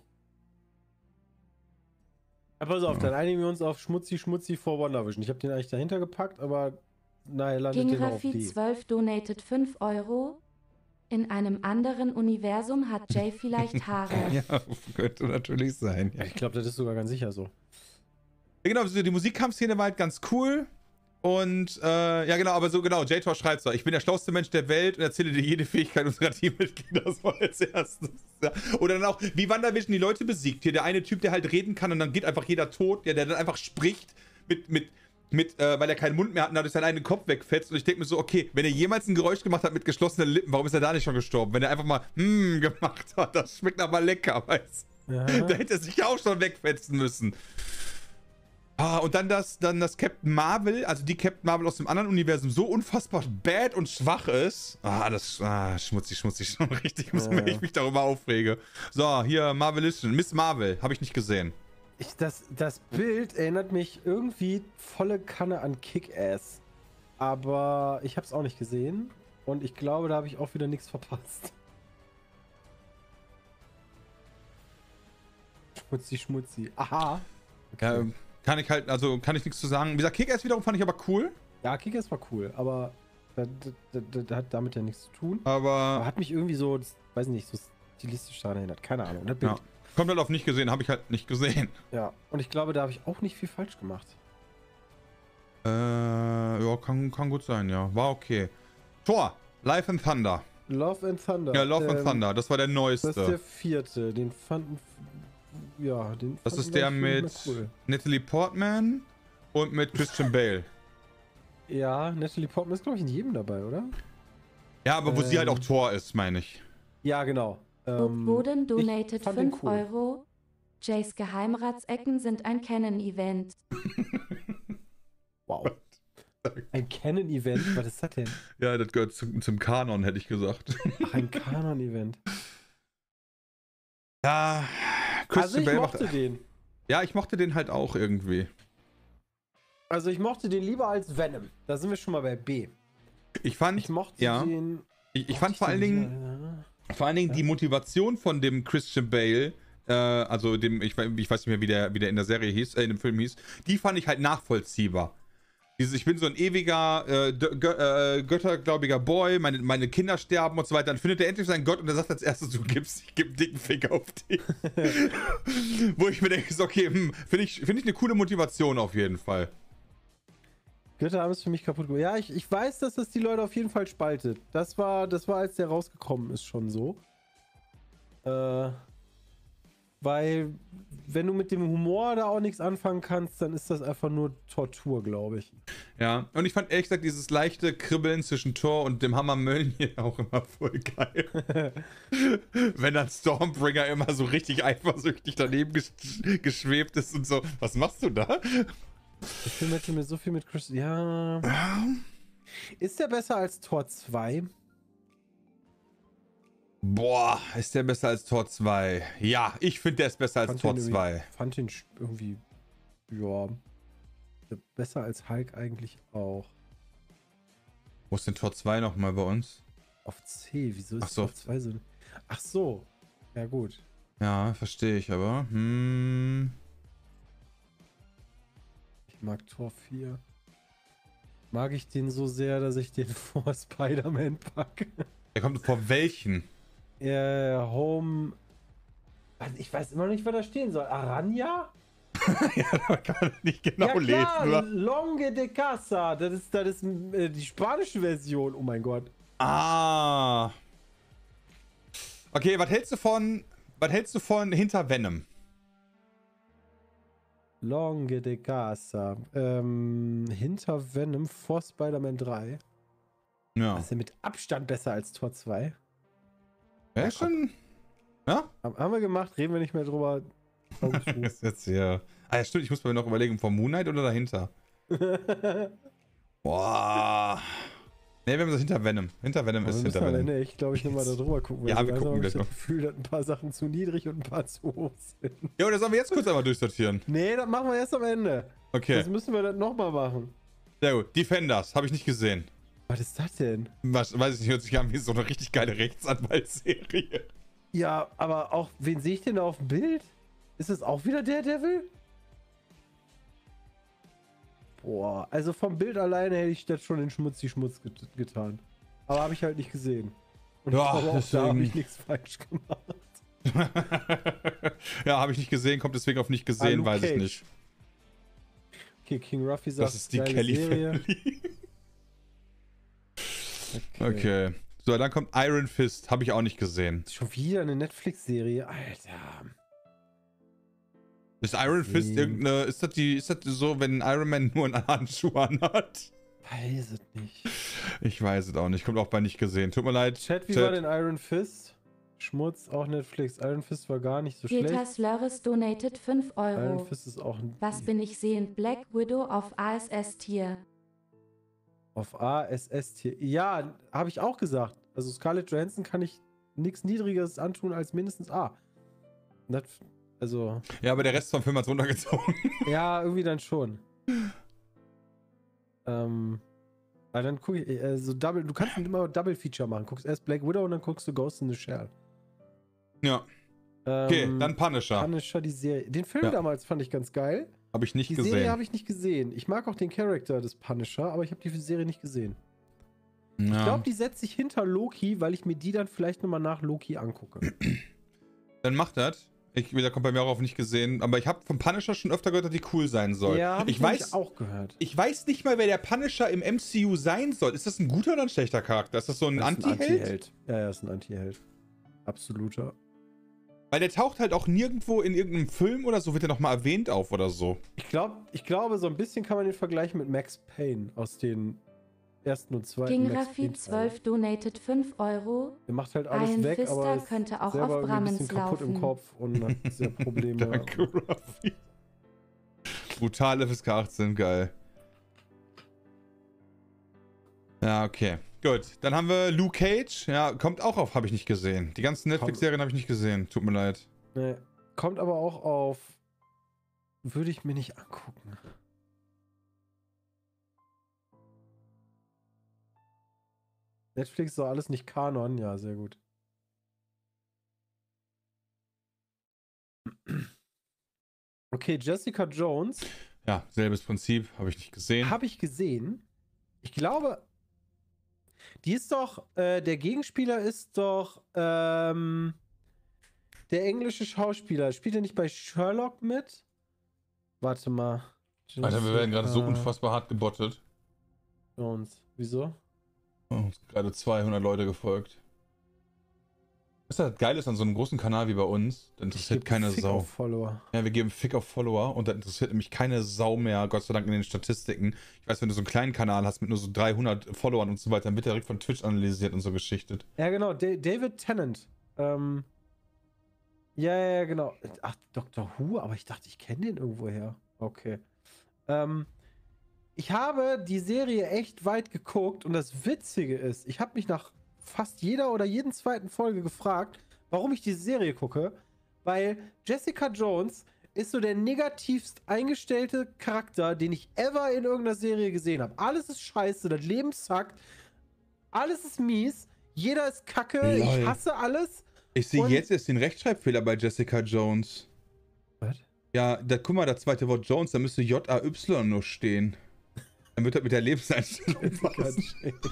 Speaker 1: Ja, pass auf, dann einigen wir uns auf Schmutzi, Schmutzi vor WandaVision. Ich habe den eigentlich dahinter gepackt, aber naja, landet
Speaker 3: King
Speaker 1: den noch auf
Speaker 3: Raffi
Speaker 1: D.
Speaker 3: zwölf donated fünf Euro. In einem anderen Universum hat Jay vielleicht Haare.
Speaker 2: Ja, könnte natürlich sein.
Speaker 1: Ja, ich glaube, das ist sogar ganz sicher so.
Speaker 2: Ja, genau, so die Musikkampfszene war halt ganz cool. Und, äh, ja genau, aber so genau, J-Tor schreibt so, ich bin der schlauste Mensch der Welt und erzähle dir jede Fähigkeit unserer Teammitglieder so als erstes. Ja. Oder dann auch, wie WandaVision die Leute besiegt. Hier der eine Typ, der halt reden kann und dann geht einfach jeder tot, ja, der dann einfach spricht mit, mit, mit, äh, weil er keinen Mund mehr hat und dadurch seinen eigenen Kopf wegfetzt. Und ich denke mir so, okay, wenn er jemals ein Geräusch gemacht hat mit geschlossenen Lippen, warum ist er da nicht schon gestorben? Wenn er einfach mal, hm, gemacht hat, das schmeckt aber lecker, weißt du?
Speaker 1: Ja.
Speaker 2: Da hätte er sich ja auch schon wegfetzen müssen. Ah, und dann das, dann das Captain Marvel, also die Captain Marvel aus dem anderen Universum, so unfassbar bad und schwach ist. Ah, das, ah, schmutzig, schmutzig, schon richtig, muss,
Speaker 1: Ja.
Speaker 2: wenn ich mich darüber aufrege. So, hier, Marvelischen, Miss Marvel, habe ich nicht gesehen.
Speaker 1: Ich, das, das Bild erinnert mich irgendwie volle Kanne an Kick-Ass. Aber ich habe es auch nicht gesehen. Und ich glaube, da habe ich auch wieder nichts verpasst. Schmutzi, schmutzi. Aha.
Speaker 2: Ja, ähm, kann ich halt, also kann ich nichts zu sagen. Wie gesagt, Kick-Ass wiederum fand ich aber cool.
Speaker 1: Ja, Kick-Ass war cool, aber das, das, das, das hat damit ja nichts zu tun. Aber
Speaker 2: Aber,
Speaker 1: hat mich irgendwie so, das, weiß nicht, so stilistisch daran erinnert. Keine Ahnung. Das Bild.
Speaker 2: ja, kommt halt auf nicht gesehen, habe ich halt nicht gesehen.
Speaker 1: Ja. Und ich glaube, da habe ich auch nicht viel falsch gemacht.
Speaker 2: Äh, ja, kann, kann gut sein, ja. War okay. Thor, Life and Thunder.
Speaker 1: Love and Thunder.
Speaker 2: Ja, Love and
Speaker 1: Ähm,
Speaker 2: Thunder, das war der neueste.
Speaker 1: Das ist der vierte. Den fanden. Ja, den
Speaker 2: Das
Speaker 1: fanden
Speaker 2: ist der
Speaker 1: wir
Speaker 2: mit
Speaker 1: cool.
Speaker 2: Natalie Portman und mit Christian Bale.
Speaker 1: Ja, Natalie Portman ist, glaube ich, in jedem dabei, oder?
Speaker 2: Ja, aber wo sie halt
Speaker 1: Ähm.
Speaker 2: auch Thor ist, meine ich.
Speaker 1: Ja, genau. Ähm,
Speaker 3: Boden
Speaker 1: ich
Speaker 3: donated
Speaker 1: fand den
Speaker 3: fünf
Speaker 1: cool.
Speaker 3: Euro. Jays Geheimratsecken sind ein Canon-Event.
Speaker 1: Wow. Ein Canon-Event? Was ist das denn?
Speaker 2: Ja, das gehört zum, zum Kanon, hätte ich gesagt.
Speaker 1: Ach, ein Kanon-Event.
Speaker 2: Ja,
Speaker 1: Also
Speaker 2: Christian
Speaker 1: ich
Speaker 2: Bale
Speaker 1: mochte
Speaker 2: macht,
Speaker 1: den.
Speaker 2: Ja, ich mochte den halt auch irgendwie.
Speaker 1: Also ich mochte den lieber als Venom. Da sind wir schon mal bei B.
Speaker 2: Ich fand,
Speaker 1: Ich mochte
Speaker 2: ja,
Speaker 1: den...
Speaker 2: ich, ich fand vor allen Dingen, vor allen Dingen
Speaker 1: Ja.
Speaker 2: die Motivation von dem Christian Bale, äh, also dem, ich, we- ich weiß nicht mehr, wie der, wie der in der Serie hieß, äh, in dem Film hieß, die fand ich halt nachvollziehbar. Dieses, ich bin so ein ewiger, äh, Gö äh, göttergläubiger Boy, meine, meine Kinder sterben und so weiter. Dann findet er endlich seinen Gott und er sagt als erstes, du gibst, ich gebe einen dicken Fick auf dich. Wo ich mir denke, so, okay, hm, finde ich, find ich eine coole Motivation auf jeden Fall.
Speaker 1: Götter haben es für mich kaputt gemacht. Ja, ich, ich weiß, dass das die Leute auf jeden Fall spaltet. Das war, das war, als der rausgekommen ist, schon so. Äh, weil, wenn du mit dem Humor da auch nichts anfangen kannst, dann ist das einfach nur Tortur, glaube ich.
Speaker 2: Ja, und ich fand ehrlich gesagt dieses leichte Kribbeln zwischen Thor und dem Hammer Mjölnir auch immer voll geil. Wenn dann Stormbringer immer so richtig eifersüchtig daneben gesch geschwebt ist und so. Was machst du da?
Speaker 1: Der Film hätte mir so viel mit Chris... Ja... Ist der besser als Tor zwei?
Speaker 2: Boah, ist der besser als Tor zwei? Ja, ich finde, der ist besser als
Speaker 1: Fand
Speaker 2: Tor
Speaker 1: den irgendwie-
Speaker 2: zwei.
Speaker 1: Fand den sch- irgendwie... Ja... Besser als Hulk eigentlich auch.
Speaker 2: Wo ist denn Tor zwei nochmal bei uns?
Speaker 1: Auf C, wieso ist
Speaker 2: Ach so.
Speaker 1: Tor zwei so... Ach so. Ja gut.
Speaker 2: Ja, verstehe ich aber. Hm.
Speaker 1: Ich mag Tor vier. Mag ich den so sehr, dass ich den vor Spider-Man packe.
Speaker 2: Der kommt vor welchen?
Speaker 1: Äh, Home... Also ich weiß immer noch nicht, was da stehen soll. Aranya?
Speaker 2: Ja, da kann man nicht genau
Speaker 1: Ja klar,
Speaker 2: lesen, oder?
Speaker 1: Longe de Casa. Das ist, das ist äh, die spanische Version. Oh mein Gott.
Speaker 2: Ah. Okay, was hältst du von... Was hältst du von Hinter Venom?
Speaker 1: Longe de Casa. Ähm, hinter Venom vor Spider-Man drei.
Speaker 2: Ja.
Speaker 1: Das ist ja mit Abstand besser als Tor zwei.
Speaker 2: Ja, schon... Ja?
Speaker 1: Haben, haben wir gemacht, reden wir nicht mehr drüber. Augen zu.
Speaker 2: Das ist jetzt hier... Ah ja, stimmt, ich muss mir noch überlegen, vom Moon Knight oder dahinter? Boah. Ne, wir haben das Hinter Venom. Hinter Venom
Speaker 1: Aber
Speaker 2: ist
Speaker 1: wir müssen
Speaker 2: Hinter
Speaker 1: am
Speaker 2: Venom.
Speaker 1: Ende echt, glaube ich, nochmal da drüber gucken.
Speaker 2: Ja,
Speaker 1: weil
Speaker 2: wir
Speaker 1: so
Speaker 2: gucken
Speaker 1: langsam
Speaker 2: gleich
Speaker 1: hab ich das Gefühl, dass ein paar Sachen zu niedrig und ein paar zu hoch sind.
Speaker 2: Ja, oder sollen wir jetzt kurz einmal durchsortieren?
Speaker 1: Nee, das machen wir erst am Ende.
Speaker 2: Okay,
Speaker 1: Das müssen wir dann nochmal machen.
Speaker 2: sehr gut. Defenders, habe ich nicht gesehen.
Speaker 1: Was ist das denn?
Speaker 2: Was, weiß ich nicht, hört sich an wie so eine richtig geile Rechtsanwaltsserie.
Speaker 1: Ja, aber auch, wen sehe ich denn da auf dem Bild? Ist es auch wieder Daredevil? Boah, also vom Bild alleine hätte ich das schon in Schmutzi Schmutz get getan. Aber habe ich halt nicht gesehen. Und
Speaker 2: Ja,
Speaker 1: ich glaube, auch da
Speaker 2: deswegen-
Speaker 1: habe ich nichts falsch gemacht.
Speaker 2: Ja, habe ich nicht gesehen, kommt deswegen auf nicht gesehen,
Speaker 1: Luke
Speaker 2: weiß ich
Speaker 1: Cage.
Speaker 2: nicht.
Speaker 1: Okay, King Ruffy sagt,
Speaker 2: Das ist die
Speaker 1: geile
Speaker 2: Kelly
Speaker 1: Serie.
Speaker 2: Family. Okay. So, dann kommt Iron Fist, habe ich auch nicht gesehen.
Speaker 1: Schon wieder eine Netflix-Serie, Alter.
Speaker 2: Ist Iron Fist
Speaker 1: Hm.
Speaker 2: irgendeine, ist das die, ist das so, wenn Iron Man nur einen Handschuh anhat?
Speaker 1: Weiß es nicht.
Speaker 2: Ich weiß es auch nicht, kommt auch bei nicht gesehen. Tut mir leid.
Speaker 1: Chat, wie
Speaker 2: Chat.
Speaker 1: war denn Iron Fist? Schmutz, auch Netflix. Iron Fist war gar nicht so
Speaker 3: Peter
Speaker 1: schlecht.
Speaker 3: Slurris donated fünf
Speaker 1: Iron
Speaker 3: Euro.
Speaker 1: Fist ist auch ein
Speaker 3: Was bin ich sehend? Black Widow auf A S S-Tier.
Speaker 1: auf A S S-Tier. Ja, habe ich auch gesagt. Also Scarlett Johansson kann ich nichts Niedrigeres antun als mindestens A. Das, also,
Speaker 2: Ja, aber der Rest vom Film hat's runtergezogen.
Speaker 1: ja, irgendwie dann schon. ähm, aber dann gucke ich, äh, so Double, du kannst immer Double Feature machen. Guckst erst Black Widow und dann guckst du Ghost in the Shell.
Speaker 2: Ja, okay,
Speaker 1: Ähm,
Speaker 2: dann Punisher.
Speaker 1: Punisher, die Serie. Den Film
Speaker 2: Ja.
Speaker 1: damals fand ich ganz geil.
Speaker 2: Habe ich nicht
Speaker 1: Die Serie
Speaker 2: gesehen.
Speaker 1: habe ich nicht gesehen. Ich mag auch den Charakter des Punisher, aber ich habe die Serie nicht gesehen. Ich
Speaker 2: Ja.
Speaker 1: glaube, die setzt sich hinter Loki, weil ich mir die dann vielleicht nochmal nach Loki angucke.
Speaker 2: Dann macht das. Ich, der kommt bei mir auch auf nicht gesehen. Aber ich habe vom Punisher schon öfter gehört, dass die cool sein soll.
Speaker 1: Ja, hab
Speaker 2: ich
Speaker 1: ich
Speaker 2: weiß
Speaker 1: nämlich auch gehört.
Speaker 2: Ich weiß nicht mal, wer der Punisher im M C U sein soll. Ist das ein guter oder ein schlechter Charakter? Ist das so ein
Speaker 1: Das ist
Speaker 2: Anti-Held?
Speaker 1: Ja, ja, ist ein Anti-Held. Absoluter.
Speaker 2: Weil der taucht halt auch nirgendwo in irgendeinem Film oder so, wird er nochmal erwähnt auf oder so.
Speaker 1: Ich, glaub, ich glaube, so ein bisschen kann man den vergleichen mit Max Payne aus den ersten und zweiten
Speaker 3: King
Speaker 1: Max
Speaker 3: Raffi
Speaker 1: Payne
Speaker 3: zwölf donated fünf Euro.
Speaker 1: Der macht halt alles
Speaker 3: Ein
Speaker 1: weg,
Speaker 3: Fister
Speaker 1: aber ist
Speaker 3: könnte auch
Speaker 1: selber
Speaker 3: auf
Speaker 1: irgendwie ein bisschen
Speaker 3: Brammens
Speaker 1: kaputt im
Speaker 3: laufen.
Speaker 1: Kopf und hat sehr Probleme.
Speaker 2: Danke, Raffi. Brutal F S K achtzehn, geil. Ja, okay. Gut, dann haben wir Luke Cage. Ja, kommt auch auf, habe ich nicht gesehen. Die ganzen Netflix-Serien habe ich nicht gesehen. Tut mir leid.
Speaker 1: Nee, kommt aber auch auf. Würde ich mir nicht angucken. Netflix ist doch alles nicht Kanon. Ja, sehr gut. Okay, Jessica Jones.
Speaker 2: Ja, selbes Prinzip, habe ich nicht gesehen.
Speaker 1: Habe ich gesehen. Ich glaube, die ist doch, äh, der Gegenspieler ist doch, ähm, der englische Schauspieler. Spielt er nicht bei Sherlock mit? Warte mal.
Speaker 2: Alter, wir werden gerade so
Speaker 1: Jessica
Speaker 2: unfassbar hart gebottet.
Speaker 1: Jones. Wieso?
Speaker 2: Oh, uns sind gerade zweihundert Leute gefolgt. Was das geil ist an so einem großen Kanal wie bei uns, da interessiert
Speaker 1: Gib
Speaker 2: keine
Speaker 1: Fick
Speaker 2: Sau.
Speaker 1: auf Follower.
Speaker 2: Ja, wir geben Fick auf Follower und da interessiert nämlich keine Sau mehr, Gott sei Dank in den Statistiken. Ich weiß, wenn du so einen kleinen Kanal hast mit nur so dreihundert Followern und so weiter, dann wird der direkt von Twitch analysiert und so geschichtet.
Speaker 1: Ja, genau. Da- David Tennant. Ähm, ja, ja, ja, genau. Ach, Doctor Who? Aber ich dachte, ich kenne den irgendwoher. Okay. Ähm, ich habe die Serie echt weit geguckt und das Witzige ist, ich habe mich nach fast jeder oder jeden zweiten Folge gefragt, warum ich diese Serie gucke, weil Jessica Jones ist so der negativst eingestellte Charakter, den ich ever in irgendeiner Serie gesehen habe. Alles ist scheiße, das Leben zackt, alles ist mies, jeder ist kacke,
Speaker 2: Lol.
Speaker 1: ich hasse alles.
Speaker 2: Ich sehe
Speaker 1: Und-
Speaker 2: jetzt erst den Rechtschreibfehler bei Jessica Jones.
Speaker 1: Was?
Speaker 2: Ja, da, guck mal, das zweite Wort Jones, da müsste J A Y nur stehen. Dann wird das mit der Lebenseinstellung passen.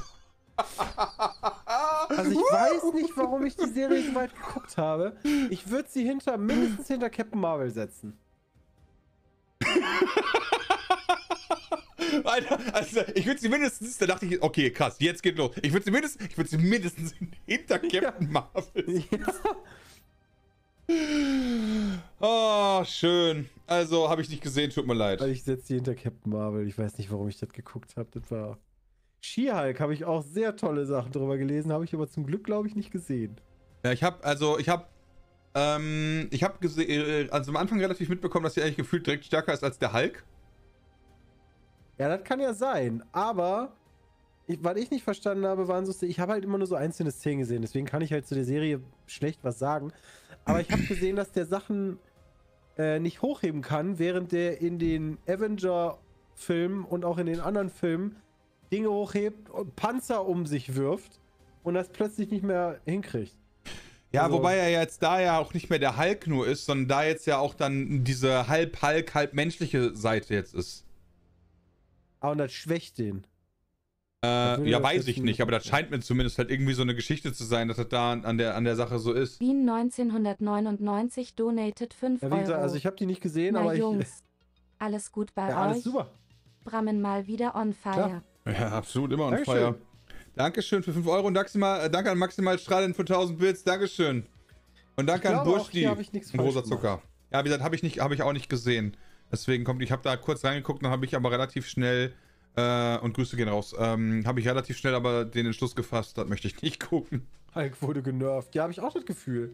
Speaker 1: Also ich weiß nicht, warum ich die Serie so weit geguckt habe. Ich würde sie hinter, mindestens hinter Captain Marvel setzen.
Speaker 2: Alter, also ich würde sie mindestens, da dachte ich, okay, krass, jetzt geht los. Ich würde sie mindestens, ich würde sie mindestens hinter Captain Marvel.
Speaker 1: Ja.
Speaker 2: Oh, schön. Also, habe ich nicht gesehen, tut mir leid.
Speaker 1: Also ich setze sie hinter Captain Marvel. Ich weiß nicht, warum ich das geguckt habe. Das war... She-Hulk habe ich auch sehr tolle Sachen drüber gelesen, habe ich aber zum Glück, glaube ich, nicht gesehen.
Speaker 2: Ja, ich habe, also, ich habe, ähm, ich habe gesehen, also am Anfang relativ mitbekommen, dass sie eigentlich gefühlt direkt stärker ist als der Hulk.
Speaker 1: Ja, das kann ja sein, aber ich, was ich nicht verstanden habe, waren so, ich habe halt immer nur so einzelne Szenen gesehen, deswegen kann ich halt zu der Serie schlecht was sagen. Aber ich habe gesehen, dass der Sachen äh, nicht hochheben kann, während der in den Avenger-Filmen und auch in den anderen Filmen Dinge hochhebt und Panzer um sich wirft und das plötzlich nicht mehr hinkriegt.
Speaker 2: Ja,
Speaker 1: Also-
Speaker 2: wobei er jetzt da ja auch nicht mehr der Hulk nur ist, sondern da jetzt ja auch dann diese halb Hulk, halb menschliche Seite jetzt ist.
Speaker 1: Aber das schwächt den.
Speaker 2: Äh,
Speaker 1: würde
Speaker 2: ja,
Speaker 1: das
Speaker 2: weiß
Speaker 1: jetzt
Speaker 2: ich
Speaker 1: ein-
Speaker 2: nicht, aber das scheint mir zumindest halt irgendwie so eine Geschichte zu sein, dass das da an der, an der Sache so ist.
Speaker 3: Wien neunzehnhundertneunundneunzig donated fünf
Speaker 1: Ja, wie
Speaker 3: Euro.
Speaker 1: gesagt, also ich habe die nicht gesehen,
Speaker 3: Na
Speaker 1: aber ich...
Speaker 3: Jungs, alles gut bei
Speaker 1: Ja, alles
Speaker 3: euch?
Speaker 1: super.
Speaker 3: Brammen mal wieder on fire.
Speaker 1: Klar.
Speaker 2: Ja, absolut, immer on
Speaker 1: Dankeschön.
Speaker 2: fire. Dankeschön für fünf Euro und Maximal, äh, danke an Maximal Strahlen für tausend Bits, Dankeschön. Und danke
Speaker 1: Ich
Speaker 2: an
Speaker 1: glaube, auch
Speaker 2: Bushdi,
Speaker 1: hier habe ich nichts
Speaker 2: ein großer
Speaker 1: falsch gemacht.
Speaker 2: Zucker. Ja, wie gesagt, habe ich, nicht- hab ich auch nicht gesehen. Deswegen kommt, ich habe da kurz reingeguckt, dann habe ich aber relativ schnell, äh, und Grüße gehen raus, ähm, habe ich relativ schnell aber den Entschluss gefasst, das möchte ich nicht gucken.
Speaker 1: Hulk wurde genervt. Ja, habe ich auch das Gefühl.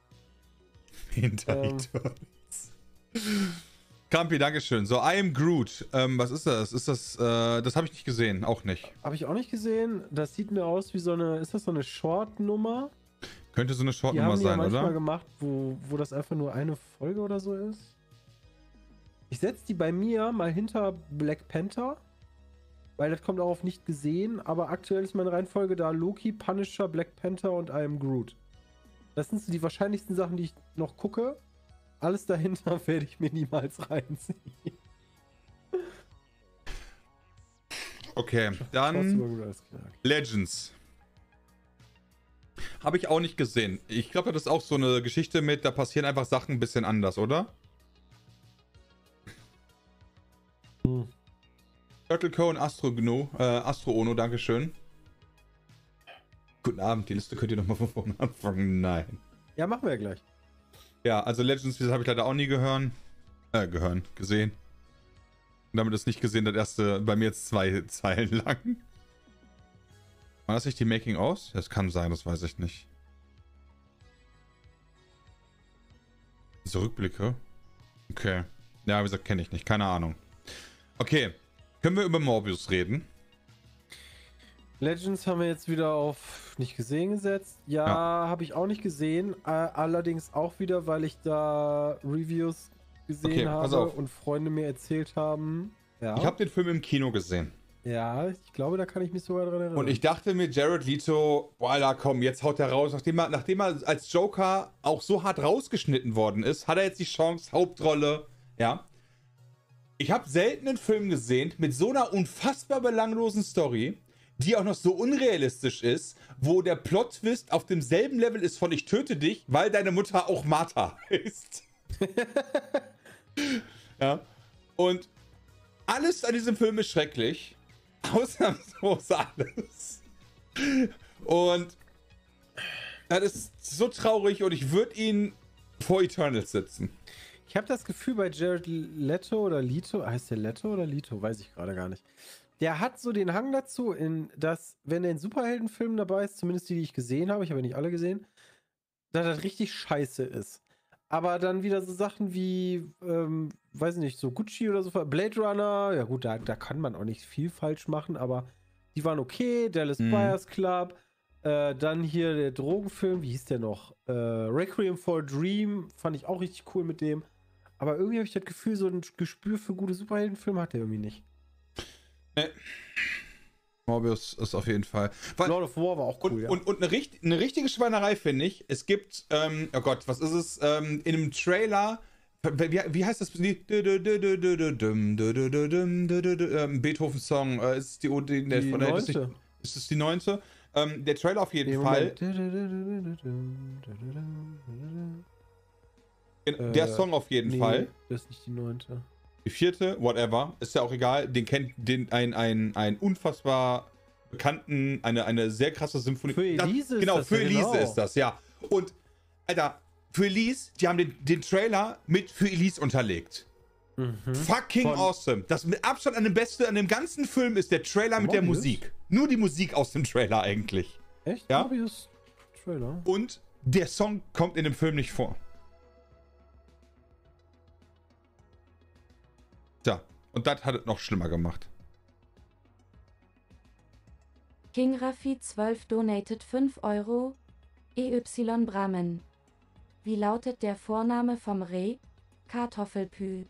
Speaker 2: Hinter
Speaker 1: Ähm.
Speaker 2: die Turtles. Krampi, Dankeschön. So, I am Groot. Ähm, was ist das? Ist das, äh, das habe ich nicht gesehen, auch nicht.
Speaker 1: Habe ich auch nicht gesehen. Das sieht mir aus wie so eine... Ist das so eine Short-Nummer?
Speaker 2: Könnte so eine
Speaker 1: Die
Speaker 2: Shortnummer
Speaker 1: haben die ja
Speaker 2: sein,
Speaker 1: manchmal
Speaker 2: oder?
Speaker 1: gemacht, wo, wo das einfach nur eine Folge oder so ist. Ich setze die bei mir mal hinter Black Panther. Weil das kommt auch auf nicht gesehen. Aber aktuell ist meine Reihenfolge da Loki, Punisher, Black Panther und I am Groot. Das sind so die wahrscheinlichsten Sachen, die ich noch gucke. Alles dahinter werde ich mir niemals reinziehen.
Speaker 2: Okay,
Speaker 1: Trotzdem
Speaker 2: dann
Speaker 1: irgendwie alles klar.
Speaker 2: Legends. Habe ich auch nicht gesehen. Ich glaube, das ist auch so eine Geschichte mit, da passieren einfach Sachen ein bisschen anders, oder?
Speaker 1: Hm.
Speaker 2: Turtle Co. und Astro Gno, äh, Astro Ono, Dankeschön. Guten Abend, die Liste könnt ihr nochmal von vorne anfangen. Nein.
Speaker 1: Ja, machen wir ja gleich.
Speaker 2: Ja, also Legends, das habe ich leider auch nie gehört. Äh, gehören, gesehen. Und damit ist nicht gesehen, das erste, bei mir jetzt zwei Zeilen lang. War das nicht die Making aus? Das kann sein, das weiß ich nicht. Diese Rückblicke? Okay. Ja, wie gesagt, kenne ich nicht. Keine Ahnung. Okay. Können wir über Morbius reden?
Speaker 1: Legends haben wir jetzt wieder auf nicht gesehen gesetzt. Ja,
Speaker 2: Ja.
Speaker 1: habe ich auch nicht gesehen. Äh, allerdings auch wieder, weil ich da Reviews gesehen
Speaker 2: Okay, pass
Speaker 1: habe
Speaker 2: auf.
Speaker 1: und Freunde mir erzählt haben. Ja.
Speaker 2: Ich habe den Film im Kino gesehen.
Speaker 1: Ja, ich glaube, da kann ich mich sogar dran erinnern.
Speaker 2: Und ich dachte mir, Jared Leto, boah, da komm, jetzt haut er raus. Nachdem er, nachdem er als Joker auch so hart rausgeschnitten worden ist, hat er jetzt die Chance, Hauptrolle, ja. Ich habe selten einen Film gesehen mit so einer unfassbar belanglosen Story, die auch noch so unrealistisch ist, wo der Plot-Twist auf demselben Level ist von ich töte dich, weil deine Mutter auch Martha ist. Ja. Und alles an diesem Film ist schrecklich. Ausnahmslos alles. Und das ist so traurig und ich würde ihn vor Eternals setzen.
Speaker 1: Ich habe das Gefühl bei Jared Leto oder Leto, heißt der Leto oder Leto? Weiß ich gerade gar nicht. Der hat so den Hang dazu, in dass, wenn er in Superheldenfilmen dabei ist, zumindest die, die ich gesehen habe, ich habe ja nicht alle gesehen, dass das richtig scheiße ist. Aber dann wieder so Sachen wie, ähm, weiß ich nicht, so Gucci oder so, Blade Runner, ja gut, da, da kann man auch nicht viel falsch machen, aber die waren okay, Dallas
Speaker 2: Mhm.
Speaker 1: Buyers Club, äh, dann hier der Drogenfilm, wie hieß der noch? Äh, Requiem for a Dream, fand ich auch richtig cool mit dem. Aber irgendwie habe ich das Gefühl, so ein Gespür für gute Superheldenfilme hat der irgendwie nicht.
Speaker 2: Nee. Morbius ist auf jeden Fall. Weil,
Speaker 1: Lord of War war auch cool,
Speaker 2: und,
Speaker 1: ja.
Speaker 2: und, und eine, richt, eine richtige Schweinerei, finde ich. Es gibt, ähm, oh Gott, was ist es? Ähm, in einem Trailer, wie, wie heißt das? Die, ähm, Beethoven-Song. Äh, ist es die, die, die
Speaker 1: Die
Speaker 2: von der, ist,
Speaker 1: neunte.
Speaker 2: nicht, ist es die neunte? Ähm, der Trailer auf jeden
Speaker 1: Nee,
Speaker 2: Fall.
Speaker 1: Moment.
Speaker 2: Der
Speaker 1: Äh,
Speaker 2: Song auf jeden
Speaker 1: Nee,
Speaker 2: Fall.
Speaker 1: das ist nicht die neunte.
Speaker 2: Die vierte, whatever, ist ja auch egal. Den kennt den ein, ein, ein unfassbar bekannten, eine, eine sehr krasse Symphonie.
Speaker 1: Für Elise ist
Speaker 2: Genau,
Speaker 1: das,
Speaker 2: für
Speaker 1: ja,
Speaker 2: Elise
Speaker 1: genau.
Speaker 2: ist das, ja. Und, Alter, für Elise, die haben den, den Trailer mit für Elise unterlegt.
Speaker 1: Mhm.
Speaker 2: Fucking
Speaker 1: Von-
Speaker 2: awesome. Das mit Abstand an dem Besten an dem ganzen Film ist der Trailer mit der
Speaker 1: Morbius?
Speaker 2: Musik. Nur die Musik aus dem Trailer eigentlich.
Speaker 1: Echt?
Speaker 2: Ja.
Speaker 1: Morbius Trailer.
Speaker 2: Und der Song kommt in dem Film nicht vor. Tja, und das hat es noch schlimmer gemacht.
Speaker 3: King Raffi zwölf donated fünf Euro. E Y Bramen. Wie lautet der Vorname vom Reh? Kartoffelpü.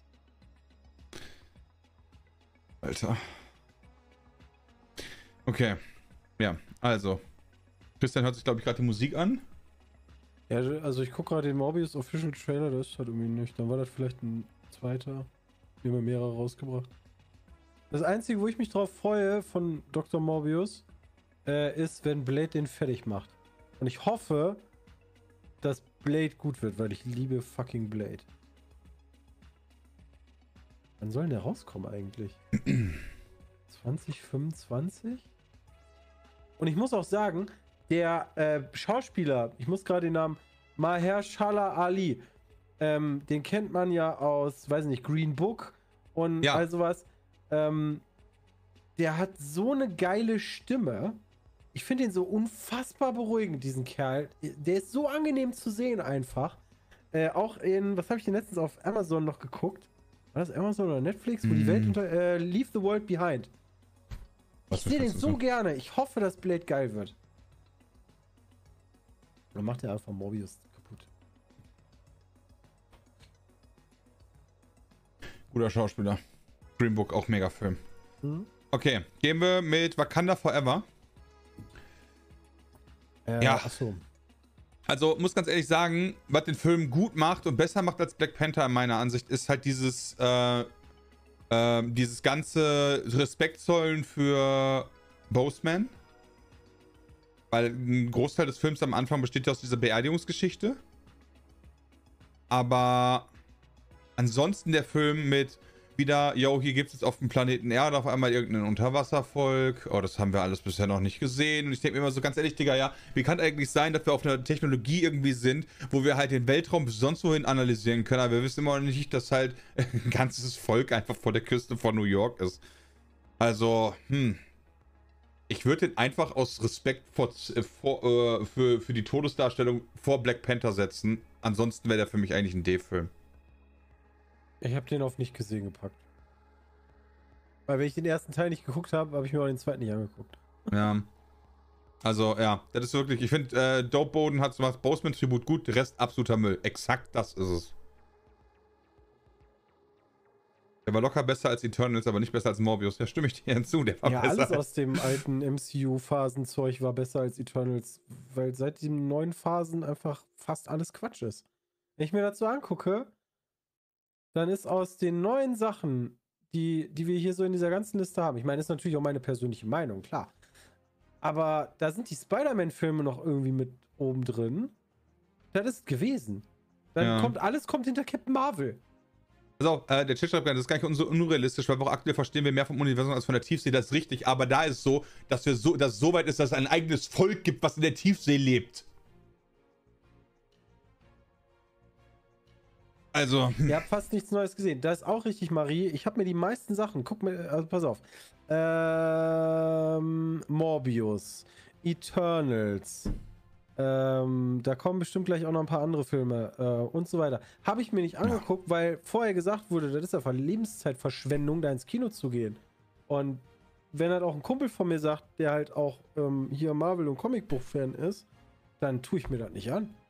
Speaker 2: Alter. Okay. Ja, also. Christian hört sich, glaube ich, gerade die Musik an.
Speaker 1: Ja, also ich gucke gerade den Morbius Official Trailer, das ist halt irgendwie nicht. Dann war das vielleicht ein zweiter. Wir haben ja mehrere rausgebracht. Das Einzige, wo ich mich drauf freue von Doktor Morbius, äh, ist, wenn Blade den fertig macht. Und ich hoffe, dass Blade gut wird, weil ich liebe fucking Blade. Wann soll denn der rauskommen eigentlich? zwanzig fünfundzwanzig? Und ich muss auch sagen, der äh, Schauspieler, ich muss gerade den Namen, Mahershala Ali, ähm, den kennt man ja aus, weiß nicht, Green Book und
Speaker 2: Ja.
Speaker 1: all sowas. Ähm, der hat so eine geile Stimme. Ich finde ihn so unfassbar beruhigend, diesen Kerl. Der ist so angenehm zu sehen einfach. Äh, auch in, was habe ich denn letztens auf Amazon noch geguckt? War das Amazon oder Netflix? Wo die
Speaker 2: Mm.
Speaker 1: Welt unter... Äh, Leave the World Behind.
Speaker 2: Was
Speaker 1: Ich sehe den
Speaker 2: kannst du
Speaker 1: so
Speaker 2: sagen?
Speaker 1: gerne. Ich hoffe, dass Blade geil wird. Dann macht er einfach Morbius kaputt.
Speaker 2: Guter Schauspieler. Green Book, auch mega Film.
Speaker 1: Hm?
Speaker 2: Okay, gehen wir mit Wakanda Forever.
Speaker 1: Äh,
Speaker 2: Ja.
Speaker 1: Achso.
Speaker 2: Also, muss ganz ehrlich sagen, was den Film gut macht und besser macht als Black Panther in meiner Ansicht, ist halt dieses, äh, äh, dieses ganze Respekt zollen für Boseman. Weil ein Großteil des Films am Anfang besteht ja aus dieser Beerdigungsgeschichte. Aber ansonsten der Film mit wieder, yo, hier gibt es jetzt auf dem Planeten Erde auf einmal irgendein Unterwasservolk. Oh, das haben wir alles bisher noch nicht gesehen. Und ich denke mir immer so ganz ehrlich, Digga, ja, wie kann eigentlich sein, dass wir auf einer Technologie irgendwie sind, wo wir halt den Weltraum bis sonst wohin analysieren können, aber wir wissen immer noch nicht, dass halt ein ganzes Volk einfach vor der Küste von New York ist. Also, hm. Ich würde den einfach aus Respekt vor, äh, vor, äh, für, für die Todesdarstellung vor Black Panther setzen. Ansonsten wäre der für mich eigentlich ein D-Film.
Speaker 1: Ich habe den auf nicht gesehen gepackt. Weil wenn ich den ersten Teil nicht geguckt habe, habe ich mir auch den zweiten nicht angeguckt.
Speaker 2: Ja. Also, ja, das ist wirklich, ich finde, äh, Dope Boden hat was Boseman-Tribut gut, der Rest absoluter Müll. Exakt das ist es. Der war locker besser als Eternals, aber nicht besser als Morbius. Da stimme ich dir hinzu. Der war
Speaker 1: Ja,
Speaker 2: besser.
Speaker 1: alles aus dem alten M C U-Phasenzeug war besser als Eternals, weil seit den neuen Phasen einfach fast alles Quatsch ist. Wenn ich mir dazu angucke, dann ist aus den neuen Sachen, die, die wir hier so in dieser ganzen Liste haben, ich meine, das ist natürlich auch meine persönliche Meinung, klar. Aber da sind die Spider-Man-Filme noch irgendwie mit oben drin. Das ist gewesen. Dann
Speaker 2: Ja.
Speaker 1: kommt alles kommt hinter Captain Marvel.
Speaker 2: Also, äh, der Chat schreibt gerade, das ist gar nicht so unrealistisch, weil auch aktuell verstehen wir mehr vom Universum als von der Tiefsee, das ist richtig, aber da ist es so, dass wir so, dass es so weit ist, dass es ein eigenes Volk gibt, was in der Tiefsee lebt. Also.
Speaker 1: Ihr habt fast nichts Neues gesehen. Das ist auch richtig, Marie. Ich habe mir die meisten Sachen, guck mir, also pass auf. Ähm, Morbius, Eternals, ähm, da kommen bestimmt gleich auch noch ein paar andere Filme äh, und so weiter. Habe ich mir nicht angeguckt, ja. weil vorher gesagt wurde, das ist einfach Lebenszeitverschwendung, da ins Kino zu gehen. Und wenn halt auch ein Kumpel von mir sagt, der halt auch ähm, hier Marvel- und Comicbuch-Fan ist, dann tue ich mir das nicht an.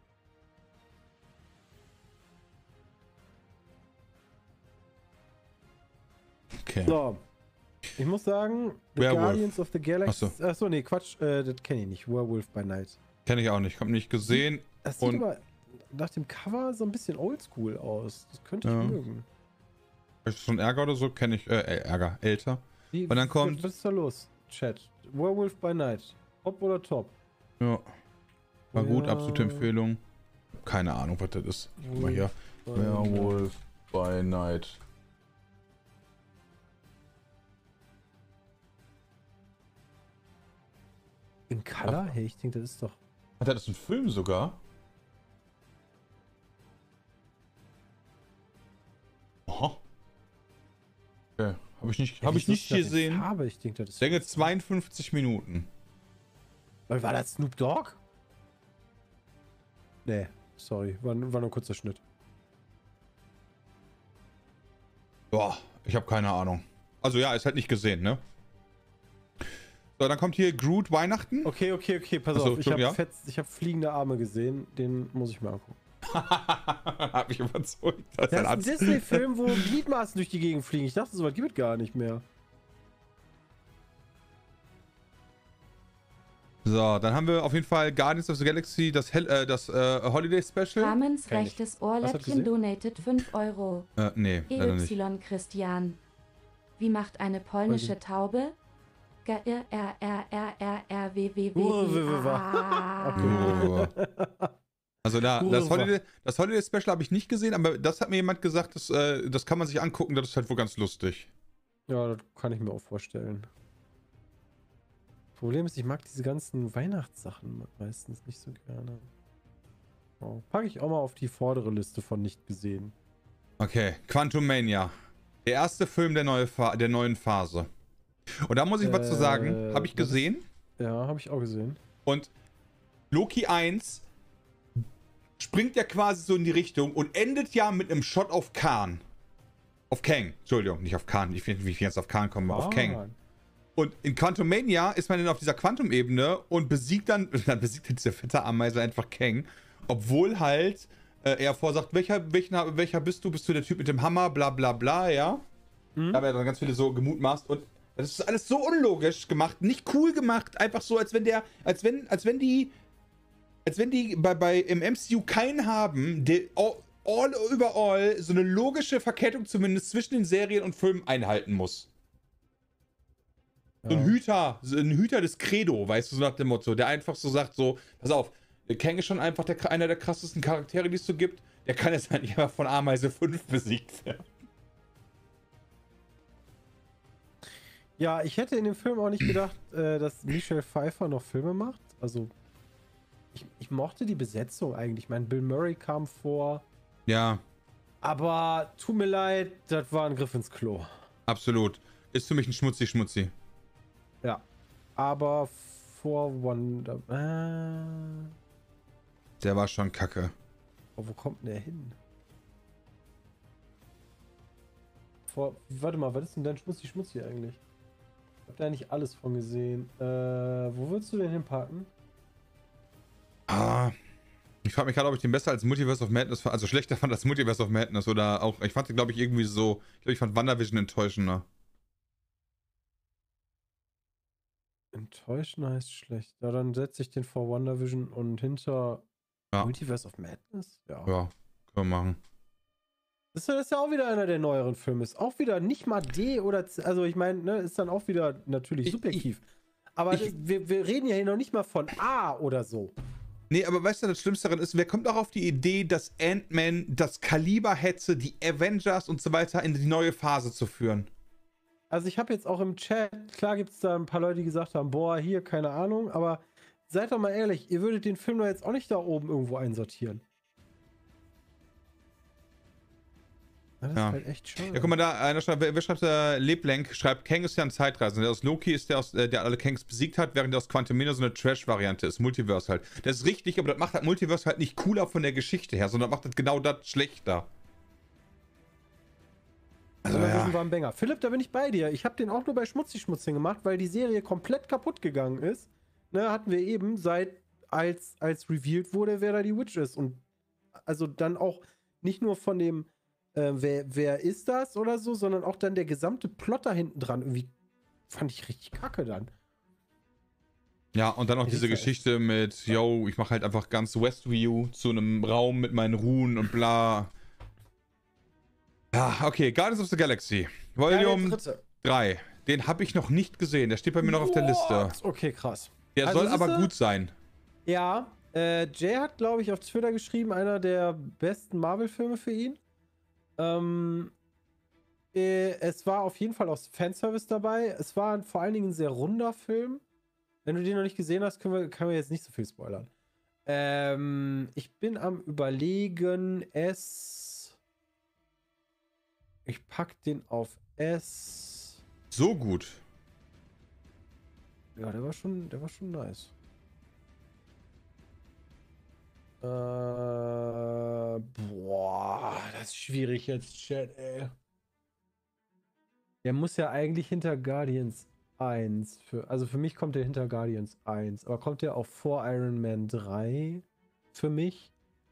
Speaker 2: Okay.
Speaker 1: So. Ich muss sagen, The
Speaker 2: Werewolf.
Speaker 1: Guardians of the Galaxy.
Speaker 2: Achso.
Speaker 1: Achso, nee, Quatsch, äh, das kenne ich nicht. Werewolf by Night.
Speaker 2: Kenne ich auch nicht, hab nicht gesehen.
Speaker 1: Das sieht
Speaker 2: Und-
Speaker 1: aber nach dem Cover so ein bisschen oldschool aus. Das könnte
Speaker 2: Ja.
Speaker 1: ich mögen.
Speaker 2: Ist schon Ärger oder so? Kenne ich, äh, äh, Ärger, älter.
Speaker 1: Wie,
Speaker 2: Und dann kommt-
Speaker 1: Was ist da los? Chat. Werewolf by Night. Top oder top?
Speaker 2: Ja. War gut,
Speaker 1: Ja.
Speaker 2: absolute Empfehlung. Keine Ahnung, was das ist. Guck mal hier. Werewolf by Night.
Speaker 1: In Color? Hey, ich denke, das ist doch.
Speaker 2: Hat er das ein Film sogar? Aha. Okay. Habe ich nicht, hab ich
Speaker 1: Wieso
Speaker 2: nicht
Speaker 1: ist das in
Speaker 2: gesehen.
Speaker 1: Farbe? Ich denke, das ist.
Speaker 2: Länge zweiundfünfzig Minuten.
Speaker 1: Weil war das Snoop Dogg? Nee, sorry. War, war nur ein kurzer Schnitt.
Speaker 2: Boah, ich habe keine Ahnung. Also ja, ist halt nicht gesehen, ne? So, dann kommt hier Groot Weihnachten.
Speaker 1: Okay, okay, okay, pass
Speaker 2: Achso,
Speaker 1: auf. Ich habe
Speaker 2: ja?
Speaker 1: hab fliegende Arme gesehen. Den muss ich mir angucken.
Speaker 2: Hab mich überzeugt. Das
Speaker 1: Das ist ein
Speaker 2: Arzt.
Speaker 1: Disney-Film, wo Gliedmaßen durch die Gegend fliegen. Ich dachte, sowas gibt es gar nicht mehr.
Speaker 2: So, dann haben wir auf jeden Fall Guardians of the Galaxy, das, Hel äh, das äh, Holiday Special.
Speaker 3: Ramens
Speaker 1: Kenn ich.
Speaker 3: rechtes
Speaker 1: Hast du das
Speaker 3: Ohrläppchen
Speaker 1: gesehen?
Speaker 3: donated fünf Euro.
Speaker 2: Äh, nee, leider nicht.
Speaker 3: E Y Christian. Wie macht eine polnische
Speaker 1: Weiß
Speaker 3: Taube? G R R R R R R W W W.
Speaker 1: Uh, w- w- w-
Speaker 3: Ah.
Speaker 2: Oh. Also da, das
Speaker 1: Urwa.
Speaker 2: Holiday, das Holiday Special habe ich nicht gesehen, aber das hat mir jemand gesagt, das, äh, das kann man sich angucken, das ist halt wohl ganz lustig.
Speaker 1: Ja, das kann ich mir auch vorstellen. Problem ist, ich mag diese ganzen Weihnachtssachen meistens nicht so gerne. Oh, packe ich auch mal auf die vordere Liste von nicht gesehen.
Speaker 2: Okay, Quantum Mania. Der erste Film der, neue Fa der neuen Phase. Und da muss ich was zu sagen,
Speaker 1: Äh,
Speaker 2: habe ich
Speaker 1: was ist-
Speaker 2: gesehen.
Speaker 1: Ja, habe ich auch gesehen.
Speaker 2: Und Loki eins springt ja quasi so in die Richtung und endet ja mit einem Shot auf Khan. Auf Kang. Entschuldigung, nicht auf Khan. Ich weiß nicht, wie ich jetzt auf Khan komme, auf Kang. Und in Quantum Mania ist man dann auf dieser Quantum-Ebene und besiegt dann, dann besiegt diese fette Ameise einfach Kang. Obwohl halt äh, er vorsagt, welcher, welcher, welcher bist du? Bist du der Typ mit dem Hammer? Bla bla bla, ja.
Speaker 1: Mhm.
Speaker 2: Da haben ja dann ganz viele so gemutmaßt und das ist alles so unlogisch gemacht, nicht cool gemacht, einfach so, als wenn der, als wenn, als wenn die, als wenn die bei, bei im M C U keinen haben, der all, all over all so eine logische Verkettung zumindest zwischen den Serien und Filmen einhalten muss. So ein
Speaker 1: Ja.
Speaker 2: Hüter, so ein Hüter des Credo, weißt du, so nach dem Motto, der einfach so sagt, so, pass auf, Kang ist schon einfach der, einer der krassesten Charaktere, die es so gibt, der kann jetzt halt nicht einfach von Ameise fünf besiegt werden.
Speaker 1: Ja, ich hätte in dem Film auch nicht gedacht, äh, dass Michelle Pfeiffer noch Filme macht. Also, ich, ich mochte die Besetzung eigentlich. Ich meine, Bill Murray kam vor.
Speaker 2: Ja,
Speaker 1: Aber tut mir leid, das war ein Griff ins Klo.
Speaker 2: absolut. Ist für mich ein Schmutzi-Schmutzi.
Speaker 1: Ja. Aber vor Wonder... Äh,
Speaker 2: Der war schon kacke.
Speaker 1: oh, wo kommt denn der hin? Vor... Warte mal, was ist denn dein Schmutzi-Schmutzi eigentlich? Ich hab da nicht alles von gesehen. Äh, wo würdest du den hinpacken?
Speaker 2: Ah, Ich frage mich gerade, ob ich den besser als Multiverse of Madness fand, also schlechter fand als Multiverse of Madness oder auch, ich fand den, glaube ich, irgendwie so, ich glaube, ich fand WandaVision enttäuschender.
Speaker 1: Enttäuschend heißt schlecht. Ja, dann setze ich den vor WandaVision und hinter
Speaker 2: Ja.
Speaker 1: Multiverse of Madness? Ja.
Speaker 2: Ja, können wir machen.
Speaker 1: Das ist, ja- das ist ja auch wieder einer der neueren Filme. Ist auch wieder nicht mal D oder C, also ich meine, ne, ist dann auch wieder natürlich
Speaker 2: Ich-
Speaker 1: subjektiv. Aber
Speaker 2: ich-
Speaker 1: das, wir, wir reden ja hier noch nicht mal von A oder so.
Speaker 2: Nee, aber weißt du, das Schlimmste daran ist, wer kommt auch auf die Idee, dass Ant-Man das Kaliber hätte, die Avengers und so weiter in die neue Phase zu führen?
Speaker 1: Also ich habe jetzt auch im Chat, klar gibt es da ein paar Leute, die gesagt haben, boah, hier, keine Ahnung, aber seid doch mal ehrlich, ihr würdet den Film doch jetzt auch nicht da oben irgendwo einsortieren. Das ist
Speaker 2: Ja.
Speaker 1: halt echt schade.
Speaker 2: Ja, guck mal da, einer schreibt, wer, wer schreibt, äh, Leblank schreibt, Kang ist ja ein Zeitreisender. Der aus Loki ist der, aus, äh, der alle Kangs besiegt hat, während der aus Quantumania so eine Trash-Variante ist. Multiverse halt. Das ist richtig, aber das macht halt Multiverse halt nicht cooler von der Geschichte her, sondern macht halt genau das schlechter.
Speaker 1: Also,
Speaker 2: Also,
Speaker 1: ja.
Speaker 2: ja.
Speaker 1: war ein Banger. Philipp, da bin ich bei dir. Ich habe den auch nur bei Schmutzig Schmutzing gemacht, weil die Serie komplett kaputt gegangen ist. Ne, hatten wir eben, seit als, als revealed wurde, wer da die Witch ist. Und also dann auch nicht nur von dem, äh, wer, wer ist das oder so, sondern auch dann der gesamte Plot da hinten dran. Irgendwie fand ich richtig kacke dann.
Speaker 2: Ja, und dann noch
Speaker 1: Ja,
Speaker 2: diese
Speaker 1: das ist
Speaker 2: Geschichte mit, yo, ich mache halt einfach ganz Westview zu einem Raum mit meinen Ruhen und bla. Ja, okay, Guardians of the Galaxy. Volume drei. Den habe ich noch nicht gesehen. Der steht bei mir noch auf der Liste.
Speaker 1: What? Okay, krass.
Speaker 2: Der
Speaker 1: Also
Speaker 2: soll aber
Speaker 1: siehste-
Speaker 2: gut sein.
Speaker 1: Ja, äh, Jay hat, glaube ich, auf Twitter geschrieben, einer der besten Marvel-Filme für ihn. Ähm, äh, es war auf jeden Fall auch Fanservice dabei. Es war vor allen Dingen ein sehr runder Film. Wenn du den noch nicht gesehen hast, können wir, können wir jetzt nicht so viel spoilern. Ähm, ich bin am Überlegen, es. Ich pack den auf S.
Speaker 2: So gut.
Speaker 1: Ja, der war schon, der war schon nice. Äh, boah, das ist schwierig jetzt, Chat, ey. Der muss ja eigentlich hinter Guardians eins. Für, also für mich kommt der hinter Guardians eins. Aber kommt der auch vor Iron Man drei? Für mich?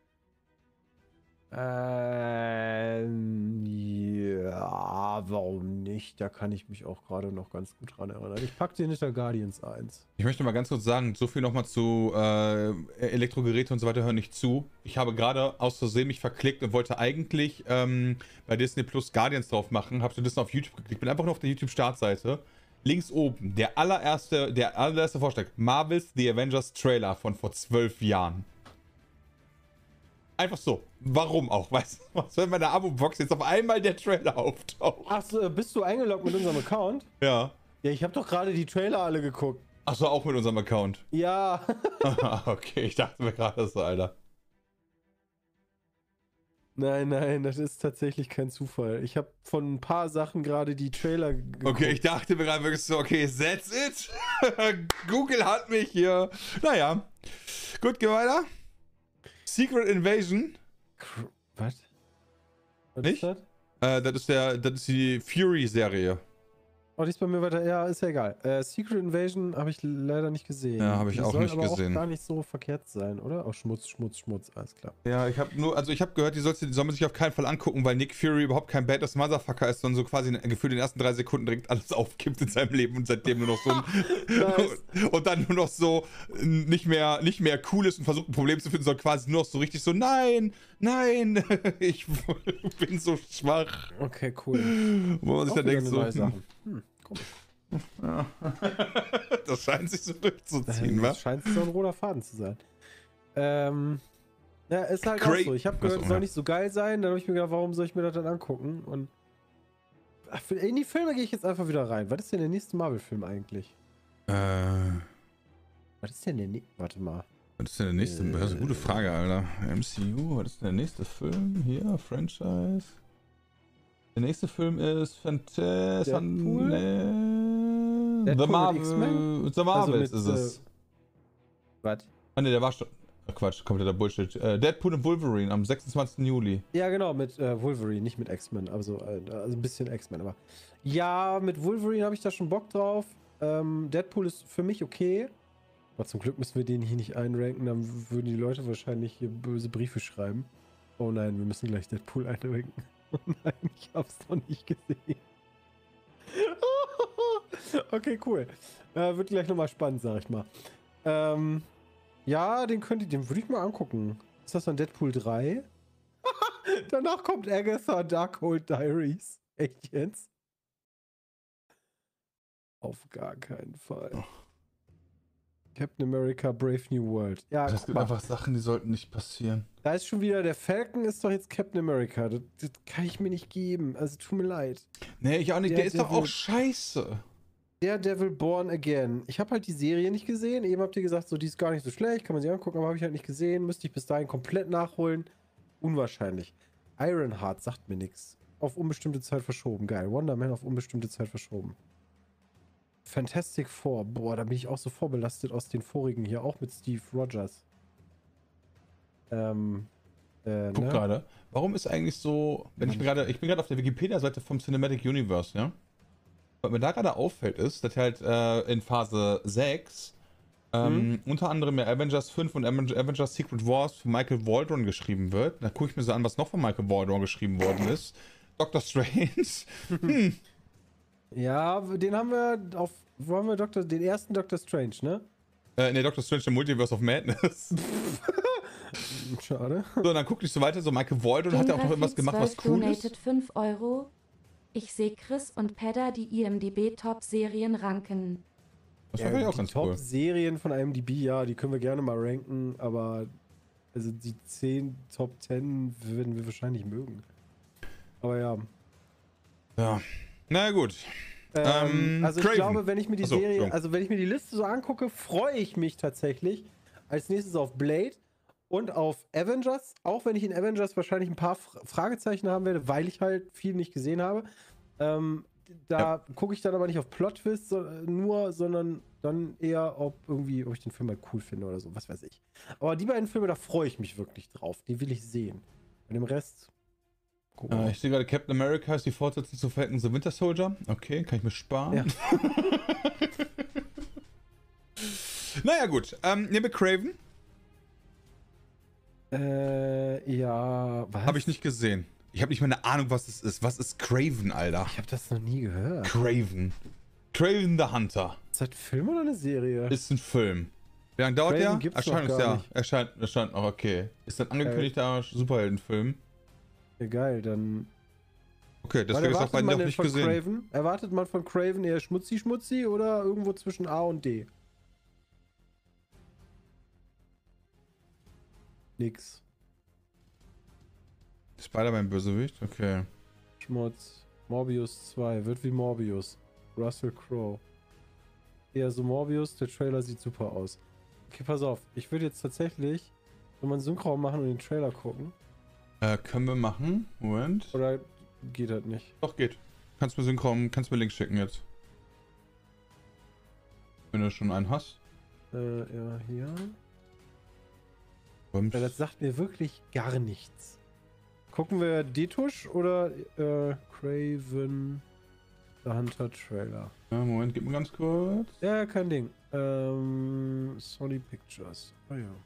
Speaker 1: Ähm, ja, warum nicht? Da kann ich mich auch gerade noch ganz gut dran erinnern. Ich pack den hinter Guardians eins.
Speaker 2: Ich möchte mal ganz kurz sagen, so viel nochmal zu äh, Elektrogeräte und so weiter hören nicht zu. Ich habe gerade aus Versehen mich verklickt und wollte eigentlich ähm, bei Disney Plus Guardians drauf machen. Habe stattdessen auf YouTube geklickt. Bin einfach nur auf der YouTube-Startseite. Links oben, der allererste, der allererste Vorschlag. Marvel's The Avengers Trailer von vor zwölf Jahren. Einfach so. Warum auch? Weißt du, was, wenn bei der Abo-Box jetzt auf einmal der Trailer auftaucht?
Speaker 1: Ach so, bist du eingeloggt mit unserem Account?
Speaker 2: Ja.
Speaker 1: Ja, ich habe doch gerade die Trailer alle geguckt.
Speaker 2: Achso, auch mit unserem Account.
Speaker 1: Ja.
Speaker 2: Okay, ich dachte mir gerade so, Alter.
Speaker 1: Nein, nein, das ist tatsächlich kein Zufall. Ich habe von ein paar Sachen gerade die Trailer geguckt.
Speaker 2: Okay, ich dachte mir gerade wirklich so, okay, that's it. Google hat mich hier. Naja. Gut, geh weiter. Secret Invasion.
Speaker 1: Kr- Was? Was
Speaker 2: Nicht?
Speaker 1: ist das?
Speaker 2: Äh, das ist der, das ist die Fury-Serie.
Speaker 1: Oh, die ist bei mir weiter. Ja, ist ja egal. Äh, Secret Invasion habe ich leider nicht gesehen.
Speaker 2: Ja, habe ich
Speaker 1: Die
Speaker 2: auch
Speaker 1: soll
Speaker 2: nicht
Speaker 1: aber
Speaker 2: gesehen.
Speaker 1: Auch gar nicht so verkehrt sein, oder? Auch Schmutz, Schmutz, Schmutz, alles klar.
Speaker 2: Ja, ich habe nur, also ich habe gehört, die, sollst, die soll man sich auf keinen Fall angucken, weil Nick Fury überhaupt kein Badass Motherfucker ist, sondern so quasi gefühlt in den ersten drei Sekunden direkt alles aufkippt in seinem Leben und seitdem nur noch so ein,
Speaker 1: Nice.
Speaker 2: und dann nur noch so nicht mehr, nicht mehr cool ist und versucht ein Problem zu finden, sondern quasi nur noch so richtig so, nein, nein, ich bin so schwach.
Speaker 1: Okay, cool.
Speaker 2: Wo man sich
Speaker 1: Auch
Speaker 2: dann
Speaker 1: wieder
Speaker 2: denkt
Speaker 1: eine
Speaker 2: so,
Speaker 1: neue Sache. Hm, komisch.
Speaker 2: ja. Das scheint sich so durchzuziehen,
Speaker 1: Das
Speaker 2: wa?
Speaker 1: scheint so ein roter Faden zu sein. Ähm, ja, ist halt auch
Speaker 2: Cra-
Speaker 1: so. Ich habe
Speaker 2: Was
Speaker 1: gehört,
Speaker 2: auch
Speaker 1: es soll
Speaker 2: immer.
Speaker 1: nicht so geil sein. Dann habe ich mir gedacht, warum soll ich mir das dann angucken? Und ach, für- in die Filme gehe ich jetzt einfach wieder rein. Was ist denn der nächste Marvel-Film eigentlich?
Speaker 2: Äh,
Speaker 1: Was ist denn der nächste? Warte mal.
Speaker 2: was ist denn der nächste? Das ist eine gute Frage, Alter. M C U, was ist denn der nächste Film? Hier, Franchise. Der nächste Film ist Fantastic.
Speaker 1: Deadpool?
Speaker 2: Nee. The
Speaker 1: Deadpool mit
Speaker 2: Marvel.
Speaker 1: X-Men?
Speaker 2: The Marvels
Speaker 1: Also
Speaker 2: ist
Speaker 1: mit,
Speaker 2: es.
Speaker 1: äh, Was?
Speaker 2: Ah, ne, der war schon. Ach, Quatsch, kompletter Bullshit. Äh, Deadpool und Wolverine am sechsundzwanzigsten Juli.
Speaker 1: Ja, genau, mit äh, Wolverine, nicht mit X-Men. Also, äh, also ein bisschen X-Men, aber. Ja, mit Wolverine habe ich da schon Bock drauf. Ähm, Deadpool ist für mich okay. Aber zum Glück müssen wir den hier nicht einranken, dann würden die Leute wahrscheinlich hier böse Briefe schreiben. Oh nein, wir müssen gleich Deadpool einranken. Oh nein, ich hab's noch nicht gesehen. Okay, cool. Äh, wird gleich nochmal spannend, sag ich mal. Ähm, ja, den könnt ihr, den würde ich mal angucken. Ist das dann Deadpool drei? Danach kommt Agatha Darkhold Diaries. Echt jetzt? Auf gar keinen Fall. Oh. Captain America Brave New World. Ja,
Speaker 2: das gibt einfach Sachen, die sollten nicht passieren.
Speaker 1: Da ist schon wieder, der Falcon ist doch jetzt Captain America. Das, das kann ich mir nicht geben. Also tut mir leid.
Speaker 2: Nee, ich auch nicht. Der, der ist
Speaker 1: Devil,
Speaker 2: doch auch scheiße.
Speaker 1: Der Devil Born Again. Ich habe halt die Serie nicht gesehen. Eben habt ihr gesagt, so die ist gar nicht so schlecht. Kann man sie angucken, aber habe ich halt nicht gesehen. Müsste ich bis dahin komplett nachholen. Unwahrscheinlich. Ironheart sagt mir nichts. Auf unbestimmte Zeit verschoben. Geil. Wonder Man auf unbestimmte Zeit verschoben. Fantastic Four. Boah, da bin ich auch so vorbelastet aus den vorigen hier. Auch mit Steve Rogers. Ähm. Äh,
Speaker 2: Guck
Speaker 1: ne?
Speaker 2: gerade. Warum ist eigentlich so, wenn ich mir gerade, ich bin gerade auf der Wikipedia-Seite vom Cinematic Universe, ja? Was mir da gerade auffällt ist, dass halt äh, in Phase sechs ähm, mhm. unter anderem ja Avengers fünf und Avengers Secret Wars von Michael Waldron geschrieben wird. Da gucke ich mir so an, was noch von Michael Waldron geschrieben worden ist. Doctor Strange. hm.
Speaker 1: Ja, den haben wir auf, wo haben wir Doktor, den ersten Doctor Strange, ne?
Speaker 2: Äh, ne, Doctor Strange, der Multiverse of Madness.
Speaker 1: Schade.
Speaker 2: So, und dann guckte ich so weiter, so Michael Waldron hat ja auch noch irgendwas gemacht, was cool ist.
Speaker 3: fünf Euro. Ich sehe Chris und Pedda die I M D B-Top-Serien ranken.
Speaker 2: Das war
Speaker 1: ja,
Speaker 2: ja auch
Speaker 1: die
Speaker 2: ganz cool.
Speaker 1: Top-Serien von I M D B, ja, die können wir gerne mal ranken, aber also die zehn Top zehn würden wir wahrscheinlich mögen. Aber ja.
Speaker 2: Ja. Na gut.
Speaker 1: Ähm,
Speaker 2: ähm,
Speaker 1: also ich
Speaker 2: Craven.
Speaker 1: glaube, wenn ich mir die
Speaker 2: Achso,
Speaker 1: Serie,
Speaker 2: so.
Speaker 1: also wenn ich mir die Liste so angucke, freue ich mich tatsächlich als nächstes auf Blade und auf Avengers, auch wenn ich in Avengers wahrscheinlich ein paar Fragezeichen haben werde, weil ich halt viel nicht gesehen habe. Ähm, da ja. gucke ich dann aber nicht auf Plot-Twist so, nur, sondern dann eher, ob irgendwie, ob ich den Film halt cool finde oder so, was weiß ich. Aber die beiden Filme, da freue ich mich wirklich drauf. Die will ich sehen. Und dem Rest...
Speaker 2: Äh, ich sehe gerade, Captain America ist die Fortsetzung zu Falcon the Winter Soldier. Okay, kann ich mir sparen. Ja. Naja, gut. Ähm, nehmen wir Craven.
Speaker 1: Äh, ja, was?
Speaker 2: Habe ich nicht gesehen. Ich habe nicht mal eine Ahnung, was es ist. Was ist Craven, Alter?
Speaker 1: Ich habe das noch nie gehört.
Speaker 2: Craven. Craven the Hunter.
Speaker 1: Ist das ein Film oder eine Serie?
Speaker 2: Ist ein Film. Wie lange dauert
Speaker 1: Craven
Speaker 2: der?
Speaker 1: gibt's noch gar
Speaker 2: Erscheinungsjahr.
Speaker 1: nicht.
Speaker 2: Erscheint, erscheint noch, okay. Ist ein angekündigter Superheldenfilm.
Speaker 1: Ja, geil, dann...
Speaker 2: Okay, deswegen ist auch bei noch nicht gesehen.
Speaker 1: Craven? Erwartet man von Craven eher schmutzi-schmutzi oder irgendwo zwischen A und D? Nix.
Speaker 2: Spider-Man-Bösewicht? Okay.
Speaker 1: Schmutz. Morbius zwei. Wird wie Morbius. Russell Crowe. Eher so Morbius. Der Trailer sieht super aus. Okay, pass auf. Ich würde jetzt tatsächlich so mal einen Synchron machen und den Trailer gucken.
Speaker 2: Äh, können wir machen? Moment.
Speaker 1: Oder geht das nicht?
Speaker 2: Doch, geht. Kannst mir Synchron, kannst mir Links schicken jetzt. Wenn du schon einen hast.
Speaker 1: Äh, ja, hier.
Speaker 2: Und
Speaker 1: Ja, das sagt mir wirklich gar nichts. Gucken wir Detusch oder äh, Craven the Hunter Trailer?
Speaker 2: Ja, Moment, gib mir ganz kurz.
Speaker 1: Ja, kein Ding. Ähm, Sony Pictures. Ah ja.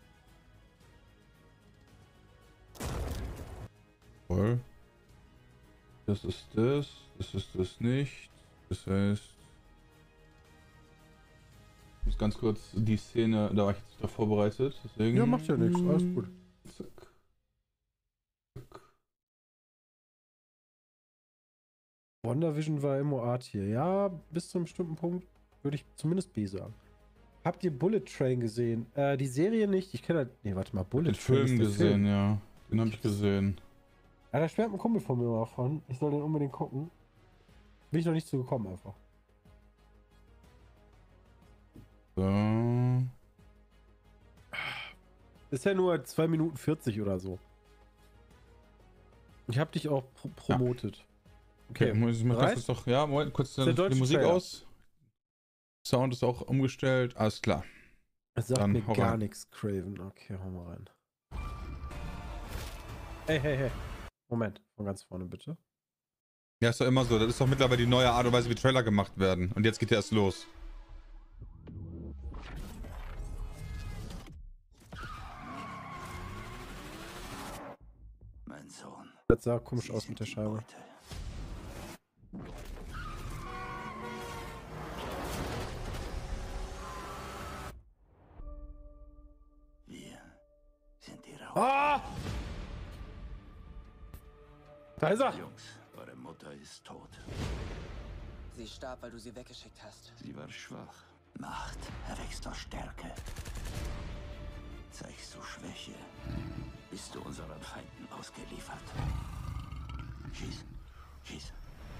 Speaker 2: Voll. Das ist das, das ist das nicht. Das heißt, ich muss ganz kurz die Szene, da war ich jetzt nicht drauf vorbereitet, deswegen.
Speaker 1: Ja, macht ja nichts, alles gut.
Speaker 2: Zack. Zack.
Speaker 1: WandaVision war M O A-Tier. Ja, bis zu einem bestimmten Punkt würde ich zumindest B sagen. Habt ihr Bullet Train gesehen? Äh, die Serie nicht. Ich kenne halt. Nee, warte mal, Bullet
Speaker 2: Den
Speaker 1: Train.
Speaker 2: Film
Speaker 1: ist der
Speaker 2: gesehen,
Speaker 1: Film.
Speaker 2: ja. Den habe ich gesehen.
Speaker 1: Ja, da schwärmt ein Kumpel von mir mal von. Ich soll den unbedingt gucken. Bin ich noch nicht zu gekommen einfach.
Speaker 2: So.
Speaker 1: Ist ja nur zwei Minuten vierzig oder so. Ich hab dich auch pro promotet. Ja.
Speaker 2: Okay, okay, ich mach das jetzt doch. Ja, Moment, kurz die Musik Trailer. aus. Sound ist auch umgestellt, alles klar.
Speaker 1: Es sagt Dann mir gar nichts, Craven. Okay, hau mal rein. Hey, hey, hey. Moment, von ganz vorne bitte.
Speaker 2: Ja, ist doch immer so. Das ist doch mittlerweile die neue Art und Weise, wie Trailer gemacht werden. Und jetzt geht der erst los.
Speaker 4: Sohn.
Speaker 1: Das sah komisch aus mit der Scheibe.
Speaker 4: Wir sind die Rauch.
Speaker 1: Ah! Da ist er!
Speaker 4: Jungs, eure Mutter ist tot.
Speaker 5: Sie starb, weil du sie weggeschickt hast.
Speaker 4: Sie war schwach. Macht erwächst aus Stärke. Zeigst du Schwäche, bist du unseren Feinden ausgeliefert. Schieß, schieß.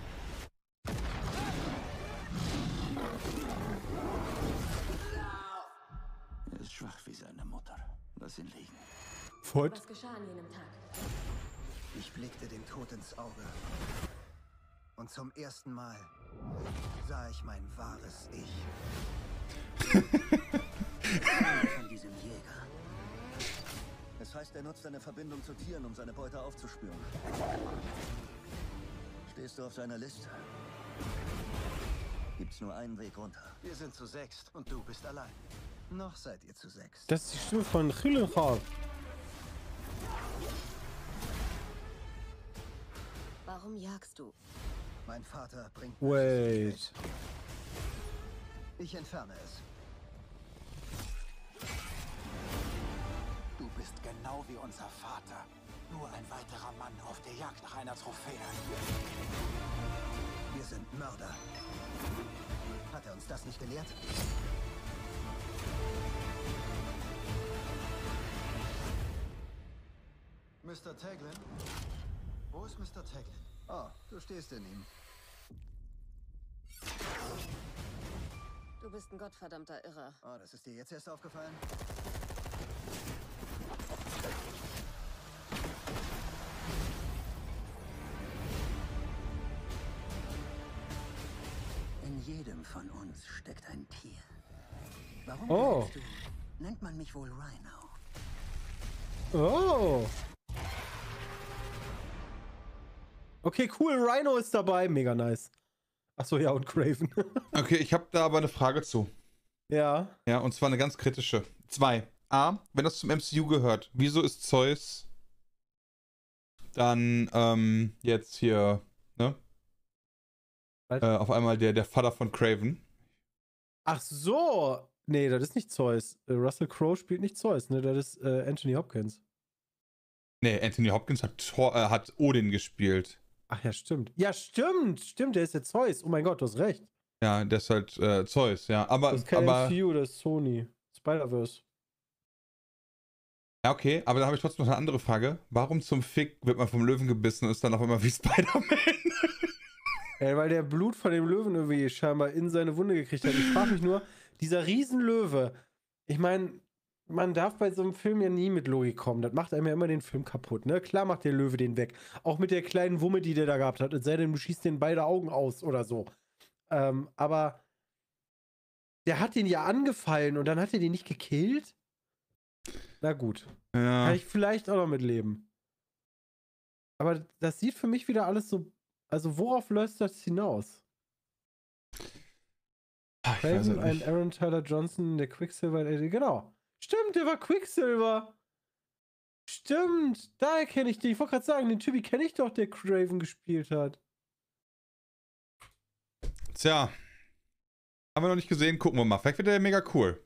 Speaker 4: Er ist schwach wie seine Mutter. Lass ihn liegen.
Speaker 1: What?
Speaker 3: Was geschah an jenem Tag?
Speaker 6: Ich blickte dem Tod ins Auge. Und zum ersten Mal sah ich mein wahres Ich.
Speaker 4: Von diesem Jäger.
Speaker 6: Es heißt, er nutzt eine Verbindung zu Tieren, um seine Beute aufzuspüren. Stehst du auf seiner Liste? Gibt's nur einen Weg runter. Wir sind zu sechst und du bist allein. Noch seid ihr zu sechst.
Speaker 1: Das ist die Stimme von Gyllenhaal.
Speaker 3: Warum jagst du?
Speaker 6: Mein Vater bringt...
Speaker 1: Wait.
Speaker 6: Ich entferne es.
Speaker 4: Du bist genau wie unser Vater. Nur ein weiterer Mann auf der Jagd nach einer Trophäe.
Speaker 6: Wir sind Mörder. Hat er uns das nicht gelehrt? Mister Taglin? Wo ist Mister Taglin? Oh, du stehst in ihm.
Speaker 3: Du bist ein gottverdammter Irrer.
Speaker 6: Oh, das ist dir jetzt erst aufgefallen?
Speaker 4: In jedem von uns steckt ein Tier. Warum
Speaker 1: Oh.
Speaker 4: denkst du, nennt man mich wohl Rhino?
Speaker 1: Oh. Okay, cool. Rhino ist dabei. Mega nice. Achso, ja, und Craven.
Speaker 2: Okay, ich habe da aber eine Frage zu.
Speaker 1: Ja.
Speaker 2: Ja, und zwar eine ganz kritische. Zwei. A, wenn das zum M C U gehört, wieso ist Zeus dann ähm, jetzt hier, ne?
Speaker 1: Was?
Speaker 2: Äh, auf einmal der, der Vater von Craven?
Speaker 1: Ach so. Nee, das ist nicht Zeus. Äh, Russell Crowe spielt nicht Zeus, ne? Das ist äh, Anthony Hopkins.
Speaker 2: Nee, Anthony Hopkins hat, Thor, äh, hat Odin gespielt.
Speaker 1: Ach ja, stimmt. Ja, stimmt. Stimmt, der ist der Zeus. Oh mein Gott, du hast recht.
Speaker 2: Ja, der ist halt äh, Zeus, ja. Aber,
Speaker 1: Das ist kein
Speaker 2: aber
Speaker 1: M C U, das ist Sony. Spider-Verse.
Speaker 2: ja, okay, aber da habe ich trotzdem noch eine andere Frage. Warum zum Fick wird man vom Löwen gebissen und ist dann auf einmal wie Spider-Man?
Speaker 1: Ey, weil der Blut von dem Löwen irgendwie scheinbar in seine Wunde gekriegt hat. Ich frage mich nur, dieser Riesenlöwe, ich meine, man darf bei so einem Film ja nie mit Logik kommen. Das macht einem ja immer den Film kaputt, ne? Klar macht der Löwe den weg. Auch mit der kleinen Wumme, die der da gehabt hat. Es sei denn, du schießt den beide Augen aus oder so. Ähm, aber der hat den ja angefallen und dann hat er den nicht gekillt? Na gut.
Speaker 2: Ja.
Speaker 1: Kann ich vielleicht auch noch mitleben. Aber das sieht für mich wieder alles so. Also, worauf läuft das hinaus?
Speaker 2: Ah, ich weiß
Speaker 1: Craven,
Speaker 2: es
Speaker 1: ein
Speaker 2: nicht.
Speaker 1: Aaron Tyler Johnson, der Quicksilver, äh, genau. Stimmt, der war Quicksilver. Stimmt, daher kenne ich den. Ich wollte gerade sagen, den Typi kenne ich doch, der Craven gespielt hat.
Speaker 2: Tja. Haben wir noch nicht gesehen, gucken wir mal. Vielleicht wird der mega cool.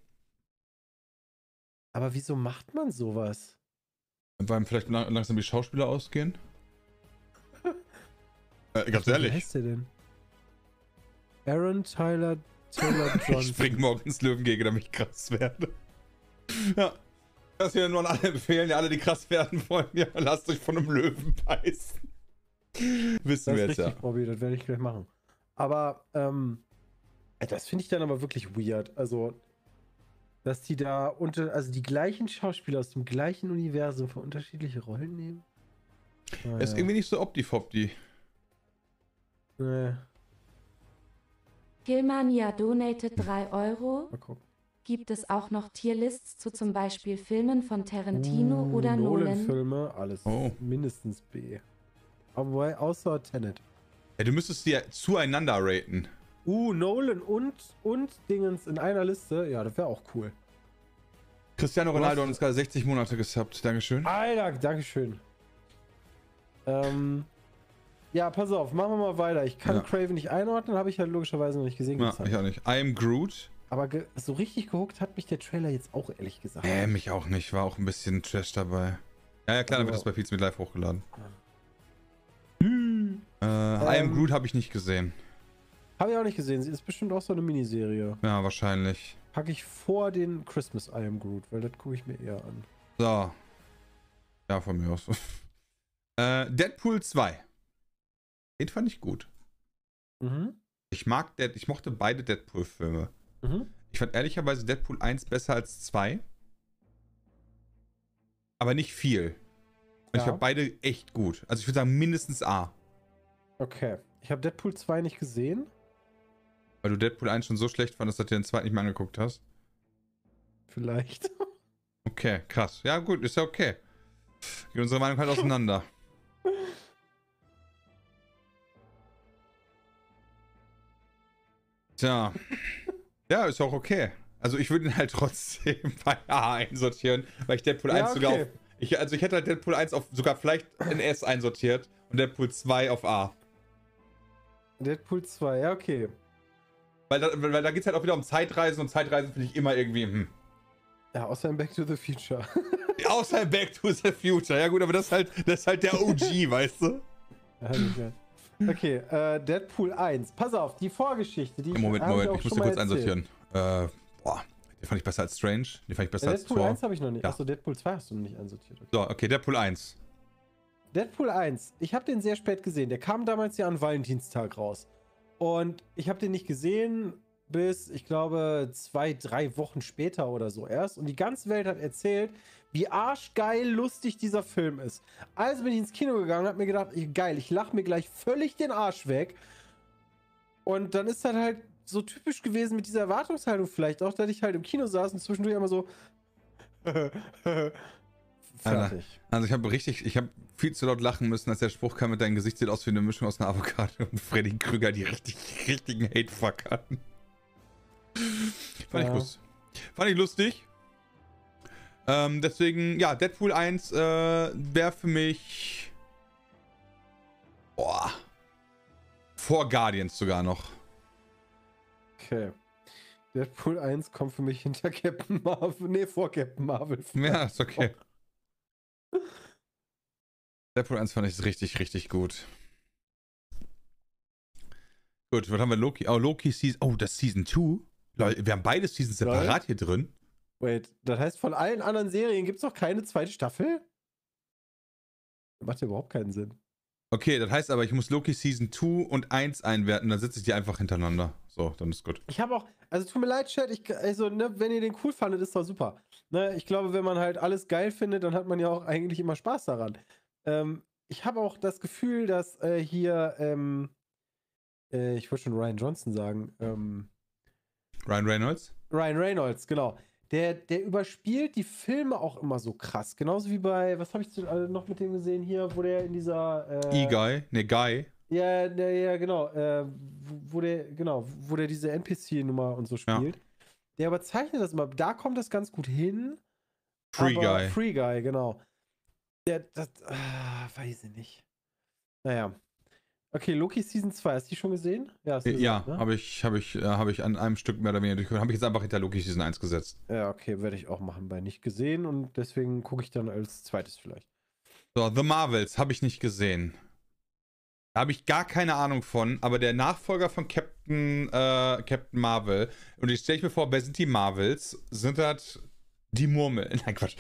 Speaker 1: Aber wieso macht man sowas?
Speaker 2: Weil ihm vielleicht lang- langsam die Schauspieler ausgehen. äh, ganz
Speaker 1: Wie
Speaker 2: ehrlich.
Speaker 1: heißt der denn? Aaron Tyler Taylor
Speaker 2: Ich
Speaker 1: Johnson.
Speaker 2: spring morgens Löwengegner, damit ich krass werde. Ja. Das hier nur an alle empfehlen, ja, alle, die krass werden wollen, ja, lasst euch von einem Löwen beißen. Wissen
Speaker 1: Das
Speaker 2: wir
Speaker 1: ist
Speaker 2: jetzt
Speaker 1: richtig,
Speaker 2: ja.
Speaker 1: Bobby, das werde ich gleich machen. Aber, ähm, das finde ich dann aber wirklich weird. Also, dass die da unter, also die gleichen Schauspieler aus dem gleichen Universum für unterschiedliche Rollen nehmen. Naja.
Speaker 2: Ist irgendwie nicht so opti-fopti.
Speaker 1: Nee,
Speaker 3: Gilmania donated drei Euro.
Speaker 1: mal gucken.
Speaker 3: Gibt es auch noch Tierlists zu zum Beispiel Filmen von Tarantino
Speaker 1: Uh,
Speaker 3: oder Nolan?
Speaker 1: Nolan-Filme, alles
Speaker 2: Oh.
Speaker 1: mindestens B. Aber wobei, außer Tenet.
Speaker 2: Ja, du müsstest die ja zueinander raten.
Speaker 1: Uh, Nolan und, und Dingens in einer Liste. Ja, das wäre auch cool.
Speaker 2: Cristiano
Speaker 1: Du
Speaker 2: Ronaldo
Speaker 1: hast-
Speaker 2: hat uns gerade sechzig Monate gesubbt. Dankeschön.
Speaker 1: Alter, Dankeschön. Ähm, ja, pass auf, machen wir mal weiter. Ich kann
Speaker 2: Ja.
Speaker 1: Craven nicht einordnen, habe ich halt logischerweise noch nicht gesehen.
Speaker 2: Ja,
Speaker 1: gezeigt.
Speaker 2: ich auch nicht. I am Groot.
Speaker 1: Aber ge so richtig gehuckt hat mich der Trailer jetzt auch ehrlich gesagt.
Speaker 2: Äh, mich auch nicht. War auch ein bisschen Trash dabei. Ja, ja, klar, dann wird
Speaker 1: Also-
Speaker 2: das bei Pizza mit Live hochgeladen. Äh, I am
Speaker 1: Ähm,
Speaker 2: Groot habe ich nicht gesehen.
Speaker 1: Habe ich auch nicht gesehen. Sie ist bestimmt auch so eine Miniserie.
Speaker 2: Ja, wahrscheinlich.
Speaker 1: Packe ich vor den Christmas I Am Groot, weil das gucke ich mir eher an.
Speaker 2: So. Ja, von mir aus. äh, Deadpool zwei. Den fand ich gut.
Speaker 1: Mhm.
Speaker 2: Ich mag Dead, ich mochte beide Deadpool-Filme.
Speaker 1: Mhm.
Speaker 2: Ich fand ehrlicherweise Deadpool eins besser als zwei. Aber nicht viel. Und ich
Speaker 1: Ja.
Speaker 2: fand beide echt gut. Also ich würde sagen mindestens A.
Speaker 1: Okay. Ich habe Deadpool zwei nicht gesehen.
Speaker 2: Weil du Deadpool eins schon so schlecht fandest, dass du den zweiten nicht mehr angeguckt hast.
Speaker 1: Vielleicht.
Speaker 2: Okay, krass. Ja gut, ist ja okay. Geht unsere Meinung halt auseinander. Tja. Ja, ist auch okay. Also ich würde ihn halt trotzdem bei A einsortieren, weil ich Deadpool
Speaker 1: Ja,
Speaker 2: eins sogar
Speaker 1: okay.
Speaker 2: auf... Ich, also ich hätte halt Deadpool eins auf sogar vielleicht in S einsortiert und Deadpool zwei auf A.
Speaker 1: Deadpool zwei, ja, okay.
Speaker 2: Weil da, weil da geht es halt auch wieder um Zeitreisen und Zeitreisen finde ich immer irgendwie, hm.
Speaker 1: Ja, außer in Back to the Future.
Speaker 2: Außer Back to the Future. Ja gut, aber das ist halt, das ist halt der O G, weißt du?
Speaker 1: Ja, nicht geil. Okay, äh, Deadpool eins. Pass auf, die Vorgeschichte, die
Speaker 2: Moment,
Speaker 1: hab
Speaker 2: Moment,
Speaker 1: auch
Speaker 2: ich muss
Speaker 1: schon
Speaker 2: dir kurz
Speaker 1: mal erzählt.
Speaker 2: einsortieren. Äh, boah, den fand ich besser als Strange. Den fand ich besser
Speaker 1: Ja,
Speaker 2: als
Speaker 1: Deadpool
Speaker 2: Thor.
Speaker 1: eins habe ich noch nicht.
Speaker 2: Ja.
Speaker 1: Achso, Deadpool zwei hast du noch nicht einsortiert. Okay.
Speaker 2: So, okay, Deadpool eins.
Speaker 1: Deadpool eins, ich habe den sehr spät gesehen. Der kam damals ja an Valentinstag raus. Und ich habe den nicht gesehen bis, ich glaube, zwei, drei Wochen später oder so erst. Und die ganze Welt hat erzählt, wie arschgeil lustig dieser Film ist. Also bin ich ins Kino gegangen und habe mir gedacht, ich, geil, ich lache mir gleich völlig den Arsch weg. Und dann ist das halt so typisch gewesen mit dieser Erwartungshaltung vielleicht auch, dass ich halt im Kino saß und zwischendurch immer so fertig.
Speaker 2: Also ich habe richtig, ich habe viel zu laut lachen müssen, als der Spruch kam mit deinem Gesicht sieht aus wie eine Mischung aus einer Avocado und Freddy Krüger, die richtig, richtigen Hatefuck hatten. Fand
Speaker 1: Ja.
Speaker 2: ich lustig. Fand ich lustig. Ähm, deswegen, ja, Deadpool eins äh, wäre für mich boah, vor Guardians sogar noch.
Speaker 1: Okay. Deadpool eins kommt für mich hinter Captain Marvel. Nee, vor Captain Marvel.
Speaker 2: Ja, ist okay. Deadpool eins fand ich richtig, richtig gut. Gut, was haben wir? Loki. Oh, Loki Season. Oh, das Season zwei. Leute, wir haben beide Seasons separat hier drin.
Speaker 1: Wait, das heißt, von allen anderen Serien gibt es noch keine zweite Staffel? Macht ja überhaupt keinen Sinn.
Speaker 2: Okay, das heißt aber, ich muss Loki Season zwei und eins einwerten, dann setze ich die einfach hintereinander. So, dann ist gut.
Speaker 1: Ich habe auch, also tut mir leid, Chat, ich, also, ne, wenn ihr den cool fandet, ist doch super. Ne, ich glaube, wenn man halt alles geil findet, dann hat man ja auch eigentlich immer Spaß daran. Ähm, ich habe auch das Gefühl, dass äh, hier, ähm, äh, ich wollte schon Ryan Johnson sagen, ähm,
Speaker 2: Ryan Reynolds?
Speaker 1: Ryan Reynolds, genau. Der, der überspielt die Filme auch immer so krass. Genauso wie bei, was habe ich zu- äh, noch mit dem gesehen hier, wo der in dieser. Äh,
Speaker 2: E-Guy? Ne, Guy.
Speaker 1: Ja, ja, ja, genau. Äh, wo, wo der, genau, wo der diese N P C-Nummer und so
Speaker 2: Ja.
Speaker 1: spielt. Der überzeichnet das immer. Da kommt das ganz gut hin.
Speaker 2: Free
Speaker 1: aber
Speaker 2: Guy.
Speaker 1: Free Guy, genau. Der, das, ah, weiß ich nicht. Naja. Okay, Loki Season zwei, hast du die schon gesehen? Ja, hast du
Speaker 2: Ja,
Speaker 1: gesagt, ne?
Speaker 2: habe ich, habe ich, äh, habe ich an einem Stück mehr oder weniger durchgeführt. Habe ich jetzt einfach hinter Loki Season eins gesetzt.
Speaker 1: Ja, okay, werde ich auch machen bei nicht gesehen und deswegen gucke ich dann als zweites vielleicht.
Speaker 2: So, The Marvels habe ich nicht gesehen. Da habe ich gar keine Ahnung von, aber der Nachfolger von Captain, äh, Captain Marvel, und jetzt stelle ich mir vor, wer sind die Marvels? Sind das die Murmeln? Nein, Quatsch.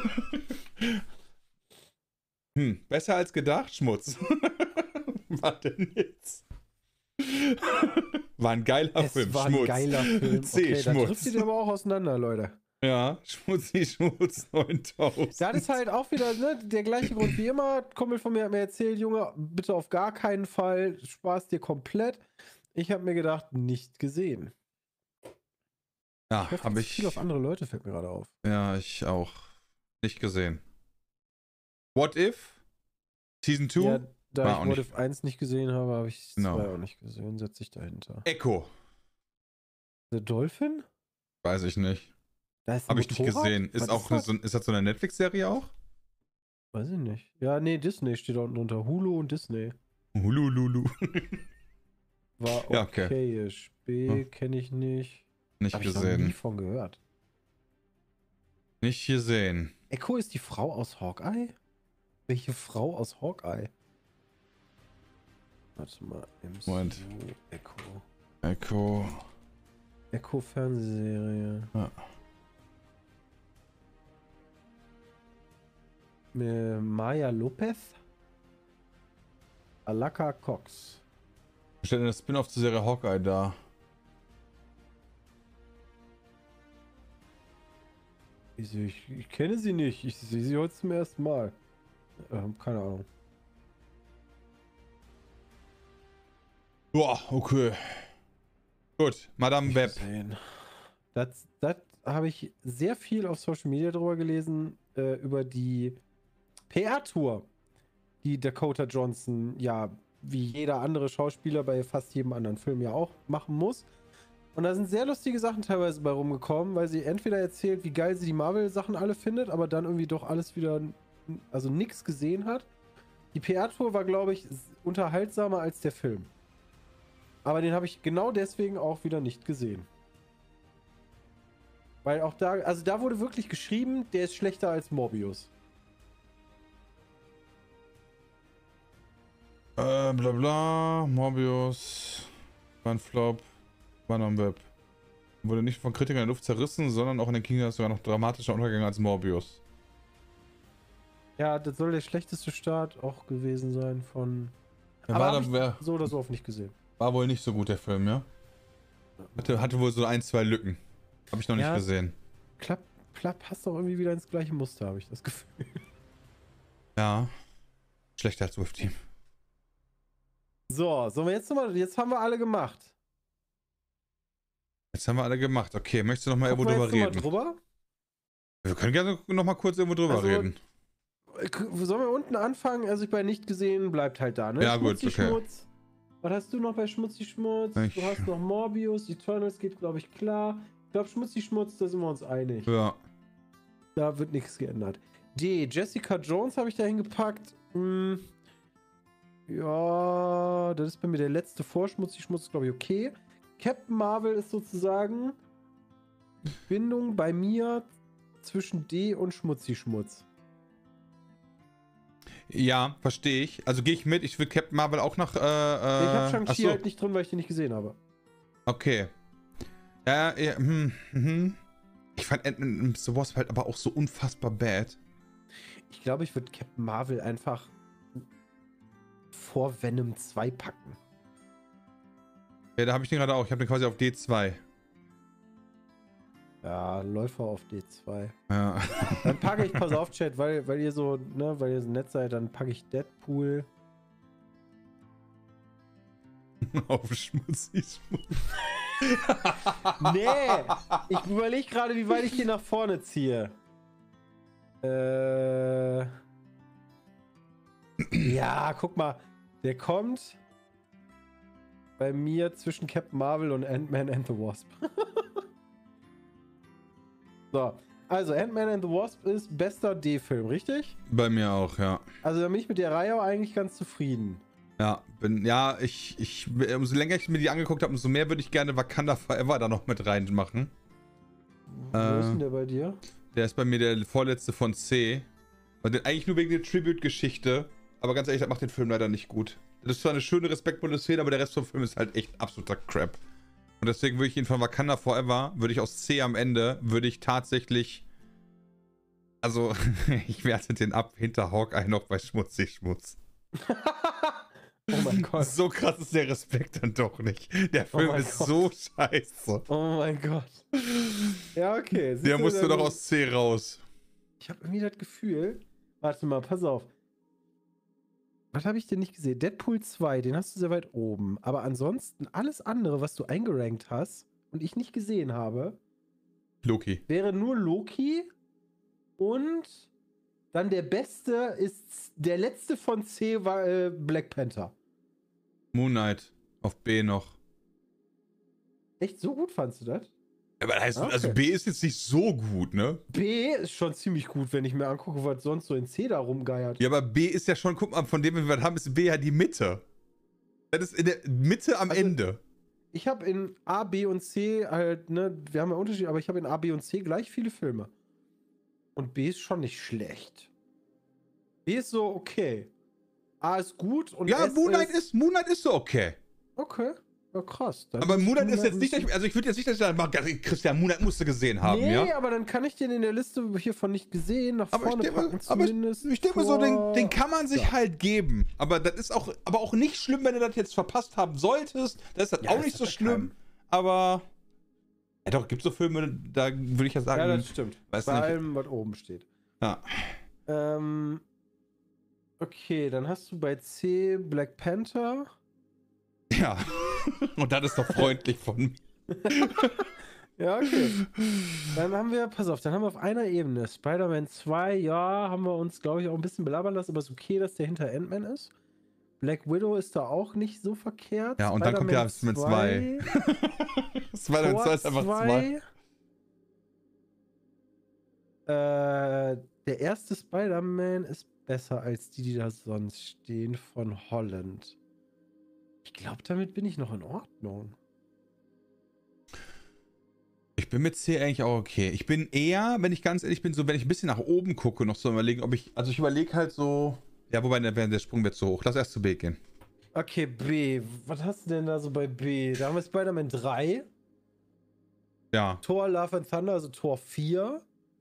Speaker 2: hm, besser als gedacht, Schmutz. Was denn jetzt? War ein geiler
Speaker 1: Es
Speaker 2: Film,
Speaker 1: war ein
Speaker 2: Schmutz.
Speaker 1: geiler Film.
Speaker 2: C,
Speaker 1: Okay, da
Speaker 2: Schmutz.
Speaker 1: trifft ihr aber auch auseinander, Leute.
Speaker 2: Ja, Schmutzi, Schmutz neuntausend.
Speaker 1: Das ist halt auch wieder ne, der gleiche Grund wie immer. Ein Kumpel von mir hat mir erzählt, Junge, bitte auf gar keinen Fall, Spaß dir komplett. Ich habe mir gedacht, nicht gesehen.
Speaker 2: Ja,
Speaker 1: Ich
Speaker 2: habe
Speaker 1: hab
Speaker 2: ich.
Speaker 1: viel auf andere Leute, fällt mir gerade auf.
Speaker 2: Ja, ich auch. Nicht gesehen. What If? Season zwei?
Speaker 1: Ja, da
Speaker 2: War
Speaker 1: ich
Speaker 2: auch
Speaker 1: What
Speaker 2: nicht.
Speaker 1: If eins nicht gesehen habe, habe ich
Speaker 2: Genau.
Speaker 1: zwei auch nicht gesehen. Setze ich dahinter.
Speaker 2: Echo.
Speaker 1: The Dolphin?
Speaker 2: Weiß ich nicht.
Speaker 1: Da ist ein
Speaker 2: Habe ich nicht
Speaker 1: Motorrad?
Speaker 2: gesehen. Ist,
Speaker 1: Was
Speaker 2: auch
Speaker 1: das?
Speaker 2: so, ist das so eine Netflix-Serie auch?
Speaker 1: Weiß ich nicht. Ja, nee, Disney steht da unten drunter. Hulu und Disney.
Speaker 2: Hulululu.
Speaker 1: War
Speaker 2: Ja, okay.
Speaker 1: okayisch. B
Speaker 2: Hm.
Speaker 1: kenne ich nicht.
Speaker 2: Nicht
Speaker 1: Hab ich noch
Speaker 2: gesehen.
Speaker 1: nie von gehört.
Speaker 2: Nicht gesehen.
Speaker 1: Echo ist die Frau aus Hawkeye? Welche Frau aus Hawkeye? Warte mal. M C U,
Speaker 2: Moment.
Speaker 1: Echo.
Speaker 2: Echo.
Speaker 1: Echo Fernsehserie.
Speaker 2: Ja.
Speaker 1: Äh, Maya Lopez. Alaka Cox.
Speaker 2: Steht in der Spin-off zur Serie Hawkeye da.
Speaker 1: Ich, ich, ich kenne sie nicht. Ich sehe sie heute zum ersten Mal. Ähm, keine Ahnung.
Speaker 2: Boah, okay. Gut, Madame Web.
Speaker 1: Gesehen. Das, das habe ich sehr viel auf Social Media drüber gelesen, äh, über die P R-Tour, die Dakota Johnson ja wie jeder andere Schauspieler bei fast jedem anderen Film ja auch machen muss. Und da sind sehr lustige Sachen teilweise bei rumgekommen, weil sie entweder erzählt, wie geil sie die Marvel-Sachen alle findet, aber dann irgendwie doch alles wieder, also nichts gesehen hat. Die P R-Tour war, glaube ich, unterhaltsamer als der Film. Aber den habe ich genau deswegen auch wieder nicht gesehen. Weil auch da, also da wurde wirklich geschrieben, der ist schlechter als Morbius.
Speaker 2: Äh, bla bla. Morbius. War ein Flop. War noch ein Web. Wurde nicht von Kritikern in der Luft zerrissen, sondern auch in den Kinos sogar noch dramatischer untergegangen als Morbius.
Speaker 1: Ja, das soll der schlechteste Start auch gewesen sein von...
Speaker 2: Ja,
Speaker 1: Aber
Speaker 2: war,
Speaker 1: hab
Speaker 2: da,
Speaker 1: ich
Speaker 2: wär,
Speaker 1: so oder so oft nicht gesehen.
Speaker 2: war wohl nicht so gut, der Film, ja? Hatte, hatte wohl so ein, zwei Lücken. Habe ich noch nicht
Speaker 1: Ja.
Speaker 2: gesehen.
Speaker 1: Klapp, Klapp passt doch irgendwie wieder ins gleiche Muster, habe ich das Gefühl.
Speaker 2: Ja. Schlechter als Wolf Team.
Speaker 1: So, sollen wir jetzt nochmal... Jetzt haben wir alle gemacht.
Speaker 2: Jetzt haben wir alle gemacht. Okay, möchtest du noch mal
Speaker 1: Gucken
Speaker 2: irgendwo
Speaker 1: wir
Speaker 2: drüber
Speaker 1: jetzt noch mal
Speaker 2: reden?
Speaker 1: drüber?
Speaker 2: Wir können gerne noch mal kurz irgendwo drüber
Speaker 1: Also,
Speaker 2: reden.
Speaker 1: Sollen wir unten anfangen? Also ich bei nicht gesehen, bleibt halt da, ne?
Speaker 2: Ja, gut,
Speaker 1: Schmutzi
Speaker 2: okay.
Speaker 1: Schmutz. Was hast du noch bei Schmutzi Schmutz?
Speaker 2: Ich-
Speaker 1: Du hast noch Morbius, Eternals geht, glaube ich, klar. Ich glaube, Schmutzi Schmutz, da sind wir uns einig.
Speaker 2: Ja.
Speaker 1: Da wird nichts geändert. D, Jessica Jones habe ich da hingepackt. Hm. Ja, das ist bei mir der letzte vor Schmutzi Schmutz, glaube ich, okay. Captain Marvel ist sozusagen die Bindung bei mir zwischen D und Schmutzi Schmutz.
Speaker 2: Ja, verstehe ich. Also gehe ich mit. Ich will Captain Marvel auch noch. Äh, äh,
Speaker 1: ich habe Shang-Chi
Speaker 2: achso.
Speaker 1: halt nicht drin, weil ich den nicht gesehen habe.
Speaker 2: Okay. Ja, ja, hm, hm. Ich fand Ant-Man and the Wasp halt aber auch so unfassbar bad.
Speaker 1: Ich glaube, ich würde Captain Marvel einfach vor Venom zwei packen.
Speaker 2: Ja, da habe ich den gerade auch. Ich habe den quasi auf D zwei.
Speaker 1: Ja, Läufer auf D zwei.
Speaker 2: Ja.
Speaker 1: Dann packe ich, pass auf, Chat, weil, weil ihr so, ne, weil ihr so nett seid, dann packe ich Deadpool.
Speaker 2: auf schmutzig Schmutz.
Speaker 1: Nee! Ich überlege gerade, wie weit ich den nach vorne ziehe. Äh. Ja, guck mal. Der kommt bei mir zwischen Captain Marvel und Ant-Man and the Wasp. So. Also, Ant-Man and the Wasp ist bester D-Film, richtig?
Speaker 2: Bei mir auch, ja.
Speaker 1: Also, da bin ich mit der Reihe auch eigentlich ganz zufrieden.
Speaker 2: Ja, bin, ja, ich, ich, umso länger ich mir die angeguckt habe, umso mehr würde ich gerne Wakanda Forever da noch mit reinmachen.
Speaker 1: Wo
Speaker 2: Äh.
Speaker 1: ist denn der bei dir?
Speaker 2: Der ist bei mir der vorletzte von C. Und den, eigentlich nur wegen der Tribute-Geschichte. Aber ganz ehrlich, das macht den Film leider nicht gut. Das ist zwar eine schöne, respektvolle Szene, aber der Rest vom Film ist halt echt absoluter Crap. Und deswegen würde ich ihn von Wakanda Forever, würde ich aus C am Ende, würde ich tatsächlich, also, ich werte den ab hinter Hawkeye noch bei Schmutzig Schmutz.
Speaker 1: Oh mein Gott.
Speaker 2: So krass ist der Respekt dann doch nicht. Der
Speaker 1: Oh
Speaker 2: Film
Speaker 1: mein
Speaker 2: ist
Speaker 1: Gott.
Speaker 2: so scheiße.
Speaker 1: Oh mein Gott. Ja, okay. Siehst
Speaker 2: Der
Speaker 1: du,
Speaker 2: musste
Speaker 1: dann-
Speaker 2: doch aus C raus.
Speaker 1: Ich habe irgendwie das Gefühl. Warte mal, pass auf. Was habe ich denn nicht gesehen? Deadpool zwei, den hast du sehr weit oben. Aber ansonsten, alles andere, was du eingerankt hast und ich nicht gesehen habe,
Speaker 2: Loki.
Speaker 1: wäre nur Loki und dann der beste ist, der letzte von C war äh, Black Panther.
Speaker 2: Moon Knight auf B noch.
Speaker 1: Echt, so gut fandst du das?
Speaker 2: Aber heißt,
Speaker 1: Okay.
Speaker 2: also B ist jetzt nicht so gut, ne?
Speaker 1: B ist schon ziemlich gut, wenn ich mir angucke, was sonst so in C da rumgeiert.
Speaker 2: Ja, aber B ist ja schon, guck mal, von dem, wie wir was haben, ist B ja die Mitte. Das ist in der Mitte am
Speaker 1: Also,
Speaker 2: Ende.
Speaker 1: Ich habe in A, B und C halt, ne, wir haben ja Unterschiede, aber ich habe in A, B und C gleich viele Filme. Und B ist schon nicht schlecht. B ist so okay. A ist gut und
Speaker 2: Ja,
Speaker 1: S
Speaker 2: Moonlight
Speaker 1: ist,
Speaker 2: ist, Moonlight ist so okay.
Speaker 1: okay. Ja, krass. Dann
Speaker 2: Aber Moonlight ist jetzt
Speaker 1: ein
Speaker 2: nicht,
Speaker 1: bisschen-
Speaker 2: also ich würde jetzt nicht, dass ich dann mache, Christian, Moonlight musst du gesehen haben,
Speaker 1: nee,
Speaker 2: ja?
Speaker 1: aber dann kann ich den in der Liste hiervon nicht gesehen nach
Speaker 2: Aber ich
Speaker 1: vorne
Speaker 2: denke,
Speaker 1: packen
Speaker 2: aber ich,
Speaker 1: zumindest.
Speaker 2: ich denke mal so, den, den kann man sich
Speaker 1: Ja.
Speaker 2: halt geben. Aber das ist auch, aber auch nicht schlimm, wenn du das jetzt verpasst haben solltest. Das ist halt
Speaker 1: Ja,
Speaker 2: auch
Speaker 1: das
Speaker 2: nicht so
Speaker 1: hat ja
Speaker 2: schlimm. Aber, ja doch, gibt so Filme, da würde ich ja sagen,
Speaker 1: Ja, das stimmt.
Speaker 2: weiß
Speaker 1: Bei
Speaker 2: nicht.
Speaker 1: allem, was oben steht.
Speaker 2: Ja.
Speaker 1: Ähm, okay, dann hast du bei C Black Panther.
Speaker 2: Ja. Und das ist doch freundlich von mir.
Speaker 1: Ja, okay. Dann haben wir, pass auf, dann haben wir auf einer Ebene Spider-Man zwei, ja, haben wir uns, glaube ich, auch ein bisschen belabern lassen, aber es ist okay, dass der hinter Ant-Man ist. Black Widow ist da auch nicht so verkehrt.
Speaker 2: Ja, und dann kommt ja Spider-Man zwei. Spider-Man zwei ist einfach zwei.
Speaker 1: Äh, der erste Spider-Man ist besser als die, die da sonst stehen von Holland. Ich glaube, damit bin ich noch in Ordnung.
Speaker 2: Ich bin mit C eigentlich auch okay. Ich bin eher, wenn ich ganz ehrlich bin, so, wenn ich ein bisschen nach oben gucke, noch so überlegen, ob ich, also ich überlege halt so, ja, wobei der, der Sprung wird zu hoch. Lass erst zu B gehen.
Speaker 1: Okay, B. Was hast du denn da so bei B? Da haben wir Spider-Man drei,
Speaker 2: Ja.
Speaker 1: Thor, Love and Thunder, also Thor vier.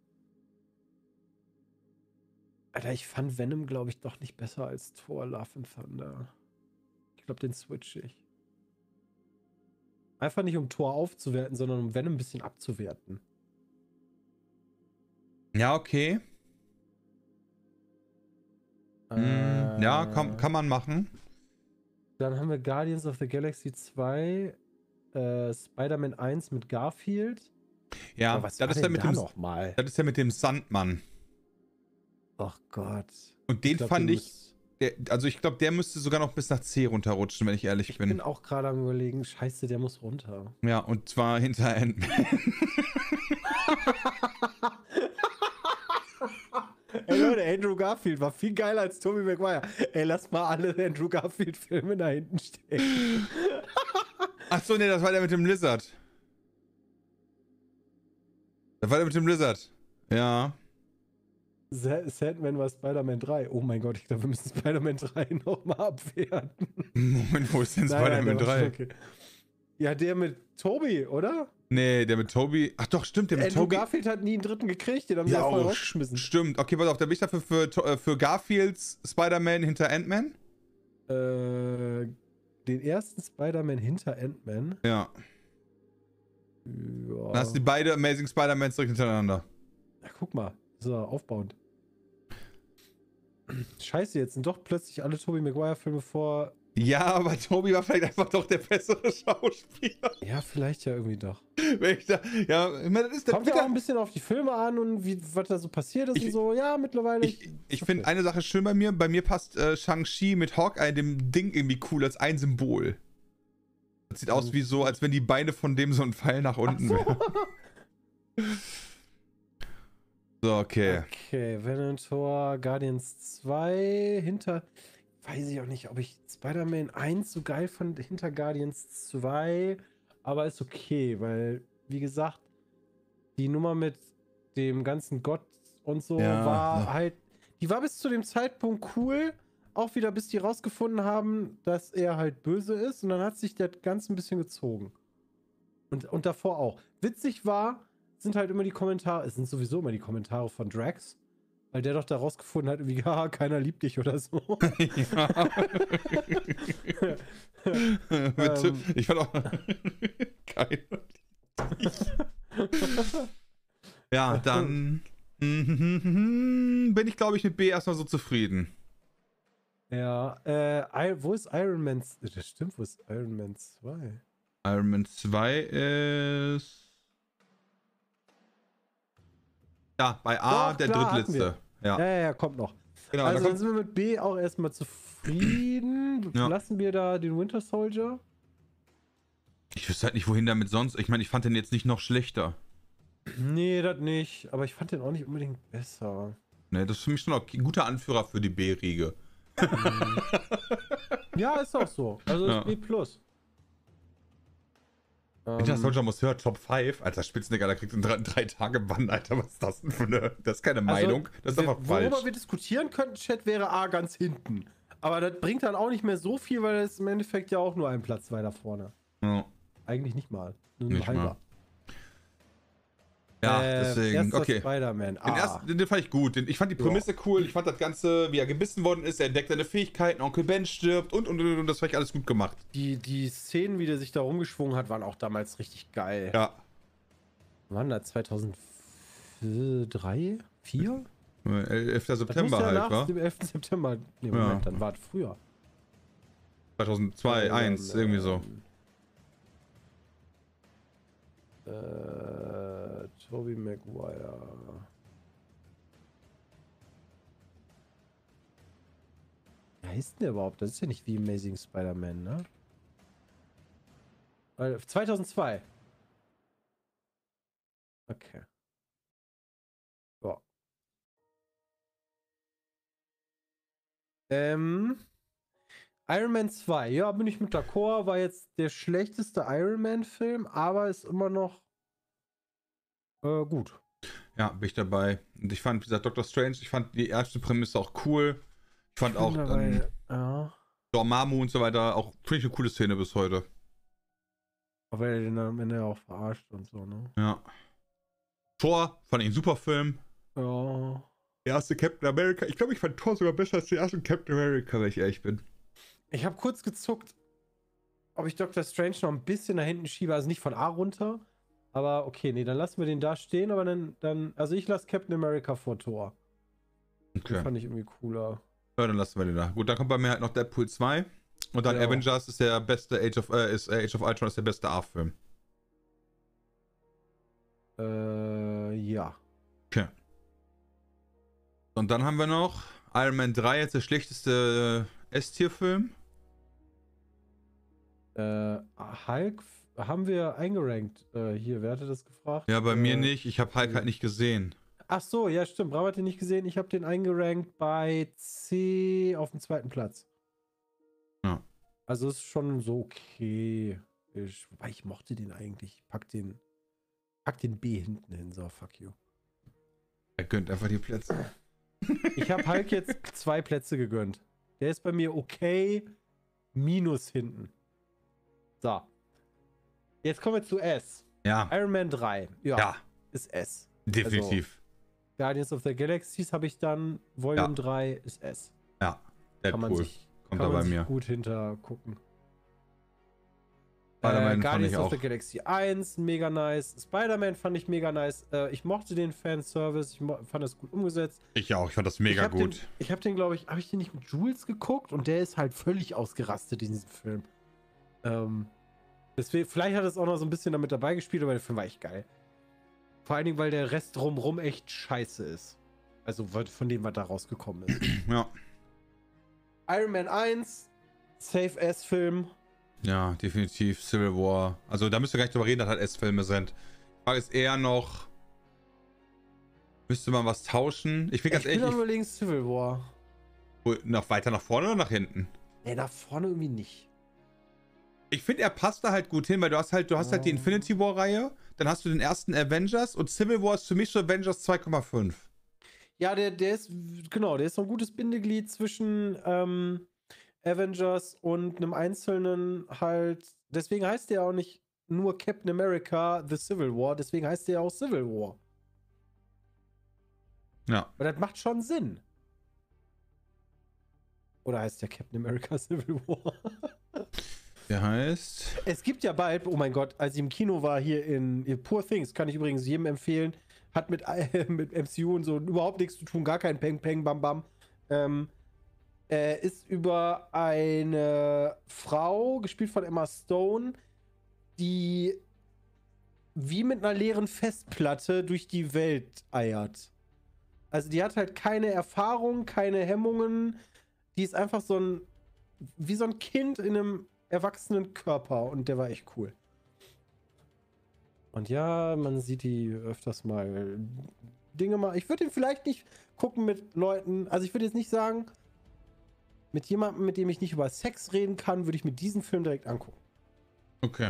Speaker 1: Alter, ich fand Venom, glaube ich, doch nicht besser als Thor, Love and Thunder. Ich glaube, den switch ich. Einfach nicht, um Thor aufzuwerten, sondern um Venom ein bisschen abzuwerten.
Speaker 2: Ja, okay. Hm, ja, kann, kann man machen.
Speaker 1: Dann haben wir Guardians of the Galaxy zwei, äh, Spider-Man eins mit Garfield.
Speaker 2: Ja,
Speaker 1: Aber was
Speaker 2: das
Speaker 1: war
Speaker 2: ist ja
Speaker 1: denn
Speaker 2: mit
Speaker 1: da
Speaker 2: dem,
Speaker 1: noch mal?
Speaker 2: das ist ja mit dem Sandmann.
Speaker 1: Ach Gott.
Speaker 2: Und den
Speaker 1: Ich glaub,
Speaker 2: fand
Speaker 1: den
Speaker 2: ich,
Speaker 1: muss-
Speaker 2: der, also ich glaube, der müsste sogar noch bis nach C runterrutschen, wenn ich ehrlich
Speaker 1: Ich
Speaker 2: bin.
Speaker 1: bin auch gerade am überlegen, scheiße, der muss runter.
Speaker 2: Ja, und zwar hinter Ant-Man.
Speaker 1: Ey Leute, Andrew Garfield war viel geiler als Tobey Maguire. Ey, lass mal alle Andrew Garfield-Filme da hinten stehen.
Speaker 2: Achso, nee, das war der mit dem Lizard. Das war der mit dem Lizard. Ja.
Speaker 1: Sa- Sandman war Spider-Man drei. Oh mein Gott, ich glaube, wir müssen Spider-Man drei nochmal abwerten.
Speaker 2: Moment, wo ist denn
Speaker 1: Nein, nein,
Speaker 2: Spider-Man
Speaker 1: der war
Speaker 2: drei?
Speaker 1: schon okay. Ja, der mit Tobey, oder?
Speaker 2: Nee, der mit Toby. Ach doch, stimmt, der mit
Speaker 1: Andrew
Speaker 2: Toby.
Speaker 1: Garfield hat nie einen dritten gekriegt, den haben sie ja voll
Speaker 2: oh,
Speaker 1: rausgeschmissen.
Speaker 2: stimmt. Okay, pass auf, da bin ich dafür für, To- äh, für Garfields Spider-Man hinter Ant-Man.
Speaker 1: Äh, den ersten Spider-Man hinter Ant-Man.
Speaker 2: Ja.
Speaker 1: Ja.
Speaker 2: Dann hast du die beide Amazing Spider-Mans direkt hintereinander.
Speaker 1: Ja, guck mal. So, aufbauend. Scheiße, jetzt sind doch plötzlich alle Tobey Maguire-Filme vor.
Speaker 2: Ja, aber Toby war vielleicht einfach doch der bessere Schauspieler.
Speaker 1: Ja, vielleicht ja irgendwie doch.
Speaker 2: Wenn ich da, ja, ich meine, das ist der
Speaker 1: Kommt ja auch ein bisschen auf die Filme an und wie, was da so passiert ist
Speaker 2: Ich-
Speaker 1: und so. Ja, mittlerweile.
Speaker 2: Ich, ich finde eine Sache schön bei mir. Bei mir passt äh, Shang-Chi mit Hawkeye, dem Ding, irgendwie cool als ein Symbol. Das sieht aus wie so, als wenn die Beine von dem so ein Pfeil nach unten wären. So, okay.
Speaker 1: Okay, Venom, Thor, Guardians zwei, hinter. Weiß ich auch nicht, ob ich Spider-Man eins so geil fand, hinter Guardians zwei. Aber ist okay, weil, wie gesagt, die Nummer mit dem ganzen Gott und so
Speaker 2: Ja,
Speaker 1: war
Speaker 2: ja.
Speaker 1: halt. Die war bis zu dem Zeitpunkt cool. Auch wieder, bis die rausgefunden haben, dass er halt böse ist. Und dann hat sich das Ganze ein bisschen gezogen. Und, und davor auch. Witzig war, sind halt immer die Kommentare, es sind sowieso immer die Kommentare von Drax, weil der doch da rausgefunden hat, wie, ja, keiner liebt dich oder so.
Speaker 2: Ja. Mit,
Speaker 1: Ähm.
Speaker 2: ich fand auch. Geil. Ja, dann bin ich, glaube ich, mit B erstmal so zufrieden.
Speaker 1: Ja, äh, I- wo ist Iron Man? z- Das stimmt, wo ist Iron Man zwei?
Speaker 2: Iron Man zwei ist. Ja, bei A
Speaker 1: Doch,
Speaker 2: der
Speaker 1: klar, hatten
Speaker 2: drittletzte. Ja.
Speaker 1: Ja, ja, ja, kommt noch.
Speaker 2: Genau,
Speaker 1: Also
Speaker 2: da
Speaker 1: dann
Speaker 2: kommt,
Speaker 1: sind wir mit B auch erstmal zufrieden.
Speaker 2: Ja.
Speaker 1: Lassen wir da den Winter Soldier.
Speaker 2: Ich wüsste halt nicht, wohin damit sonst. Ich meine, ich fand den jetzt nicht noch schlechter.
Speaker 1: Nee, das nicht. Aber ich fand den auch nicht unbedingt besser.
Speaker 2: Ne, das ist für mich schon auch ein guter Anführer für die B-Riege.
Speaker 1: Ja, ist auch so. Also
Speaker 2: Ja.
Speaker 1: ist B plus.
Speaker 2: Winter Soldier muss hören, Top fünf. Alter, Spitzenegger, da kriegt einen drei, drei Tage Bann, Alter. Was ist das denn für eine. Das ist keine Meinung. Das ist
Speaker 1: wir-
Speaker 2: einfach falsch.
Speaker 1: Worüber wir diskutieren könnten, Chat, wäre A ganz hinten. Aber das bringt dann auch nicht mehr so viel, weil es im Endeffekt ja auch nur einen Platz weiter vorne.
Speaker 2: Ja,
Speaker 1: Eigentlich nicht mal. Nur ein
Speaker 2: Nicht
Speaker 1: halber.
Speaker 2: mal. ja
Speaker 1: Äh,
Speaker 2: deswegen.
Speaker 1: erster
Speaker 2: Okay.
Speaker 1: Spider-Man.
Speaker 2: Den,
Speaker 1: Ah.
Speaker 2: ersten, den, den fand ich gut. Den, ich fand die Prämisse cool. Ich fand das Ganze, wie er gebissen worden ist. Er entdeckt seine Fähigkeiten. Onkel Ben stirbt und und und. und das fand ich alles gut gemacht.
Speaker 1: Die, die Szenen, wie der sich da rumgeschwungen hat, waren auch damals richtig geil.
Speaker 2: Ja.
Speaker 1: Wann da? zweitausenddrei? vier?
Speaker 2: elfter
Speaker 1: Das
Speaker 2: September
Speaker 1: muss ja
Speaker 2: halt,
Speaker 1: nach
Speaker 2: wa?
Speaker 1: dem elften September. Nee,
Speaker 2: Ja.
Speaker 1: Moment, dann war es früher.
Speaker 2: zweitausendzwei, eins, irgendwie so.
Speaker 1: Äh, Tobey Maguire. Wie heißt denn der überhaupt? Das ist ja nicht wie Amazing Spider-Man, ne? Äh, zweitausendzwei. Okay. Ja. Ähm. Iron Man zwei, ja, bin ich mit d'accord, war jetzt der schlechteste Iron Man-Film, aber ist immer noch äh, gut.
Speaker 2: Ja, bin ich dabei. Und ich fand, wie gesagt, Doctor Strange, ich fand die erste Prämisse auch cool. Ich fand auch ähm,
Speaker 1: ja.
Speaker 2: Dormammu und so weiter auch, finde ich eine coole Szene bis heute.
Speaker 1: Aber er den am Ende auch verarscht und so, ne?
Speaker 2: Ja. Thor, fand ich ein super Film.
Speaker 1: Ja.
Speaker 2: Der erste Captain America, ich glaube, ich fand Thor sogar besser als den ersten Captain America, wenn ich ehrlich bin.
Speaker 1: Ich habe kurz gezuckt, ob ich Doctor Strange noch ein bisschen nach hinten schiebe, also nicht von A runter, aber okay, nee, dann lassen wir den da stehen, aber dann, dann also ich lasse Captain America vor Thor.
Speaker 2: Okay.
Speaker 1: Den fand ich irgendwie cooler.
Speaker 2: Ja, dann lassen wir den da. Gut, dann kommt bei mir halt noch Deadpool zwei. Und dann
Speaker 1: Ja.
Speaker 2: Avengers ist der beste Age of, äh, ist äh, Age of Ultron ist der beste A-Film.
Speaker 1: Äh, ja.
Speaker 2: Okay. Und dann haben wir noch Iron Man drei, jetzt der schlechteste äh, S-Tier-Film.
Speaker 1: Äh, Hulk f- haben wir eingerankt. Äh, hier, wer hatte das gefragt?
Speaker 2: Ja, bei
Speaker 1: äh,
Speaker 2: mir nicht. Ich habe Hulk halt nicht gesehen.
Speaker 1: Ach so, ja, stimmt. Bram hat den nicht gesehen. Ich habe den eingerankt bei C auf dem zweiten Platz.
Speaker 2: Ja.
Speaker 1: Also ist schon so okay. Ich, wobei ich mochte den eigentlich. Ich pack den, pack den B hinten hin. So, fuck you.
Speaker 2: Er gönnt einfach die Plätze.
Speaker 1: Ich habe Hulk jetzt zwei Plätze gegönnt. Der ist bei mir okay. Minus hinten. So. Jetzt kommen wir zu S.
Speaker 2: Ja.
Speaker 1: Iron Man drei. Ja,
Speaker 2: Ja,
Speaker 1: ist S.
Speaker 2: definitiv.
Speaker 1: Guardians of the Galaxies habe ich dann. Volume
Speaker 2: Ja.
Speaker 1: drei ist S.
Speaker 2: Ja.
Speaker 1: Kann man
Speaker 2: Deadpool.
Speaker 1: sich,
Speaker 2: Kommt
Speaker 1: kann
Speaker 2: da
Speaker 1: man
Speaker 2: bei
Speaker 1: sich
Speaker 2: mir.
Speaker 1: gut hinter gucken.
Speaker 2: Spider-Man
Speaker 1: Äh,
Speaker 2: fand
Speaker 1: Guardians
Speaker 2: ich
Speaker 1: of
Speaker 2: auch.
Speaker 1: the Galaxy eins, mega nice. Spider-Man fand ich mega nice. Äh, ich mochte den Fanservice. Ich mo fand das gut umgesetzt.
Speaker 2: Ich auch. Ich fand das
Speaker 1: ich
Speaker 2: mega
Speaker 1: hab
Speaker 2: gut.
Speaker 1: Den, ich habe den, glaube ich, habe ich den nicht mit Jules geguckt und der ist halt völlig ausgerastet in diesem Film. Ähm, deswegen, vielleicht hat es auch noch so ein bisschen damit dabei gespielt, aber der Film war echt geil. Vor allen Dingen, weil der Rest drumrum echt scheiße ist. Also von dem, was da rausgekommen ist.
Speaker 2: Ja.
Speaker 1: Iron Man eins, Safe-Ass-Film.
Speaker 2: Ja, definitiv. Civil War. Also da müsst ihr gar nicht drüber reden, dass halt S-Filme sind. Die Frage ist eher noch, müsste man was tauschen? Ich bin ganz
Speaker 1: Ich bin
Speaker 2: ehrlich,
Speaker 1: am überlegen, Civil War.
Speaker 2: ich, nach weiter nach vorne oder nach hinten?
Speaker 1: Nee, nach vorne irgendwie nicht.
Speaker 2: Ich finde, er passt da halt gut hin, weil du hast halt, du hast halt die
Speaker 1: Oh.
Speaker 2: Infinity War-Reihe, dann hast du den ersten Avengers und Civil War ist für mich so Avengers zwei Komma fünf.
Speaker 1: Ja, der, der ist, genau, der ist so ein gutes Bindeglied zwischen ähm, Avengers und einem einzelnen halt. Deswegen heißt der auch nicht nur Captain America The Civil War, deswegen heißt der auch Civil War.
Speaker 2: Ja.
Speaker 1: Aber das macht schon Sinn. Oder heißt der Captain America Civil War?
Speaker 2: Der heißt.
Speaker 1: Es gibt ja bald, oh mein Gott, als ich im Kino war hier in, in Poor Things, kann ich übrigens jedem empfehlen, hat mit, äh, mit M C U und so überhaupt nichts zu tun, gar kein Peng, Peng, Bam, Bam. Ähm, äh, ist über eine Frau, gespielt von Emma Stone, die wie mit einer leeren Festplatte durch die Welt eiert. Also die hat halt keine Erfahrung, keine Hemmungen. Die ist einfach so ein, wie so ein Kind in einem erwachsenen Körper und der war echt cool. Und ja, man sieht die öfters mal Dinge mal. Ich würde ihn vielleicht nicht gucken mit Leuten. Also ich würde jetzt nicht sagen, mit jemandem, mit dem ich nicht über Sex reden kann, würde ich mir diesen Film direkt angucken.
Speaker 2: Okay.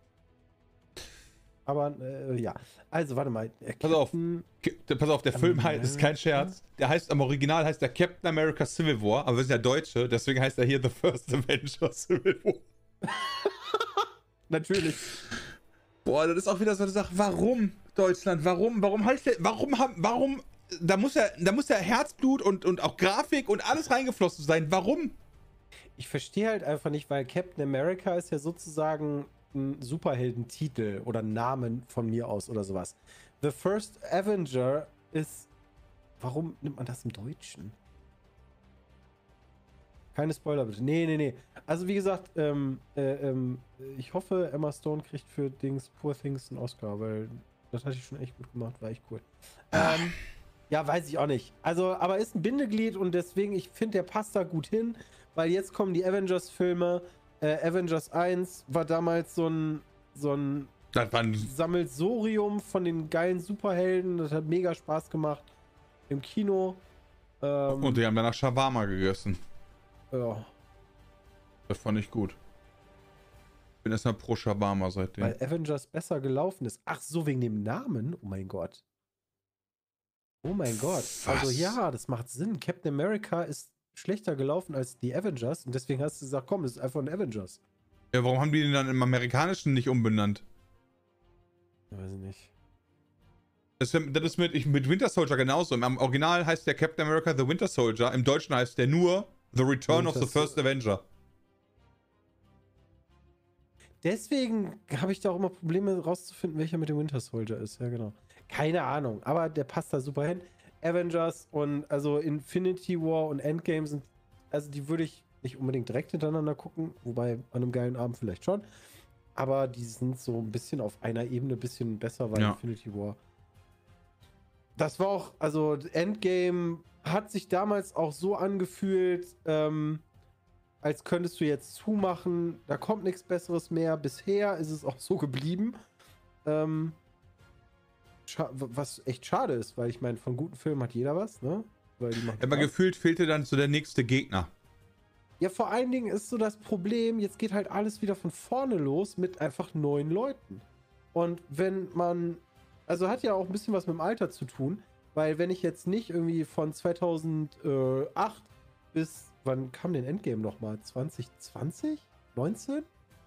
Speaker 1: Aber äh, ja. Also warte mal. Äh,
Speaker 2: Pass auf.
Speaker 1: Captain-
Speaker 2: Ki- Pass auf, der Film heißt, ist kein Scherz. Der heißt am Original heißt der Captain America Civil War, aber wir sind ja Deutsche, deswegen heißt er hier The First Avenger Civil War.
Speaker 1: Natürlich.
Speaker 2: Boah, das ist auch wieder so eine Sache. Warum Deutschland? Warum? Warum heißt der? Warum haben? Warum? Da muss ja, da muss ja Herzblut und, und auch Grafik und alles reingeflossen sein. Warum?
Speaker 1: Ich verstehe halt einfach nicht, weil Captain America ist ja sozusagen ein Superheldentitel oder Namen von mir aus oder sowas. The First Avenger ist. Warum nimmt man das im Deutschen? Keine Spoiler bitte. Nee, nee, nee. Also wie gesagt, ähm, äh, ähm, ich hoffe, Emma Stone kriegt für Dings Poor Things einen Oscar, weil das hatte ich schon echt gut gemacht, war echt cool. Ähm, ja, weiß ich auch nicht. Also, aber ist ein Bindeglied und deswegen, ich finde, der passt da gut hin, weil jetzt kommen die Avengers-Filme. Äh, Avengers eins war damals so ein, so ein
Speaker 2: Das war ein,
Speaker 1: Sammelsurium von den geilen Superhelden. Das hat mega Spaß gemacht im Kino. Ähm,
Speaker 2: und die haben danach Shawarma gegessen.
Speaker 1: ja.
Speaker 2: Das fand ich gut. Bin erstmal pro Shawarma seitdem.
Speaker 1: Weil Avengers besser gelaufen ist. Ach so, wegen dem Namen? Oh mein Gott. Oh mein Gott.
Speaker 2: Was?
Speaker 1: Also ja, das macht Sinn. Captain America ist schlechter gelaufen als die Avengers und deswegen hast du gesagt, komm, das ist einfach ein Avengers.
Speaker 2: Ja, warum haben die den dann im Amerikanischen nicht umbenannt?
Speaker 1: Ich weiß nicht.
Speaker 2: Das ist, das ist mit, ich, mit Winter Soldier genauso. Im Original heißt der Captain America The Winter Soldier. Im Deutschen heißt der nur The Return
Speaker 1: Winter
Speaker 2: of the First Avenger.
Speaker 1: Deswegen habe ich da auch immer Probleme rauszufinden, welcher mit dem Winter Soldier ist. Ja, genau. Keine Ahnung, aber der passt da super hin. Avengers und also Infinity War und Endgame sind, also die würde ich nicht unbedingt direkt hintereinander gucken, wobei an einem geilen Abend vielleicht schon. Aber die sind so ein bisschen auf einer Ebene ein bisschen besser, weil
Speaker 2: Ja.
Speaker 1: Infinity War. Das war auch, also Endgame hat sich damals auch so angefühlt, ähm, als könntest du jetzt zumachen, da kommt nichts Besseres mehr. Bisher ist es auch so geblieben. Ähm, scha- was echt schade ist, weil ich meine, von guten Filmen hat jeder was, ne? Weil die machen
Speaker 2: Aber
Speaker 1: Spaß.
Speaker 2: gefühlt fehlte dann so der nächste Gegner.
Speaker 1: Ja, vor allen Dingen ist so das Problem, jetzt geht halt alles wieder von vorne los mit einfach neuen Leuten. Und wenn man, also hat ja auch ein bisschen was mit dem Alter zu tun, weil wenn ich jetzt nicht irgendwie von zweitausendacht bis, wann kam denn Endgame nochmal? zwanzig zwanzig? neunzehn?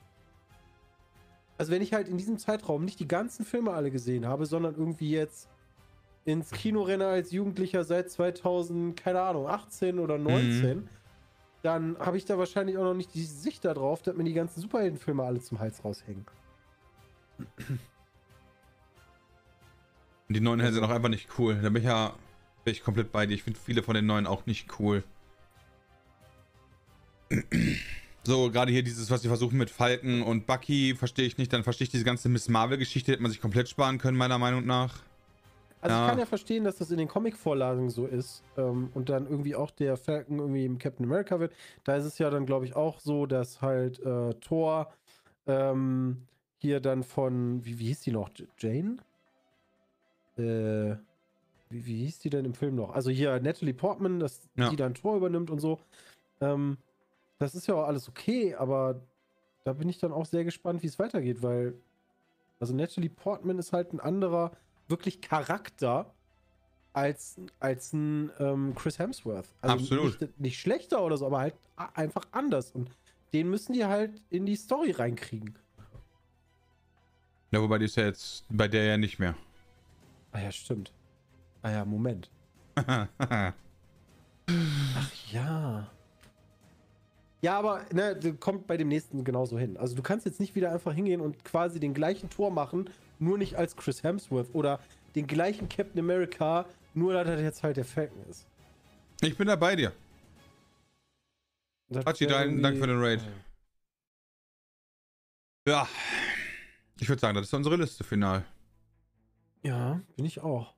Speaker 1: Also wenn ich halt in diesem Zeitraum nicht die ganzen Filme alle gesehen habe, sondern irgendwie jetzt ins Kino renne als Jugendlicher seit zweitausend, keine Ahnung, achtzehn oder neunzehn,
Speaker 2: Mhm.
Speaker 1: dann habe ich da wahrscheinlich auch noch nicht die Sicht darauf, dass mir die ganzen Superheldenfilme alle zum Hals raushängen.
Speaker 2: Die neuen sind auch einfach nicht cool. Da bin ich ja bin ich komplett bei dir. Ich finde viele von den neuen auch nicht cool. So, gerade hier dieses, was sie versuchen mit Falcon und Bucky, verstehe ich nicht. Dann verstehe ich diese ganze Miss Marvel-Geschichte, hätte man sich komplett sparen können, meiner Meinung nach.
Speaker 1: Also
Speaker 2: Ja.
Speaker 1: ich kann ja verstehen, dass das in den Comic-Vorlagen so ist ähm, und dann irgendwie auch der Falcon irgendwie im Captain America wird. Da ist es ja dann, glaube ich, auch so, dass halt äh, Thor ähm, hier dann von, wie, wie hieß die noch? J- Jane? Äh, wie, wie hieß die denn im Film noch? Also hier Natalie Portman, dass
Speaker 2: Ja.
Speaker 1: die dann Thor übernimmt und so. Ähm, das ist ja auch alles okay, aber da bin ich dann auch sehr gespannt, wie es weitergeht, weil also Natalie Portman ist halt ein anderer wirklich Charakter als, als ein ähm, Chris Hemsworth. Also
Speaker 2: Absolut.
Speaker 1: Nicht, nicht schlechter oder so, aber halt a- einfach anders. Und den müssen die halt in die Story reinkriegen.
Speaker 2: Ja, wobei die ist ja jetzt bei der ja nicht mehr.
Speaker 1: Ah ja, stimmt. Ah ja, Moment. Ach ja. Ja, aber ne, das kommt bei dem nächsten genauso hin. Also du kannst jetzt nicht wieder einfach hingehen und quasi den gleichen Tor machen, nur nicht als Chris Hemsworth oder den gleichen Captain America, nur dass er jetzt halt der Falcon ist.
Speaker 2: Ich bin da bei dir.
Speaker 1: Das
Speaker 2: Hachi,
Speaker 1: wär
Speaker 2: dein-
Speaker 1: irgendwie-
Speaker 2: danke für den Raid. Ja. Ich würde sagen, das ist unsere Liste final.
Speaker 1: Ja, bin ich auch.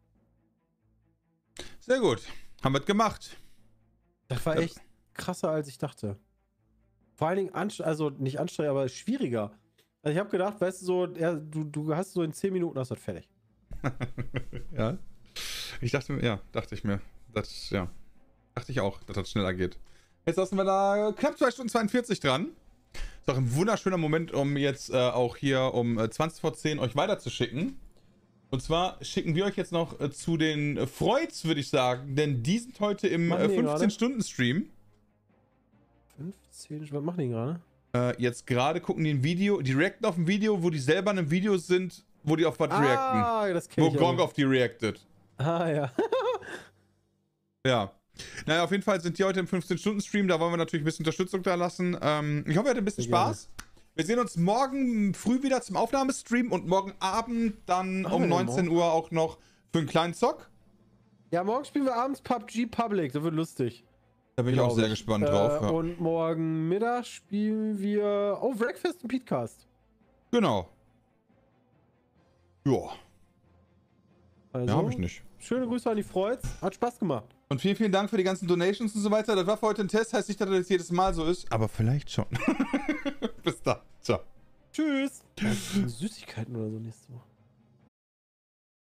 Speaker 2: Sehr gut. Haben wir es gemacht.
Speaker 1: Das war
Speaker 2: Ja.
Speaker 1: echt krasser, als ich dachte. Vor allen Dingen, anst- also nicht anstrengend, aber schwieriger. Also ich habe gedacht, weißt du, so, ja, du, du hast so in zehn Minuten hast du das fertig.
Speaker 2: Ja. Ich dachte mir, ja, dachte ich mir. Das, ja. Dachte ich auch, dass das schneller geht. Jetzt lassen wir da knapp zwei Stunden zweiundvierzig dran. Ist auch ein wunderschöner Moment, um jetzt äh, auch hier um äh, zwanzig vor zehn euch weiterzuschicken. Und zwar schicken wir euch jetzt noch äh, zu den äh, Freuds, würde ich sagen, denn die sind heute im äh, fünfzehn-Stunden-Stream.
Speaker 1: fünfzehn, was machen die gerade?
Speaker 2: Äh, jetzt gerade gucken die ein Video, die reacten auf ein Video, wo die selber in einem Video sind, wo die auf was
Speaker 1: ah,
Speaker 2: reacten.
Speaker 1: Das kenn
Speaker 2: wo
Speaker 1: ich
Speaker 2: Gronk
Speaker 1: auch.
Speaker 2: auf die reactet.
Speaker 1: Ah, ja.
Speaker 2: Ja. Naja, auf jeden Fall sind die heute im fünfzehn-Stunden-Stream. Da wollen wir natürlich ein bisschen Unterstützung da lassen. Ähm, ich hoffe, ihr hattet ein bisschen
Speaker 1: Sehr
Speaker 2: Spaß. Wir sehen uns morgen früh wieder zum Aufnahmestream und morgen Abend dann
Speaker 1: Ah,
Speaker 2: um
Speaker 1: ja,
Speaker 2: neunzehn Uhr auch noch für einen kleinen Zock.
Speaker 1: Ja, morgen spielen wir abends P U B G Public. Das wird lustig.
Speaker 2: Da bin ich auch sehr gespannt drauf.
Speaker 1: Äh,
Speaker 2: Ja.
Speaker 1: Und morgen Mittag spielen wir oh, Breakfast und Petecast.
Speaker 2: Genau. Ja.
Speaker 1: Also,
Speaker 2: Ja, hab ich nicht.
Speaker 1: Schöne Grüße an die Freuds. Hat Spaß gemacht.
Speaker 2: Und vielen, vielen Dank für die ganzen Donations und so weiter. Das war für heute ein Test, heißt nicht, dass das jetzt jedes Mal so ist. Aber vielleicht schon. Bis dann. Ciao.
Speaker 1: Tschüss. Süßigkeiten oder so nächste Woche.